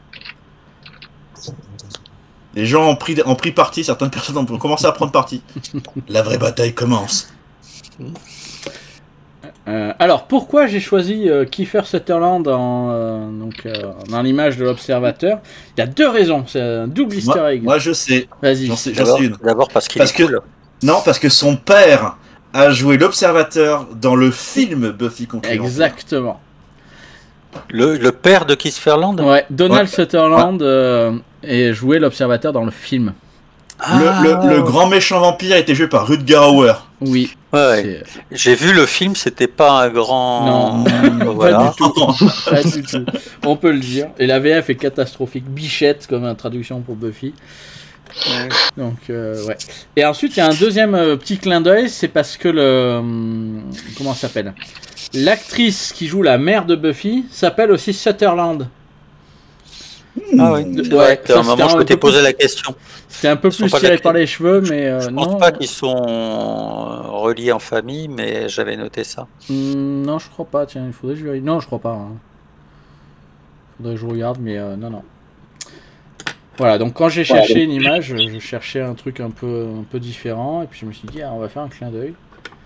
Les gens ont pris parti, certaines personnes ont commencé à prendre parti. La vraie bataille commence. Alors, pourquoi j'ai choisi Kiefer Sutherland dans l'image de l'observateur? Il y a 2 raisons, c'est un double easter egg. Moi, je sais. Vas-y. J'en sais une. D'abord parce qu'il est cool. Non, parce que son père a joué l'observateur dans le film Buffy contre les vampires. Exactement. Le père de Keith Ferland. Ouais, Donald Sutherland est joué l'observateur dans le film. Le grand méchant vampire était joué par Rutger Hauer. Oui. Ouais. J'ai vu le film, c'était pas un grand. Non, voilà. pas du tout. Pas du tout. On peut le dire. Et la VF est catastrophique. Bichette comme traduction pour Buffy. Ouais. Donc, ouais. Et ensuite, il y a un deuxième petit clin d'œil, c'est parce que comment ça s'appelle? L'actrice qui joue la mère de Buffy s'appelle aussi Sutherland. Ah oui. Ouais, à un moment, je m'étais posé la question. C'était un peu plus tiré par les cheveux, mais je non. pense pas qu'ils sont reliés en famille, mais j'avais noté ça. Non, je crois pas. Tiens, il faudrait que je vérifie. Non, je crois pas. Hein. Faudrait que je regarde, mais non. Voilà, donc quand j'ai cherché une image, je cherchais un truc un peu différent, et puis je me suis dit, on va faire un clin d'œil.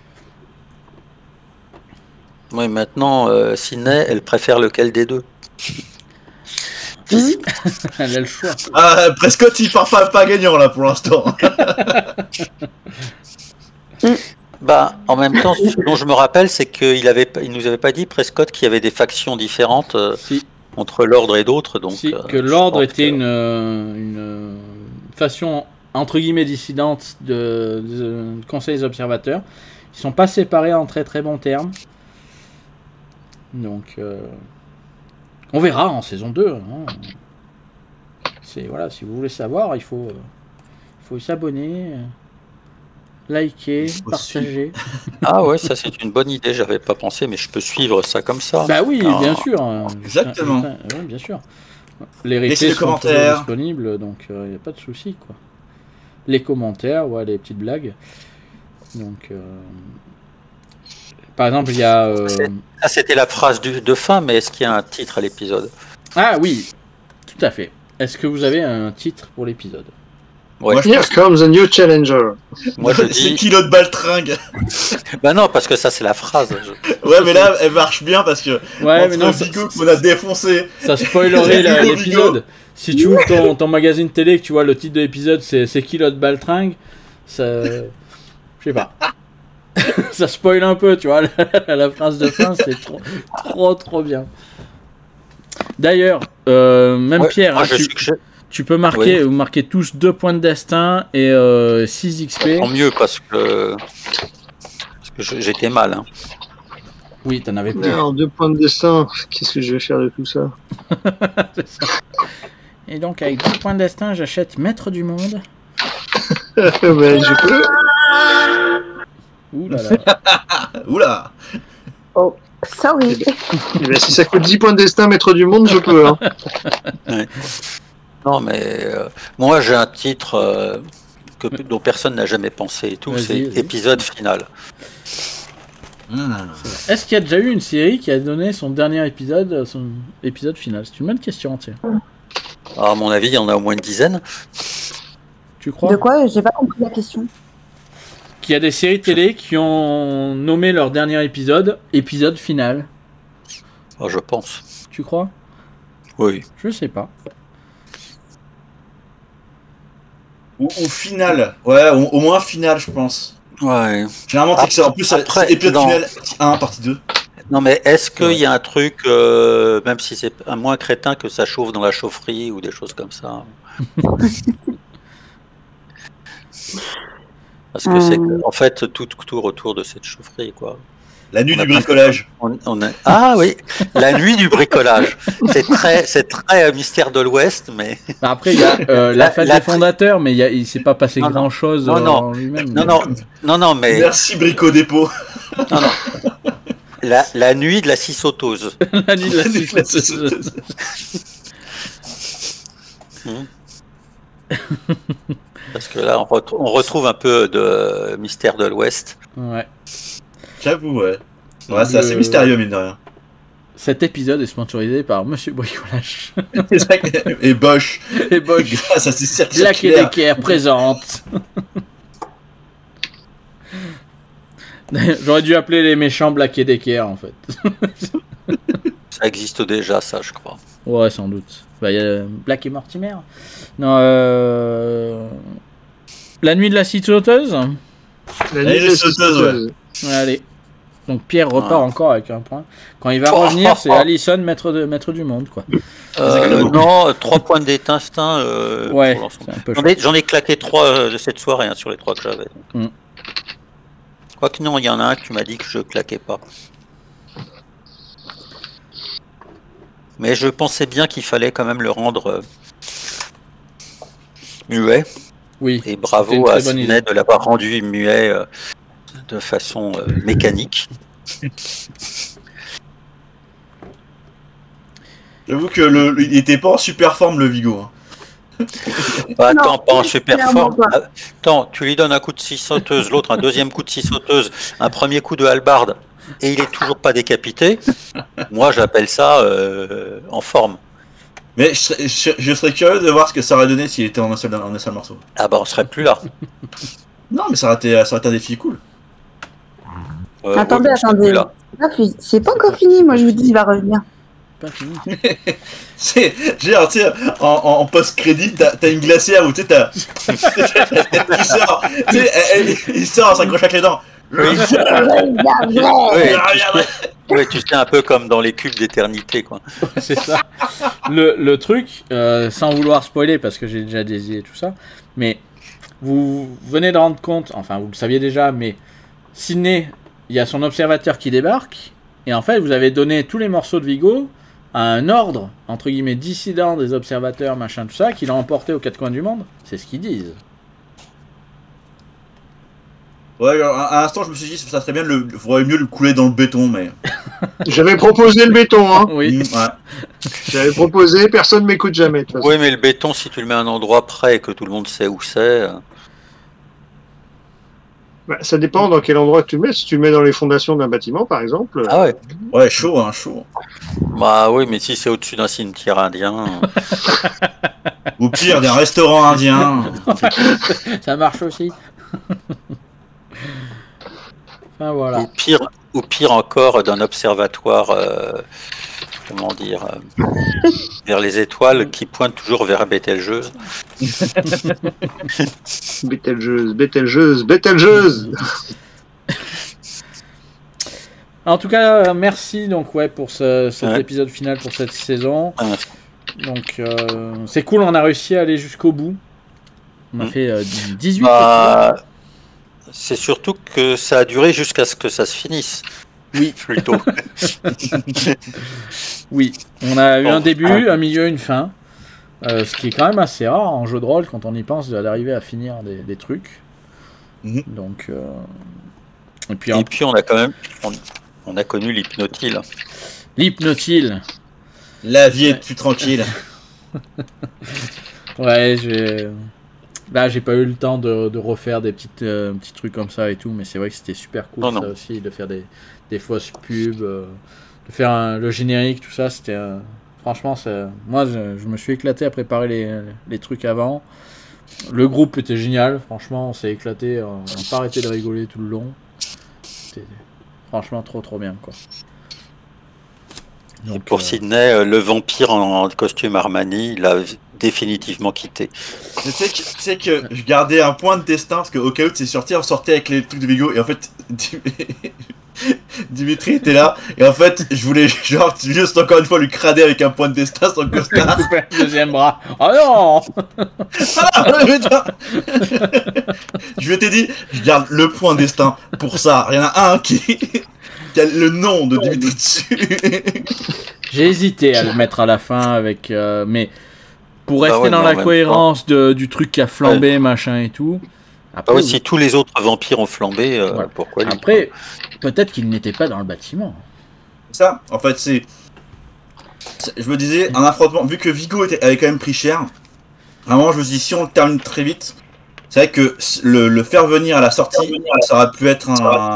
Oui, maintenant, Sydney, elle préfère lequel des deux? Elle a le choix. Ah, Prescott, il part pas gagnant là pour l'instant. Bah, en même temps, ce dont je me rappelle, c'est qu'il nous avait pas dit, Prescott, qu'il y avait des factions différentes Si. entre l'ordre et d'autres. Donc, Si, que l'ordre était une faction entre guillemets dissidente de conseil des observateurs. Ils sont pas séparés en très très bons termes. Donc, on verra en saison 2. Hein. Voilà, si vous voulez savoir, il faut s'abonner, liker, partager. Ah ouais, ça c'est une bonne idée, j'avais pas pensé, mais je peux suivre ça comme ça. Bah oui, bien sûr. Exactement. Oui, bien sûr. Les laissez replays sont commentaires disponibles, donc il n'y a pas de souci, quoi. Les commentaires, ouais, les petites blagues. Donc, par exemple, il y a... Ça c'était la phrase de fin, mais est-ce qu'il y a un titre à l'épisode? Ah oui, tout à fait. Est-ce que vous avez un titre pour l'épisode? Ouais. Moi, Here comes a new challenger. Moi je C'est dis... kilo de baltringue. Bah non, parce que ça c'est la phrase. Ouais, mais là, elle marche bien parce que. Ouais, mais non, Vigo qu'on a défoncé. ça spoilerait Vigo. l'épisode. Si tu ouvres ton magazine télé et que tu vois le titre de l'épisode, c'est Kilo de baltringue, ça... Je sais pas. Ça spoil un peu, tu vois. La phrase de fin, c'est trop bien. D'ailleurs, même Ouais, Pierre, moi, hein, tu peux marquer, vous marquez tous 2 points de destin et 6 XP. Tant mieux parce que j'étais mal. Hein. Oui, t'en avais plus. Alors, 2 points de destin, qu'est-ce que je vais faire de tout ça? C'est ça. Et donc, avec 2 points de destin, j'achète Maître du Monde. Ben, je peux. Ouh là là. Oula. Oh, sorry. Eh ben, si ça coûte 10 points de destin, maître du monde, je peux. Hein. Ouais. Non, mais moi j'ai un titre dont personne n'a jamais pensé et tout, Vas-y, c'est vas-y. épisode final. Est-ce qu'il y a déjà eu une série qui a donné son dernier épisode, son épisode final? C'est une bonne question, tiens. À mon avis, il y en a au moins une dizaine. Tu crois? De quoi? J'ai pas compris la question. Qu'il y a des séries télé qui ont nommé leur dernier épisode final. Oh, je pense. Tu crois? Oui. Je sais pas. Au final. Ouais, au moins final, je pense. Ouais. Généralement, c'est que ça. En plus, Après, c'est épisode non. final, partie 1, partie 2. Non, mais est-ce qu'il Ouais. y a un truc, même si c'est un moins crétin, que ça chauffe dans la chaufferie ou des choses comme ça? Parce que c'est en fait tout autour de cette chaufferie, quoi. La nuit On a du bricolage. Ah oui, la nuit du bricolage. C'est très mystère de l'Ouest, mais Après, il y a la fête des fondateurs, mais il s'est pas passé Non, non. grand-chose Non, non. en lui-même. non, mais Merci Brico Dépôt. non. La nuit de la scie sauteuse. La nuit de la sauteuse. Parce que là, on retrouve un peu de mystère de l'Ouest. Ouais. J'avoue, ouais. Ouais, c'est assez mystérieux, mine de rien. Cet épisode est sponsorisé par Monsieur Bricolage. Et Bosch. Et Bosch. Grâce à ces cercles Black et circulaires. Decker présente. J'aurais dû appeler les méchants Black et Decker en fait. Ça existe déjà, ça, je crois. Ouais, sans doute. Bah, y a Black et Mortimer. Non, La nuit de la cité sauteuse. La nuit des sauteuses, Allez. Donc Pierre repart encore avec un point. Quand il va revenir, c'est Allison, maître du monde, quoi. Non, 3 points d'instinct. Ouais, pour l'ensemble. c'est un peu J'en ai claqué 3 de cette soirée hein, sur les 3 que j'avais. Quoique non, il y en a un que tu m'as dit que je claquais pas. Mais je pensais bien qu'il fallait quand même le rendre muet. Oui. Et c'était une bravo très à bonne idée. Sidney de l'avoir rendu muet de façon mécanique. J'avoue que il était pas en super forme le Vigo. Hein. Bah, attends, Non, pas en super clairement forme. pas. Attends, tu lui donnes un coup de scie sauteuse, l'autre un deuxième coup de scie sauteuse, un premier coup de hallebarde, et il est toujours pas décapité. Moi, j'appelle ça en forme. Mais je serais curieux de voir ce que ça aurait donné s'il était en un seul morceau. Ah bah, on serait plus là. Non, mais ça aurait été un défi cool. Attendez, on serait plus là. C'est pas encore fini, moi je vous dis, il va revenir. Pas fini. C'est genre, tu sais, en post-crédit, t'as une glacière où tu sais, il sort, tu sais, il sort, s'accroche avec les dents. Oui, tu sais, un peu comme dans les cubes d'éternité, quoi. C'est ça. Le truc, sans vouloir spoiler, parce que j'ai déjà désié tout ça, mais vous venez de rendre compte, enfin vous le saviez déjà, mais Sidney, il y a son observateur qui débarque, et en fait vous avez donné tous les morceaux de Vigo à un ordre, entre guillemets, dissident des observateurs, machin, tout ça, qu'il a emporté aux 4 coins du monde. C'est ce qu'ils disent. Ouais, à l'instant, je me suis dit, ça serait bien, faudrait mieux le couler dans le béton, mais. J'avais proposé le béton, hein. Oui. Ouais. J'avais proposé, personne m'écoute jamais. De toute façon. Oui, mais le béton, si tu le mets à un endroit près et que tout le monde sait où c'est. Bah, ça dépend dans quel endroit tu le mets. Si tu le mets dans les fondations d'un bâtiment, par exemple. Ah ouais. Ouais, chaud, hein, chaud. Bah oui, mais si c'est au-dessus d'un cimetière indien. Ou pire, d'un restaurant indien. Ça marche aussi. Enfin voilà. Ou pire encore, d'un observatoire, comment dire, vers les étoiles qui pointe toujours vers Bételgeuse. Bételgeuse. En tout cas, merci donc pour cet Ouais. épisode final pour cette saison. Ah, Donc c'est cool, on a réussi à aller jusqu'au bout. On a fait 18 bah, c'est surtout que ça a duré jusqu'à ce que ça se finisse. Oui. Plutôt. Oui, on a eu Bon. un début, un milieu, une fin. Ce qui est quand même assez rare en jeu de rôle quand on y pense d'arriver à finir des trucs. Mhm. Donc, et puis Et puis on a quand même, on a connu l'hypnotile. l'hypnotile. La vie est plus tranquille. Ouais, là j'ai pas eu le temps de refaire des petits trucs comme ça et tout, mais c'est vrai que c'était super cool Non, ça non. aussi, de faire des fausses pubs, de faire le générique, tout ça, c'était franchement, moi je me suis éclaté à préparer les trucs avant. Le groupe était génial, franchement on s'est éclaté, on n'a pas arrêté de rigoler tout le long. C'était franchement trop bien quoi. Et Donc, pour Sidney, le vampire en costume Armani, il a définitivement quitté. Mais tu sais que je gardais un point de destin parce qu'au cas où c'est sorti, on sortait avec les trucs de Vigo et en fait Dimitri était là et en fait je voulais genre juste encore une fois lui crader avec un point de destin son costard. couper le deuxième bras. Oh non. Ah, putain. Je t'ai dit, je garde le point de destin pour ça. Il y en a un qui a le nom de Dimitri dessus. J'ai hésité à le mettre à la fin avec, mais pour rester ouais, dans mais la en même cohérence du truc qui a flambé, machin et tout. Après, Ah oui, si tous les autres vampires ont flambé, Voilà. pourquoi lui après peut-être qu'il n'était pas dans le bâtiment. Ça, en fait, je me disais, un affrontement, vu que Vigo avait quand même pris cher, vraiment, je me suis dit, si on le termine très vite, c'est vrai que le faire venir à la sortie, ça aurait pu être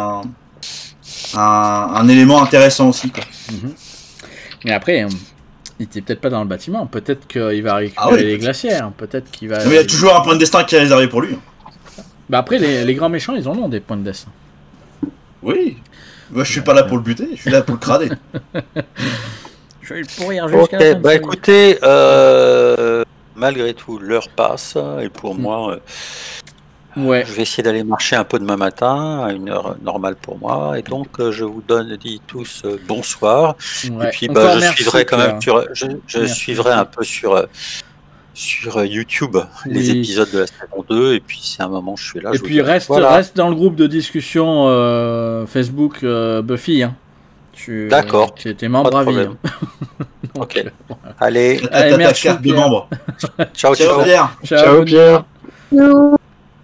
un élément intéressant aussi, quoi. Mais après, il était peut-être pas dans le bâtiment. Peut-être qu'il va récupérer Ah oui, les glacières. Peut-être qu'il va. Mais il y a toujours un point de destin qui est réservé pour lui. Bah après, les grands méchants, ils en ont des points de destin. Oui. Moi, je suis pas là pour le buter, je suis là pour le crader. Je vais le pourrir jusqu'à la fin Ok, de bah sa vie. écoutez, malgré tout, l'heure passe et pour moi, Ouais. je vais essayer d'aller marcher un peu demain matin à une heure normale pour moi et donc je vous dis tous bonsoir Ouais. et puis Encore bah, je merci, suivrai quand même Pierre. je Merci suivrai un beaucoup. peu sur YouTube les Oui. épisodes de la saison 2 et puis si à un moment je suis là, Et je vous puis dirai. reste Voilà. dans le groupe de discussion Facebook Buffy. Hein. D'accord. Tu es Pas membre de à vie. problème. Donc, Ok. Allez, Allez, Ta merci, carte de Pierre. membre. ciao, Ciao, ciao. Pierre. Ciao, bonne Pierre. nuit.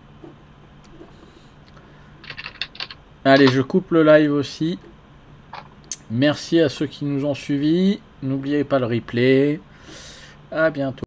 Allez, je coupe le live aussi. Merci à ceux qui nous ont suivis. N'oubliez pas le replay. À bientôt.